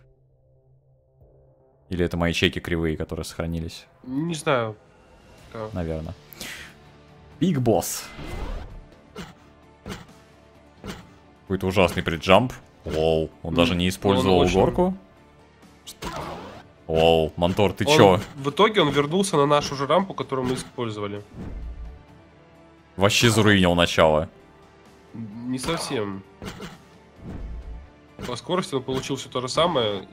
Или это мои чеки кривые, которые сохранились? Не знаю. Да. Наверное. Big Boss. Какой-то ужасный преджамп. Лол. Он даже не использовал очень- горку. Лол. Монтор, ты Он- чё? В итоге он вернулся на нашу же рампу, которую мы использовали. Вообще заруинил начало. Не совсем. По скорости он получил все то же самое.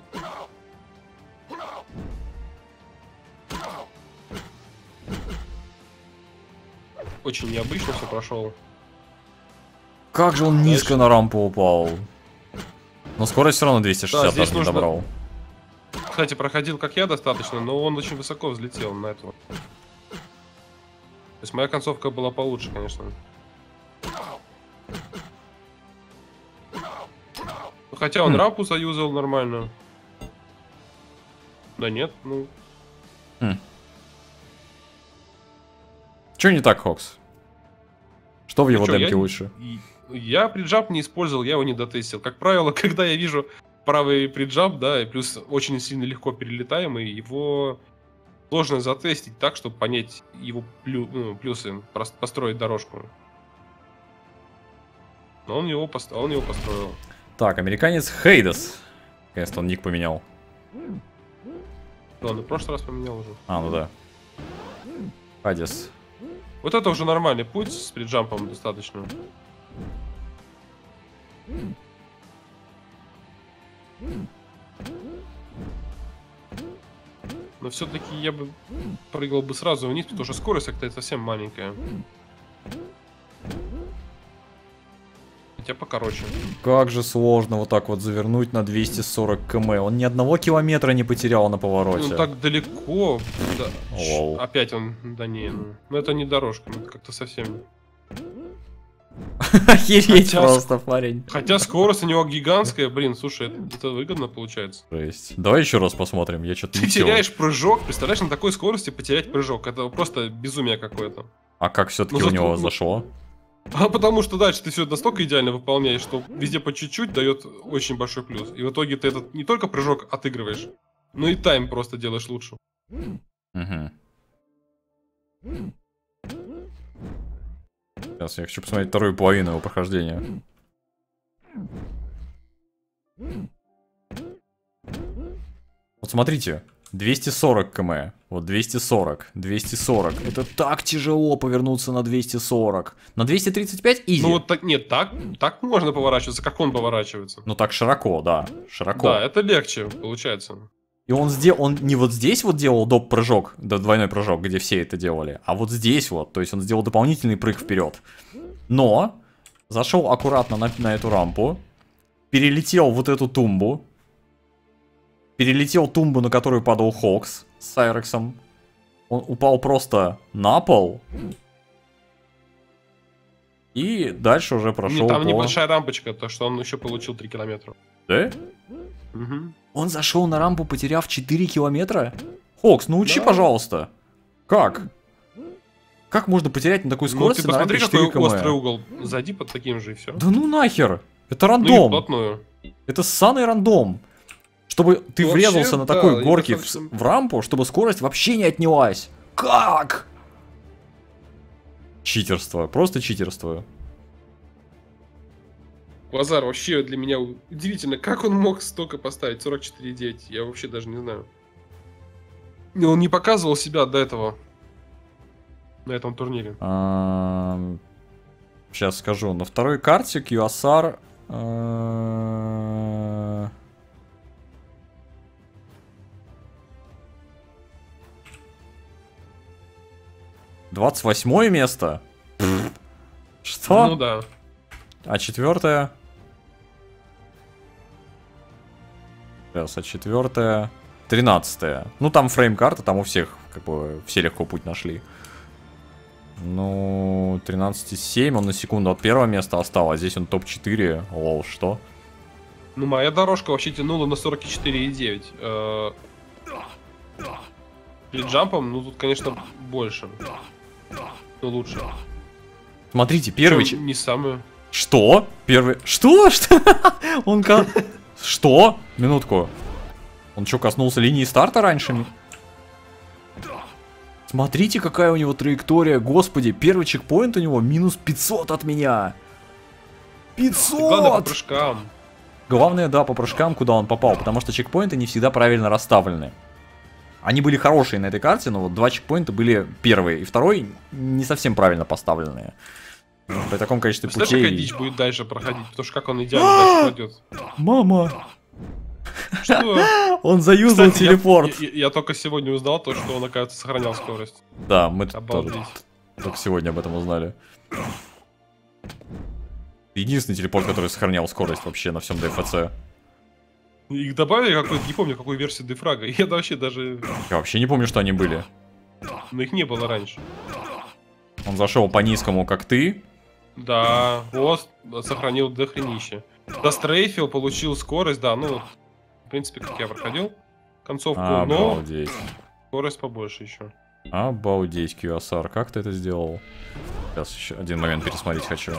Очень необычно все прошел. Как же он низко на рампу упал. Но скорость все равно двести шестьдесят Да, здесь даже не нужно- добрал. Кстати, проходил как я достаточно, но он очень высоко взлетел на этого. То есть моя концовка была получше, конечно. Ну, хотя он Хм. рампу заюзал нормально. Да нет, ну... Чё не так, Хокс? Что в его чё, демке я- лучше? И- Я приджамп не использовал, я его не дотестил. Как правило, когда я вижу правый приджамп, да, и плюс очень сильно легко перелетаемый, его сложно затестить так, чтобы понять его плю- ну, плюсы, прос- построить дорожку. Но он его, пост- он его построил. Так, американец Хейдес. Наконец-то он ник поменял. Да, он и в прошлый раз поменял уже. А, ну да. Хадис. Вот это уже нормальный путь с приджампом достаточно. Но все-таки я бы прыгал бы сразу вниз, потому что скорость как-то совсем маленькая. Хотя покороче. Как же сложно вот так вот завернуть на двести сорок километров. Он ни одного километра не потерял на повороте. Ну так далеко. Да. Лол. Ш- Опять он. Да не, ну. Ну это не дорожка, ну это как-то совсем. Охереть Хотя- просто, парень. Хотя скорость у него гигантская, блин, слушай, это, это выгодно получается. Жесть. Давай еще раз посмотрим, я что-то Ты не сел. теряешь прыжок, представляешь, на такой скорости потерять прыжок. Это просто безумие какое-то. А как все-таки Ну, у зато- него ну- зашло? А потому что дальше ты все настолько идеально выполняешь, что везде по чуть-чуть дает очень большой плюс. И в итоге ты этот не только прыжок отыгрываешь, но и тайм просто делаешь лучше. Угу. Сейчас я хочу посмотреть вторую половину его прохождения. Вот смотрите, двести сорок километров, вот двести сорок, двести сорок. Это так тяжело повернуться на двести сорок. На двести тридцать пять изи. Ну вот так, нет, так, так можно поворачиваться, как он поворачивается. Ну так широко, да, широко. Да, это легче получается. И он сделал, он не вот здесь вот делал доп. Прыжок, да, двойной прыжок, где все это делали, а вот здесь вот, то есть он сделал дополнительный прыг вперед. Но зашел аккуратно на, на эту рампу, перелетел вот эту тумбу, перелетел тумбу, на которую падал Хокс с Сайрексом. Он упал просто на пол. И дальше уже прошел Не, там по... небольшая рампочка, то что он еще получил три километра. Да? Угу. Он зашел на рампу, потеряв четыре километра? Хокс, научи, Да. пожалуйста. Как? Как можно потерять на такой Ну скорости ты на рампе посмотри, четыре какой острый километра? угол. Зайди под таким же и все. Да ну нахер! Это Ну и рандом! вплотную. Это ссаный рандом! Чтобы ты Ну, врезался вообще, на да, такой и горке в, достаточно- в рампу, чтобы скорость вообще не отнялась. Как? Читерство, просто читерство. Лазар вообще для меня удивительно, как он мог столько поставить, сорок четыре и девять, я вообще даже не знаю. Он не показывал себя до этого, на этом турнире. Сейчас скажу, на второй карте кью эс ар... двадцать восьмое место? Что? Ну да. А четвертое? Сейчас, а четвертое? тринадцатое. Ну там фрейм-карта, там у всех, как бы, все легко путь нашли. Ну, тринадцать семь, он на секунду от первого места остался, а здесь он топ четыре. Лол, что? Ну, моя дорожка вообще тянула на сорок четыре и девять. Перед джампом, ну, тут, конечно, больше. Ну, лучше. Смотрите, первый... Причем не самый... Что? Первый... Что? Что? Он ка... Что? Минутку. Он что, коснулся линии старта раньше? Смотрите, какая у него траектория. Господи, первый чекпоинт у него минус пятьсот от меня. пятьсот! Главное по прыжкам. Главное, да, по прыжкам, куда он попал. Потому что чекпоинты не всегда правильно расставлены. Они были хорошие на этой карте, но вот два чекпоинта были первые. И второй не совсем правильно поставленные. При таком количестве путей... Представляешь, какая дичь будет дальше проходить? Потому что как он идеально дальше пойдет. Мама! Что? Он заюзал Кстати, телепорт. Я, я, я только сегодня узнал то, что он, оказывается, сохранял скорость. Да, мы тоже Обалдеть. только сегодня об этом узнали. Единственный телепорт, который сохранял скорость вообще на всем ди эф си. Их добавили какой-то, не помню, какую версию дефрага. Я вообще даже... Я вообще не помню, что они были. Но их не было раньше. Он зашел по низкому, как ты. Да, вот, сохранил дохренище. Дострейфил, получил скорость, да, ну, в принципе, как я проходил концовку, но Обалдеть. скорость побольше еще. Обалдеть, кью эс ар, как ты это сделал? Сейчас еще один момент пересмотреть хочу.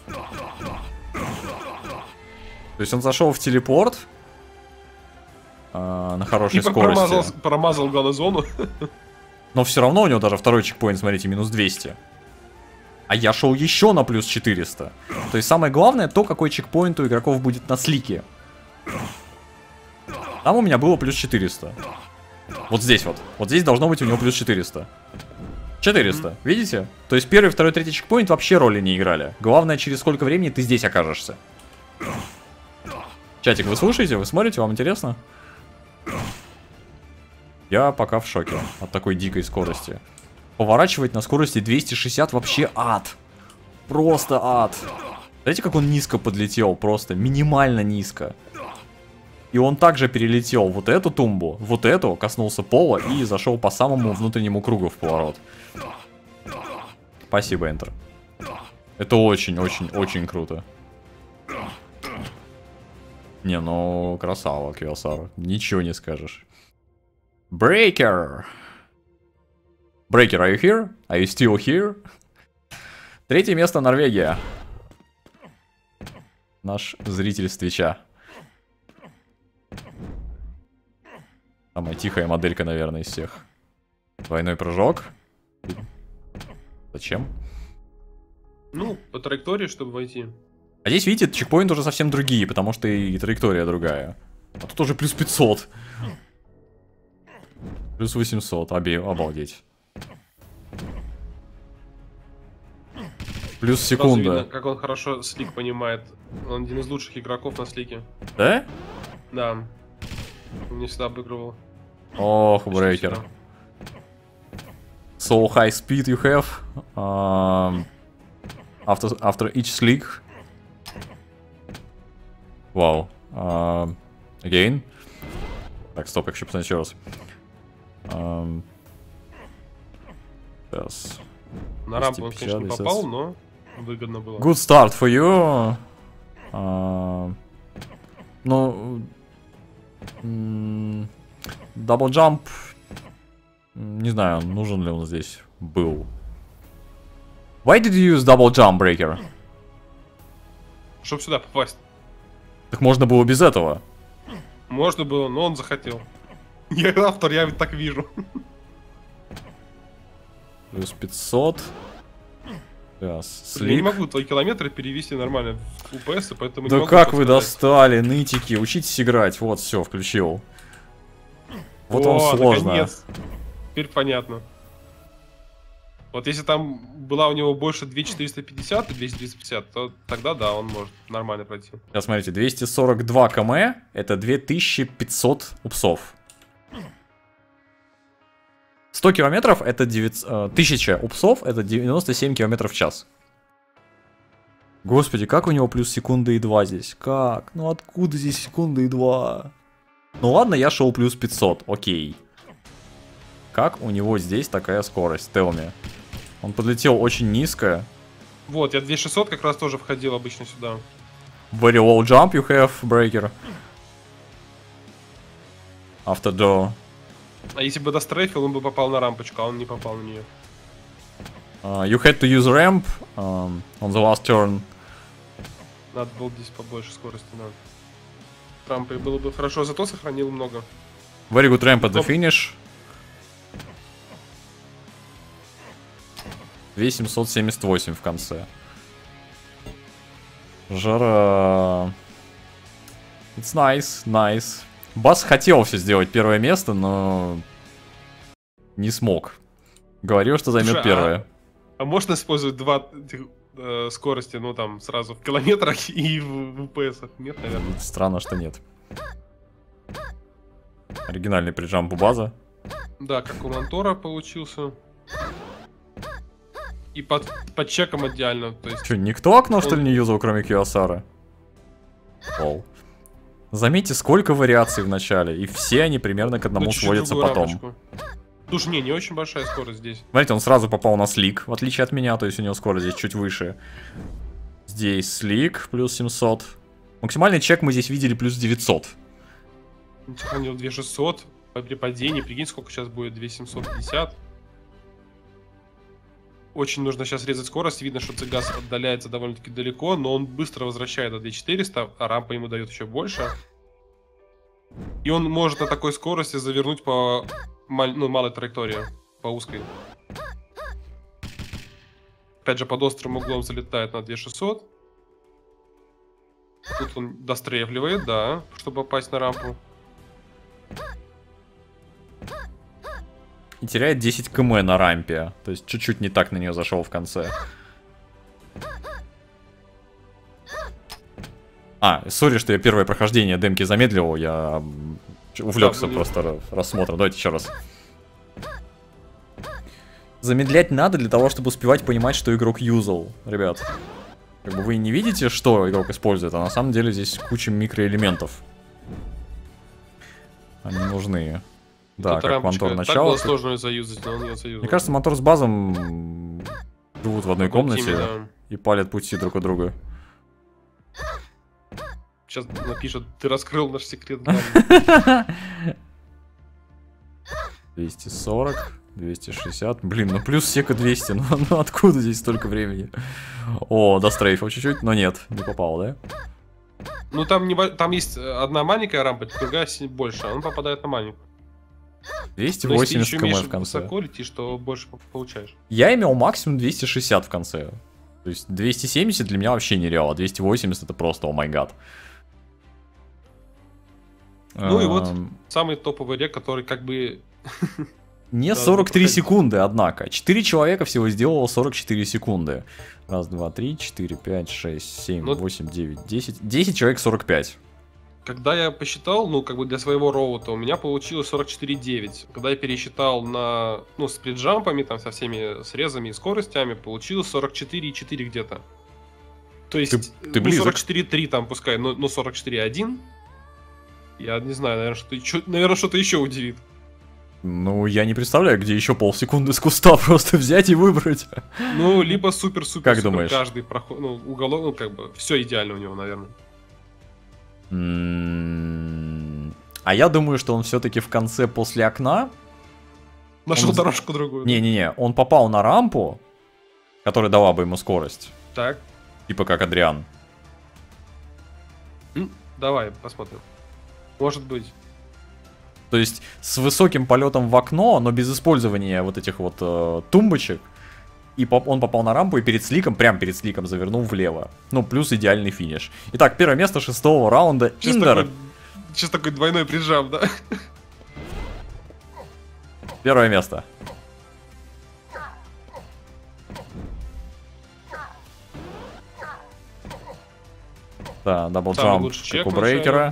То есть он зашел в телепорт а, на хорошей И скорости. промазал, промазал галозону. Но все равно у него даже второй чекпоинт, смотрите, минус двести. А я шел еще на плюс четыреста. То есть самое главное то, какой чекпоинт у игроков будет на слике. Там у меня было плюс четыреста. Вот здесь вот. Вот здесь должно быть у него плюс четыреста. четыреста. Mm-hmm. Видите? То есть первый, второй, третий чекпоинт вообще роли не играли. Главное, через сколько времени ты здесь окажешься. Чатик, вы слушаете? Вы смотрите? Вам интересно? Я пока в шоке от такой дикой скорости. Поворачивать на скорости двести шестьдесят вообще ад. Просто ад. Знаете, как он низко подлетел? Просто минимально низко. И он также перелетел вот эту тумбу, вот эту, коснулся пола и зашел по самому внутреннему кругу в поворот. Спасибо, Enter. Это очень-очень-очень круто. Не, ну, красава, кью эс ар. Ничего не скажешь. Breaker. Breaker, are you here? Are you still here? Третье место Норвегия. Наш зритель с Твича. Самая тихая моделька, наверное, из всех. Двойной прыжок. Зачем? Ну, по траектории, чтобы войти. А здесь, видите, чекпоинты уже совсем другие, потому что и траектория другая. А тут уже плюс пятьсот. Плюс восемьсот. Оби... Обалдеть. Плюс секунда. Видно, как он хорошо слик понимает. Он один из лучших игроков на слике. Да? Да. Он не всегда обыгрывал. Ох, брейкер. So high speed you have. Um, after, after each slick. Вау. Wow. Uh, again. Так, стоп, я хочу посмотреть еще раз. Um, сейчас. На рампу он, конечно, не попал, но выгодно было. Good start for you. Uh, ну... Дабл джамп. Не знаю, нужен ли он здесь был. Why did you use double jump, Breaker? Чтоб сюда попасть. Так можно было без этого. Можно было, но он захотел. Я автор, я ведь так вижу. Плюс пятьсот. Да, Я слик. не могу твои километры перевести нормально в ю пи эс, поэтому Да не могу как вы подсказать. достали, нытики, учитесь играть. Вот, все, включил. Вот О, вам сложно. наконец. Теперь понятно. Вот если там была у него больше две тысячи четыреста пятьдесят и двести пятьдесят, то тогда да, он может нормально пройти. Сейчас смотрите, двести сорок два км это две тысячи пятьсот упсов. сто километров это девятьсот, тысяча упсов это девяносто семь километров в час. Господи, как у него плюс секунда и два здесь? Как? Ну откуда здесь секунда и два? Ну ладно, я шел плюс пятьсот, окей. Как у него здесь такая скорость? Tell me. Он подлетел очень низко. Вот, я две тысячи шестьсот как раз тоже входил обычно сюда. Very low jump you have, breaker. After door. А если бы дострейфил, он бы попал на рампочку, а он не попал на нее. Uh, you had to use ramp um, on the last turn. Надо было здесь побольше скорости, надо. Рампы было бы хорошо, зато сохранил много. Very good ramp at the finish. две тысячи семьсот семьдесят восемь в конце. Жара. It's nice, nice. Бас хотел все сделать первое место, но не смог. Говорил, что займет Слушай, первое. А можно использовать два этих, э, скорости, ну там, сразу в километрах и в, в ю пи эс? Нет, наверное. Странно, что нет. Оригинальный приджамп у база. Да, как у Мантора получился. И под, под чеком идеально, то есть... Че, никто окно, что Он- ли, не юзал, кроме Киосара? Лол. Заметьте, сколько вариаций в начале, и все они примерно к одному ну, чуть-чуть сводятся другую потом. рампочку. Слушай, не, не очень большая скорость здесь. Смотрите, он сразу попал на слик, в отличие от меня, то есть у него скорость здесь чуть выше. Здесь слик, плюс семьсот. Максимальный чек мы здесь видели, плюс девятьсот. Он сохранил две тысячи шестьсот при падении. Прикинь, сколько сейчас будет, две тысячи семьсот пятьдесят. Очень нужно сейчас резать скорость. Видно, что Цигас отдаляется довольно-таки далеко, но он быстро возвращает до две тысячи четыреста, а рампа ему дает еще больше. И он может на такой скорости завернуть по мал- ну, малой траектории, по узкой. Опять же, под острым углом залетает на две тысячи шестьсот. Тут он дострефливает, да, чтобы попасть на рампу. И теряет десять км на рампе. То есть чуть-чуть не так на нее зашел в конце. А, сори, что я первое прохождение демки замедлил. Я м, увлекся Да, просто ра- рассмотром. Давайте еще раз. Замедлять надо для того, чтобы успевать понимать, что игрок юзал, ребят. Как бы вы не видите, что игрок использует, а на самом деле здесь куча микроэлементов. Они нужны. Да, Тут как рампочка. Мантор Так начало. было тут- сложно ее заюзать, но он ее заюзал. Мне кажется, Мотор с Базом живут в одной В одном комнате тиме, да. и палят пути друг у друга. Сейчас напишут, ты раскрыл наш секрет. двести сорок, двести шестьдесят. Блин, ну плюс сека двести. Ну, ну откуда здесь столько времени? О, дострейфил чуть-чуть, но нет, не попал, да? Ну там, не, там есть одна маленькая рампа, другая си- больше, а он попадает на маленькую. двести Но если ты восемьдесят еще км умеешь в конце. высоко летишь, то больше по- получаешь. Я имел максимум двести шестьдесят в конце. То есть двести семьдесят для меня вообще нереал, а двести восемьдесят это просто о май гад. Ну и вот Эм, самый топовый рек, который как бы... Не Должно сорок три проходить. секунды, однако. четыре человека всего сделало сорок четыре секунды. Раз, два, три, четыре, пять, шесть, семь, Ну- восемь, девять, десять. десять человек сорок пять. Когда я посчитал, ну, как бы для своего роута, у меня получилось сорок четыре девять. Когда я пересчитал на, ну, с сплитджампами, там, со всеми срезами и скоростями, получилось сорок четыре четыре где-то. То есть, Ты- ты ну, близок. сорок четыре три там, пускай, но, но сорок четыре один. Я не знаю, наверное, что-то еще, наверное, что-то еще удивит. Ну, я не представляю, где еще полсекунды с куста просто взять и выбрать. Ну, либо супер-супер. Как супер, думаешь? Каждый проход, ну, уголок, ну, как бы, все идеально у него, наверное. М, А я думаю, что он все-таки в конце после окна. Нашел Он- дорожку другую. да? Не-не-не, он попал на рампу, которая дала бы ему скорость. Так, Типа как Адриан. м, давай, посмотрим. Может быть. То есть с высоким полетом в окно, но без использования вот этих вот э, тумбочек, И поп он попал на рампу и перед сликом, прям перед сликом завернул влево. Ну, плюс идеальный финиш. Итак, первое место шестого раунда. Сейчас Индер. такой, сейчас такой двойной прижам, да? Первое место. Да, даблджамп, как у Брейкера.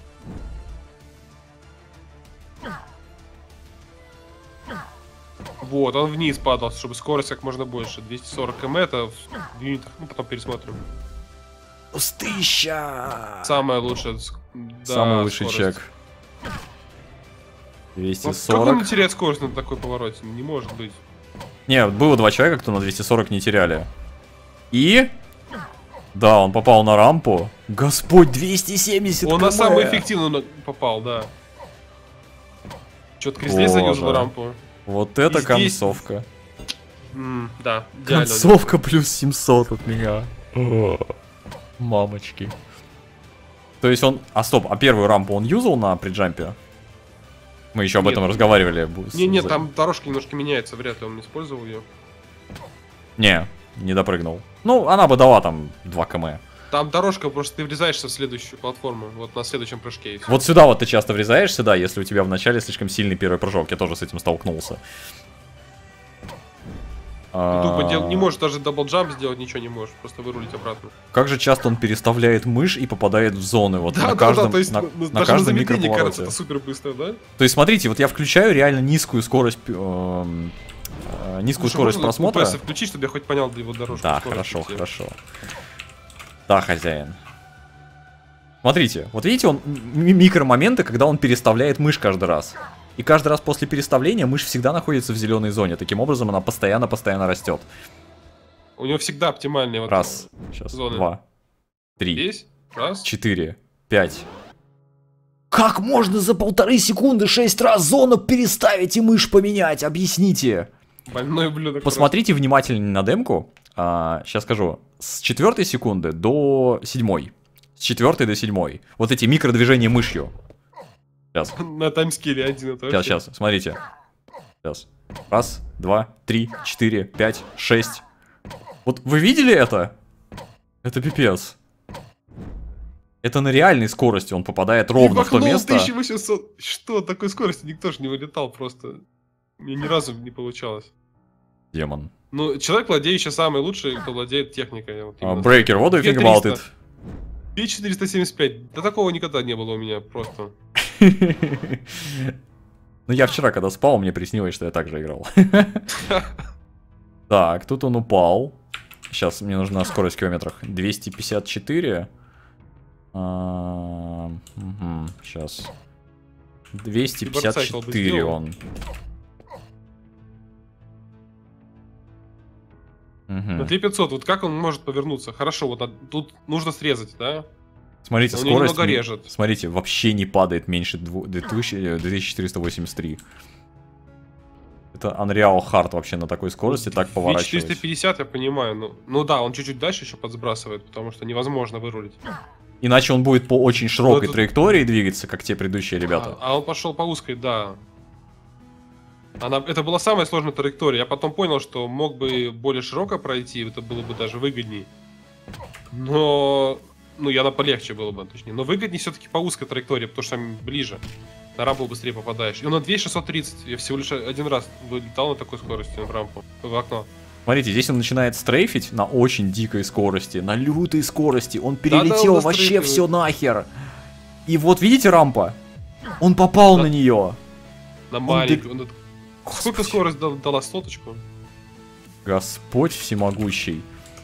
Вот, он вниз падал, чтобы скорость как можно больше. двести сорок км это в юнитах, ну потом пересмотрим. Пустыща! Самое лучшее. Да, Самый лучший скорость. чек. двести Ну, сорок. как он не теряет скорость на такой повороте? Не может быть. Не, было два человека, кто на двести сорок не теряли. И... Да, он попал на рампу. Господь, двести семьдесят Он км. на самый эффективный попал, да. Чё-то здесь заюзал рампу. Вот это И здесь- концовка. М, да, идеально. Концовка плюс семьсот от меня. О, мамочки. То есть он... А стоп, а первую рампу он юзал на приджампе? Мы еще об Нет. этом разговаривали. с- Не, не, за- там дорожка немножко меняется, вряд ли он использовал ее. Не, не допрыгнул. Ну, она бы дала там два км. Там дорожка, просто ты врезаешься в следующую платформу, вот на следующем прыжке. и всё. Вот сюда вот ты часто врезаешься, да, если у тебя в начале слишком сильный первый прыжок. Я тоже с этим столкнулся. Ты тупо А, дел- не можешь даже даблджамп сделать, ничего не можешь, просто вырулить обратно. Как же часто он переставляет мышь и попадает в зоны, вот Да, на да, каждом, да, то есть на, ну, на даже на каждом замедлении, кажется, микроповороте. это супер быстро, да? То есть смотрите, вот я включаю реально низкую скорость, эм, э, низкую Слушай, скорость можно просмотра. ю пи эс включить, чтобы я хоть понял его дорожку. Да, скорости хорошо, все. хорошо. Да, хозяин. Смотрите, вот видите, он м- микромоменты, когда он переставляет мышь каждый раз. И каждый раз после переставления мышь всегда находится в зеленой зоне. Таким образом, она постоянно-постоянно растет. У него всегда оптимальный вот Раз, сейчас, зоны. два, три, Здесь, раз. четыре, пять. Как можно за полторы секунды шесть раз зону переставить и мышь поменять? Объясните. Больной ублюдок. Посмотрите внимательнее на демку. А, сейчас скажу. С четвертой секунды до седьмой. С четвертой до седьмой. Вот эти микродвижения мышью. Сейчас. просто. На таймскилле один это Сейчас, вообще. сейчас, смотрите. Сейчас. Раз, два, три, четыре, пять, шесть. Вот вы видели это? Это пипец. Это на реальной скорости он попадает ровно в то Бахнул место. тысяча восемьсот. Что, такой скорости никто же не вылетал просто. Мне ни разу не получалось. Демон. Ну, человек, владеющий самый лучший, кто владеет техникой. Вот А, именно. Breaker, what do you think about it? пи четыреста семьдесят пять. Да такого никогда не было у меня просто. Ну, я вчера, когда спал, мне приснилось, что я так же играл. Так, тут он упал. Сейчас мне нужна скорость в километрах. двести пятьдесят четыре. Сейчас. двести пятьдесят четыре он. На Мгм. три пятьсот, вот как он может повернуться? Хорошо, вот а- тут нужно срезать, да? Смотрите, Он меня скорость... немного ми- режет. Смотрите, вообще не падает меньше дву- две тысячи две тысячи четыреста восемьдесят три. Это Unreal Hard вообще на такой скорости так поворачивать. четыреста пятьдесят, я понимаю. Ну, ну да, он чуть-чуть дальше еще подсбрасывает, потому что невозможно вырулить. Иначе он будет по очень широкой Ну, это- траектории двигаться, как те предыдущие ребята. А, а он пошел по узкой, да. Она, это была самая сложная траектория. Я потом понял, что мог бы более широко пройти, это было бы даже выгодней. Но... Ну, я на полегче было бы, точнее. Но выгоднее все-таки по узкой траектории, потому что там ближе. На рампу быстрее попадаешь. И он на две тысячи шестьсот тридцать. Я всего лишь один раз вылетал на такой скорости в рампу, в окно. Смотрите, здесь он начинает стрейфить на очень дикой скорости, на лютой скорости. Он Да-да, перелетел он вообще застрейфивает. все нахер. И вот видите рампа? Он попал Да. на нее. На Он маленькую. он- Сколько Господи. скорость дал- дала соточку? Господь всемогущий.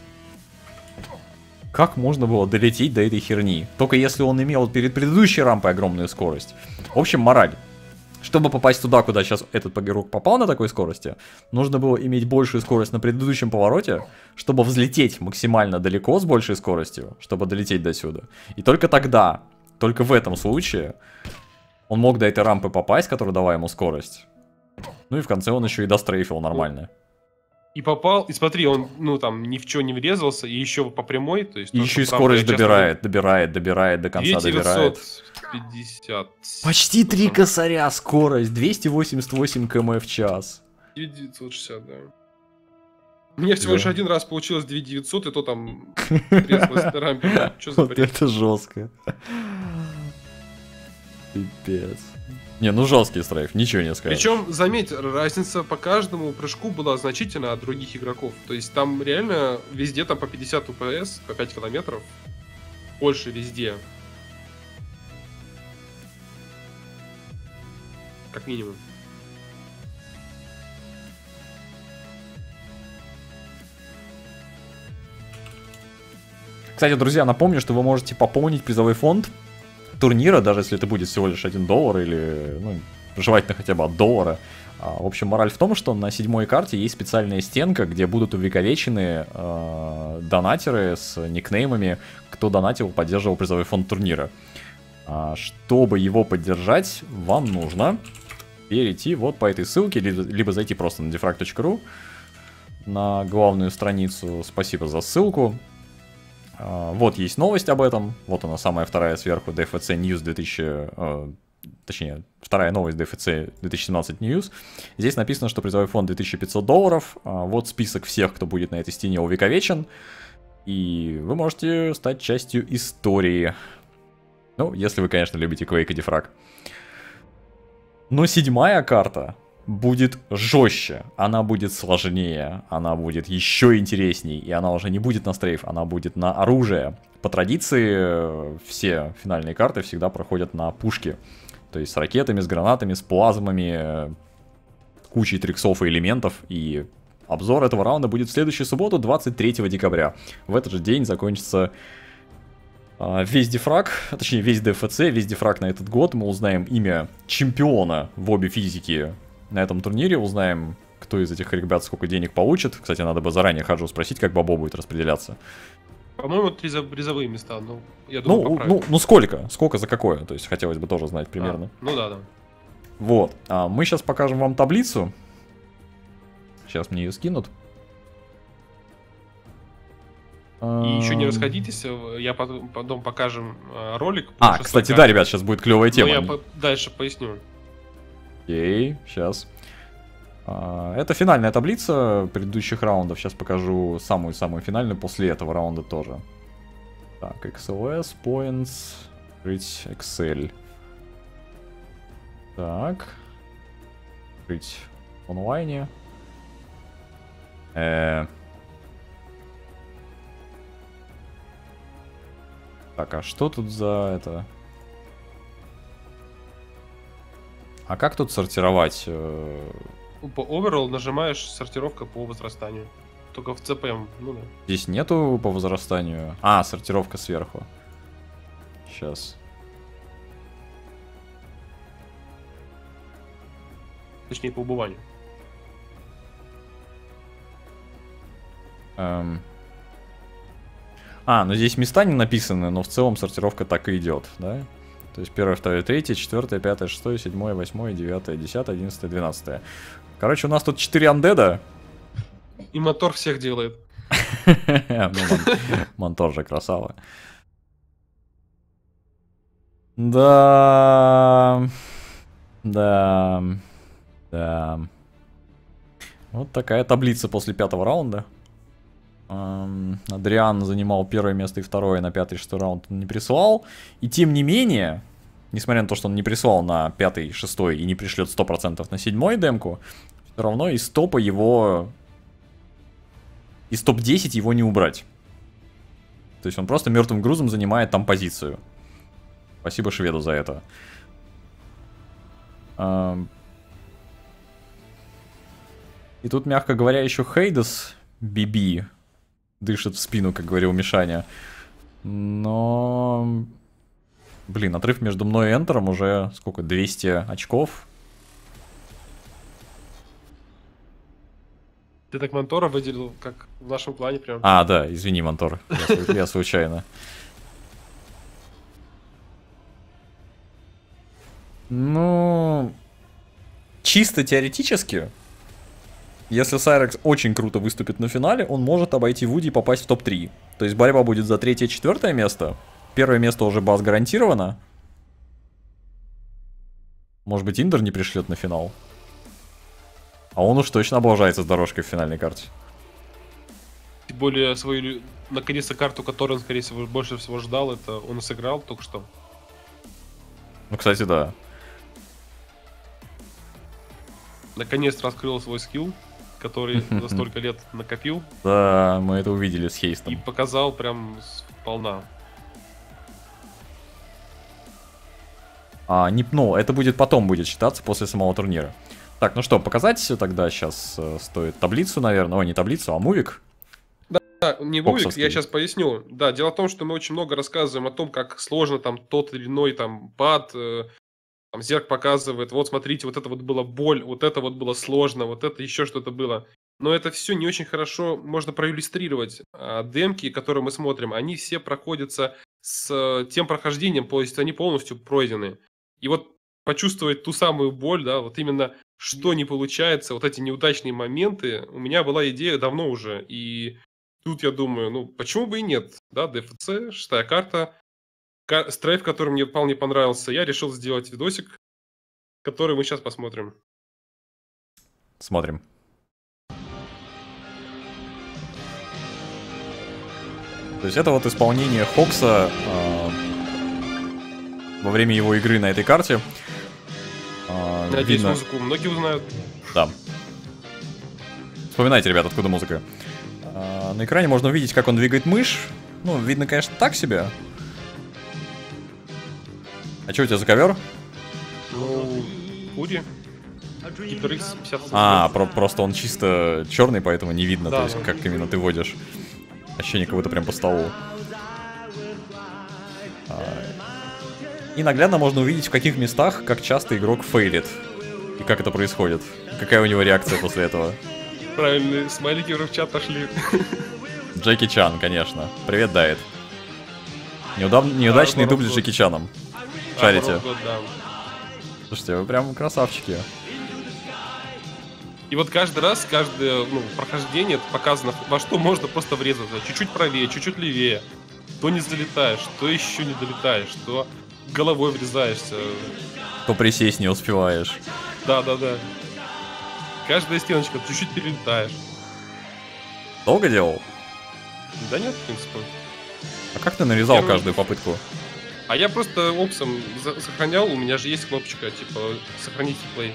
Как можно было долететь до этой херни? Только если он имел перед предыдущей рампой огромную скорость. В общем, мораль. Чтобы попасть туда, куда сейчас этот игрок попал на такой скорости, нужно было иметь большую скорость на предыдущем повороте, чтобы взлететь максимально далеко с большей скоростью, чтобы долететь до сюда. И только тогда, только в этом случае, он мог до этой рампы попасть, которая дала ему скорость. Ну и в конце он еще и дострейфил нормально. И попал, и смотри, он, ну, там, ни в что не врезался, и еще по прямой, то есть... И то, еще и что скорость правда, я добирает, добирает, добирает, до конца часто- добирает. девятьсот пятьдесят. Почти три косаря скорость, двести восемьдесят восемь км в час. девятьсот шестьдесят, да. У меня всего лишь Да. один раз получилось две тысячи девятьсот, и то там трескалось на рампе. Что за Вот бред? это жестко. Пипец. Не, ну жесткий стрейф, ничего не скажешь. Причем, заметь, разница по каждому прыжку была значительна от других игроков. То есть там реально везде там по пятьдесят эф пи эс, по пять километров. Больше везде. Как минимум. Кстати, друзья, напомню, что вы можете пополнить призовой фонд турнира, даже если это будет всего лишь один доллар или, ну, желательно хотя бы от доллара. А, в общем, мораль в том, что на седьмой карте есть специальная стенка, где будут увековечены э, донатеры с никнеймами, кто донатил, поддерживал призовой фонд турнира. А, чтобы его поддержать, вам нужно перейти вот по этой ссылке, либо, либо зайти просто на дефраг точка ру на главную страницу. Спасибо за ссылку. Вот есть новость об этом, вот она самая вторая сверху, ди эф си News две тысячи, э, точнее, вторая новость ди эф си две тысячи семнадцать News. Здесь написано, что призовой фонд две тысячи пятьсот долларов, вот список всех, кто будет на этой стене увековечен, и вы можете стать частью истории. Ну, если вы, конечно, любите Quake и Defrag. Но седьмая карта будет жестче, она будет сложнее, она будет еще интересней, и она уже не будет на стрейф, она будет на оружие. По традиции все финальные карты всегда проходят на пушки, то есть с ракетами, с гранатами, с плазмами, кучей триксов и элементов, и обзор этого раунда будет в следующую субботу, двадцать третьего декабря. В этот же день закончится Uh, весь дефраг, точнее весь ди эф си, весь дефраг на этот год. Мы узнаем имя чемпиона в обе физики на этом турнире, узнаем, кто из этих ребят сколько денег получит. Кстати, надо бы заранее Хаджу спросить, как бабо будет распределяться. По-моему, три за призовые места, ну, я думаю, Ну, поправим. ну, ну сколько? Сколько за какое? То есть хотелось бы тоже знать примерно. А, ну да, да. Вот. А мы сейчас покажем вам таблицу. Сейчас мне ее скинут. И еще не расходитесь, я потом, потом покажем э, ролик. по А, шестой кстати, карте. да, ребят, сейчас будет клевая Ну, тема. я по- дальше поясню. Окей, сейчас. А, Это финальная таблица предыдущих раундов. Сейчас покажу самую-самую финальную после этого раунда тоже. Так, икс эл эс, Points, открыть Excel. Так. Открыть в онлайне. Э. Так, а что тут за это? А как тут сортировать? э, По overall нажимаешь сортировка по возрастанию. Только в цэ пэ эм, ну да. Здесь нету по возрастанию. А, сортировка сверху. Сейчас. Точнее, по убыванию. Эм. А, ну здесь места не написаны, но в целом сортировка так и идет, да? То есть первое, второе, третье, четвертое, пятое, шестое, седьмое, восьмое, девятое, десятое, одиннадцатое, двенадцатое. Короче, у нас тут четыре андеда. И мотор всех делает. Ну, Монтор же красава. Да. Да. Да. Вот такая таблица после пятого раунда. Эм, Адриан занимал первое место и второе, на пятый и шестой раунд он не прислал. И тем не менее, несмотря на то, что он не прислал на пятый и шестой и не пришлет сто процентов на седьмой демку, все равно из топа его... Из топ десять его не убрать. То есть он просто мертвым грузом занимает там позицию. Спасибо шведу за это. Эм, И тут, мягко говоря, еще Хейдес би би дышит в спину, как говорил Мишаня. Но... Блин, отрыв между мной и Энтером уже сколько? двести очков. Ты так Монтора выделил, как в нашем клане прям. А, да, извини, Монтор. Я, слу- я случайно. Ну... Чисто теоретически, если Сайрекс очень круто выступит на финале, он может обойти Вуди и попасть в топ три. То есть борьба будет за третье-четвертое место. Первое место уже бас гарантировано. Может быть, Индер не пришлет на финал. А он уж точно облажается с дорожкой в финальной карте. Тем более свою, наконец-то, карту, которую он, скорее всего, больше всего ждал, это он сыграл только что. Ну, кстати, да. Наконец-то раскрыл свой скилл, который за столько лет накопил. Да, мы это увидели с И Хейстом. показал прям сполна. А, не, ну, это будет потом будет считаться после самого турнира. Так, ну что, показать тогда сейчас э, стоит таблицу, наверное. О, не таблицу, а мувик. Да, не мувик, Фоксовский. я сейчас поясню. Да, дело в том, что мы очень много рассказываем о том, как сложно там тот или иной там пад, э, там Зерк показывает, вот смотрите, вот это вот была боль, вот это вот было сложно, вот это еще что-то было. Но это все не очень хорошо можно проиллюстрировать. А демки, которые мы смотрим, они все проходятся с тем прохождением, то есть они полностью пройдены. И вот почувствовать ту самую боль, да, вот именно что не получается, вот эти неудачные моменты, у меня была идея давно уже, и тут я думаю, ну, почему бы и нет, да, ДФЦ, шестая карта, ка- стрейф, который мне вполне понравился, я решил сделать видосик, который мы сейчас посмотрим. Смотрим. То есть это вот исполнение Хокса э, во время его игры на этой карте. Э, Надеюсь, видно- музыку многие узнают. Да. Вспоминайте, ребят, откуда музыка. А, на экране можно увидеть, как он двигает мышь. Ну, видно, конечно, так себе. А что у тебя за ковер? Ну, Фури, HyperX пятьдесят. А, про- просто он чисто черный, поэтому не видно, Да, то есть, да. как именно ты водишь. Ощущение как будто прям по столу. А, и наглядно можно увидеть, в каких местах, как часто игрок фейлит. И как это происходит. Какая у него реакция после этого. Правильно, смайлики уже в чат пошли. Джеки Чан, конечно. Привет, Дайет. Неудав... Неудачный Да, дубль с Воров Джеки Чаном. Шарите. А, Воров год, да. Слушайте, вы прям красавчики. И вот каждый раз, каждое ну, прохождение это показано, во что можно просто врезаться. Чуть-чуть правее, чуть-чуть левее. То не залетаешь, то еще не долетаешь, то головой врезаешься. То присесть не успеваешь. Да-да-да. Каждая стеночка, чуть-чуть перелетаешь. Долго делал? Да нет, в принципе. А как ты нарезал Первый- каждую попытку? А я просто опсом за- сохранял, у меня же есть кнопочка, типа, сохранить реплей.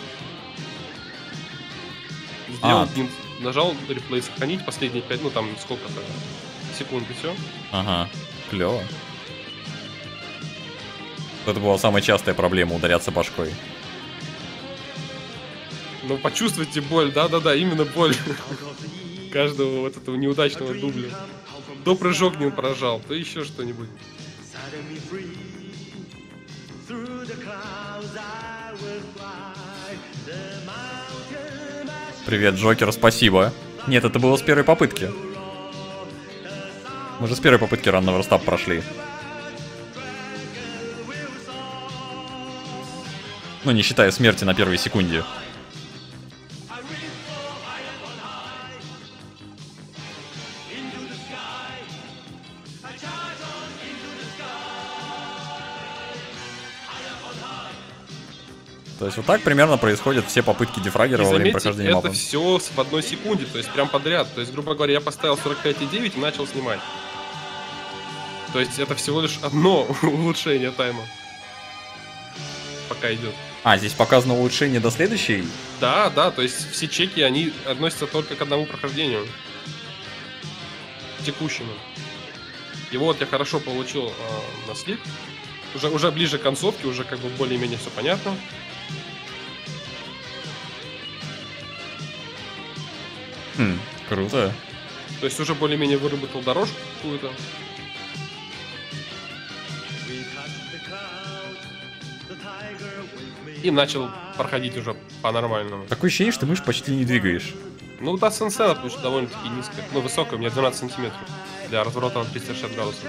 Сделал А. бинт, нажал реплей, сохранить последние пять, ну там сколько-то секунд и все. Ага, клево. Это была самая частая проблема — ударяться башкой. Ну, почувствуйте боль, да-да-да, именно боль каждого вот этого неудачного дубля. То прыжок не поражал, то еще что-нибудь. Привет, Джокер, спасибо. Нет, это было с первой попытки. Мы же с первой попытки ранного верстап прошли. Ну, не считая смерти на первой секунде. То есть вот так примерно происходят все попытки дефрагера И во время заметьте, прохождения это мапа. все в одной секунде, то есть прям подряд. То есть, грубо говоря, я поставил сорок пять и девять и начал снимать. То есть это всего лишь одно улучшение тайма. Пока идет. А, здесь показано улучшение до следующей. Да, да, то есть все чеки, они относятся только к одному прохождению. Текущему. И вот я хорошо получил э, на слип. Уже, уже ближе к концовке, уже как бы более-менее все понятно. Хм, круто. То есть уже более-менее выработал дорожку какую-то. И начал проходить уже по-нормальному. Такое ощущение, что мышь почти не двигаешь. Ну да, сенсена, потому что довольно-таки низкая. Ну, высокая, у меня двенадцать сантиметров. Для разворота на триста шестьдесят градусов.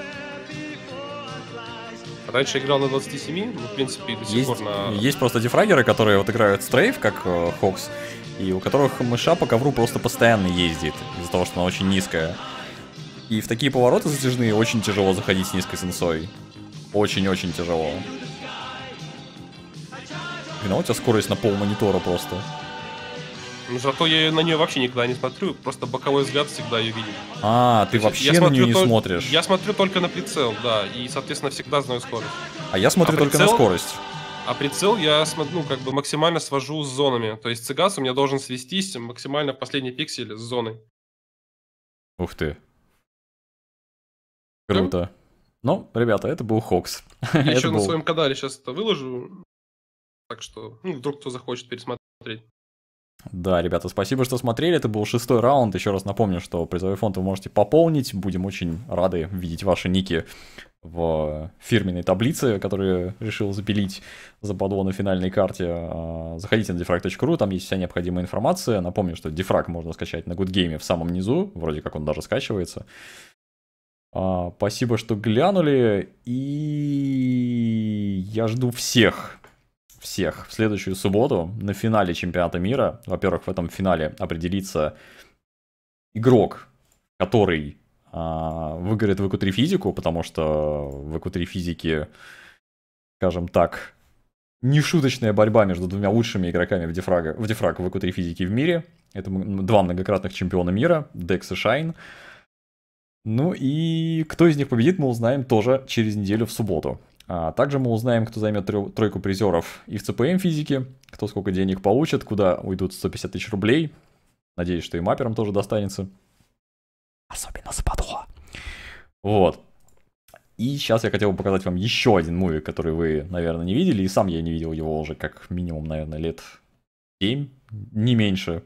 Раньше играл на двадцати семи, ну, в принципе, и до сих Есть, пор на... есть просто дефрагеры, которые вот играют стрейф, как э, Хокс, и у которых мыша по ковру просто постоянно ездит, из-за того, что она очень низкая. И в такие повороты затяжные очень тяжело заходить с низкой сенсой. Очень-очень тяжело. И ну, у тебя скорость на пол монитора просто. Но зато я на нее вообще никогда не смотрю, просто боковой взгляд всегда ее видит. А, ты То есть вообще я на нее смотрю не тол- смотришь. Я смотрю только на прицел, да, и, соответственно, всегда знаю скорость. А я смотрю А только на прицел? скорость. А прицел я смотрю, ну, как бы максимально свожу с зонами. То есть цигас у меня должен свестись максимально в последний пиксель с зоной. Ух ты. Круто. Ну, ребята, это был Хокс. Я Это еще на был- своем канале сейчас это выложу. Так что, ну, вдруг кто захочет пересмотреть. Да, ребята, спасибо, что смотрели. Это был шестой раунд. Еще раз напомню, что призовой фонд вы можете пополнить. Будем очень рады видеть ваши ники в фирменной таблице, которую решил запилить за подло на финальной карте. А, Заходите на дефраг точка ру, там есть вся необходимая информация. Напомню, что дефраг можно скачать на Good Game в самом низу. Вроде как он даже скачивается. А, Спасибо, что глянули. И я жду всех. Всех в следующую субботу на финале чемпионата мира. Во-первых, в этом финале определится игрок, который а, выиграет в и кью три физику, потому что в и кью три физике, скажем так, нешуточная борьба между двумя лучшими игроками в дефрага, в дефраг в и кью три физике в мире. Это м- два многократных чемпиона мира, Dex и Shine. Ну и кто из них победит, мы узнаем тоже через неделю в субботу. А также мы узнаем, кто займет трё- тройку призеров и в цэ пэ эм физике, кто сколько денег получит, куда уйдут сто пятьдесят тысяч рублей. Надеюсь, что и мапперам тоже достанется. Особенно западло. Вот. И сейчас я хотел бы показать вам еще один муви, который вы, наверное, не видели. И сам я не видел его уже как минимум, наверное, лет семь, не меньше.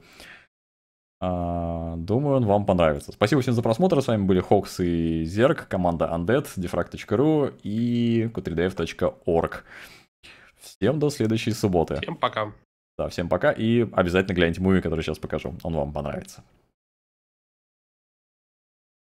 А, думаю, он вам понравится. Спасибо всем за просмотр. С вами были Хокс и Зерк, команда Undead, дефраг точка ру и кью три ди эф точка орг. Всем до следующей субботы. Всем пока. Да, всем пока. И обязательно гляньте муви, который сейчас покажу. Он вам понравится.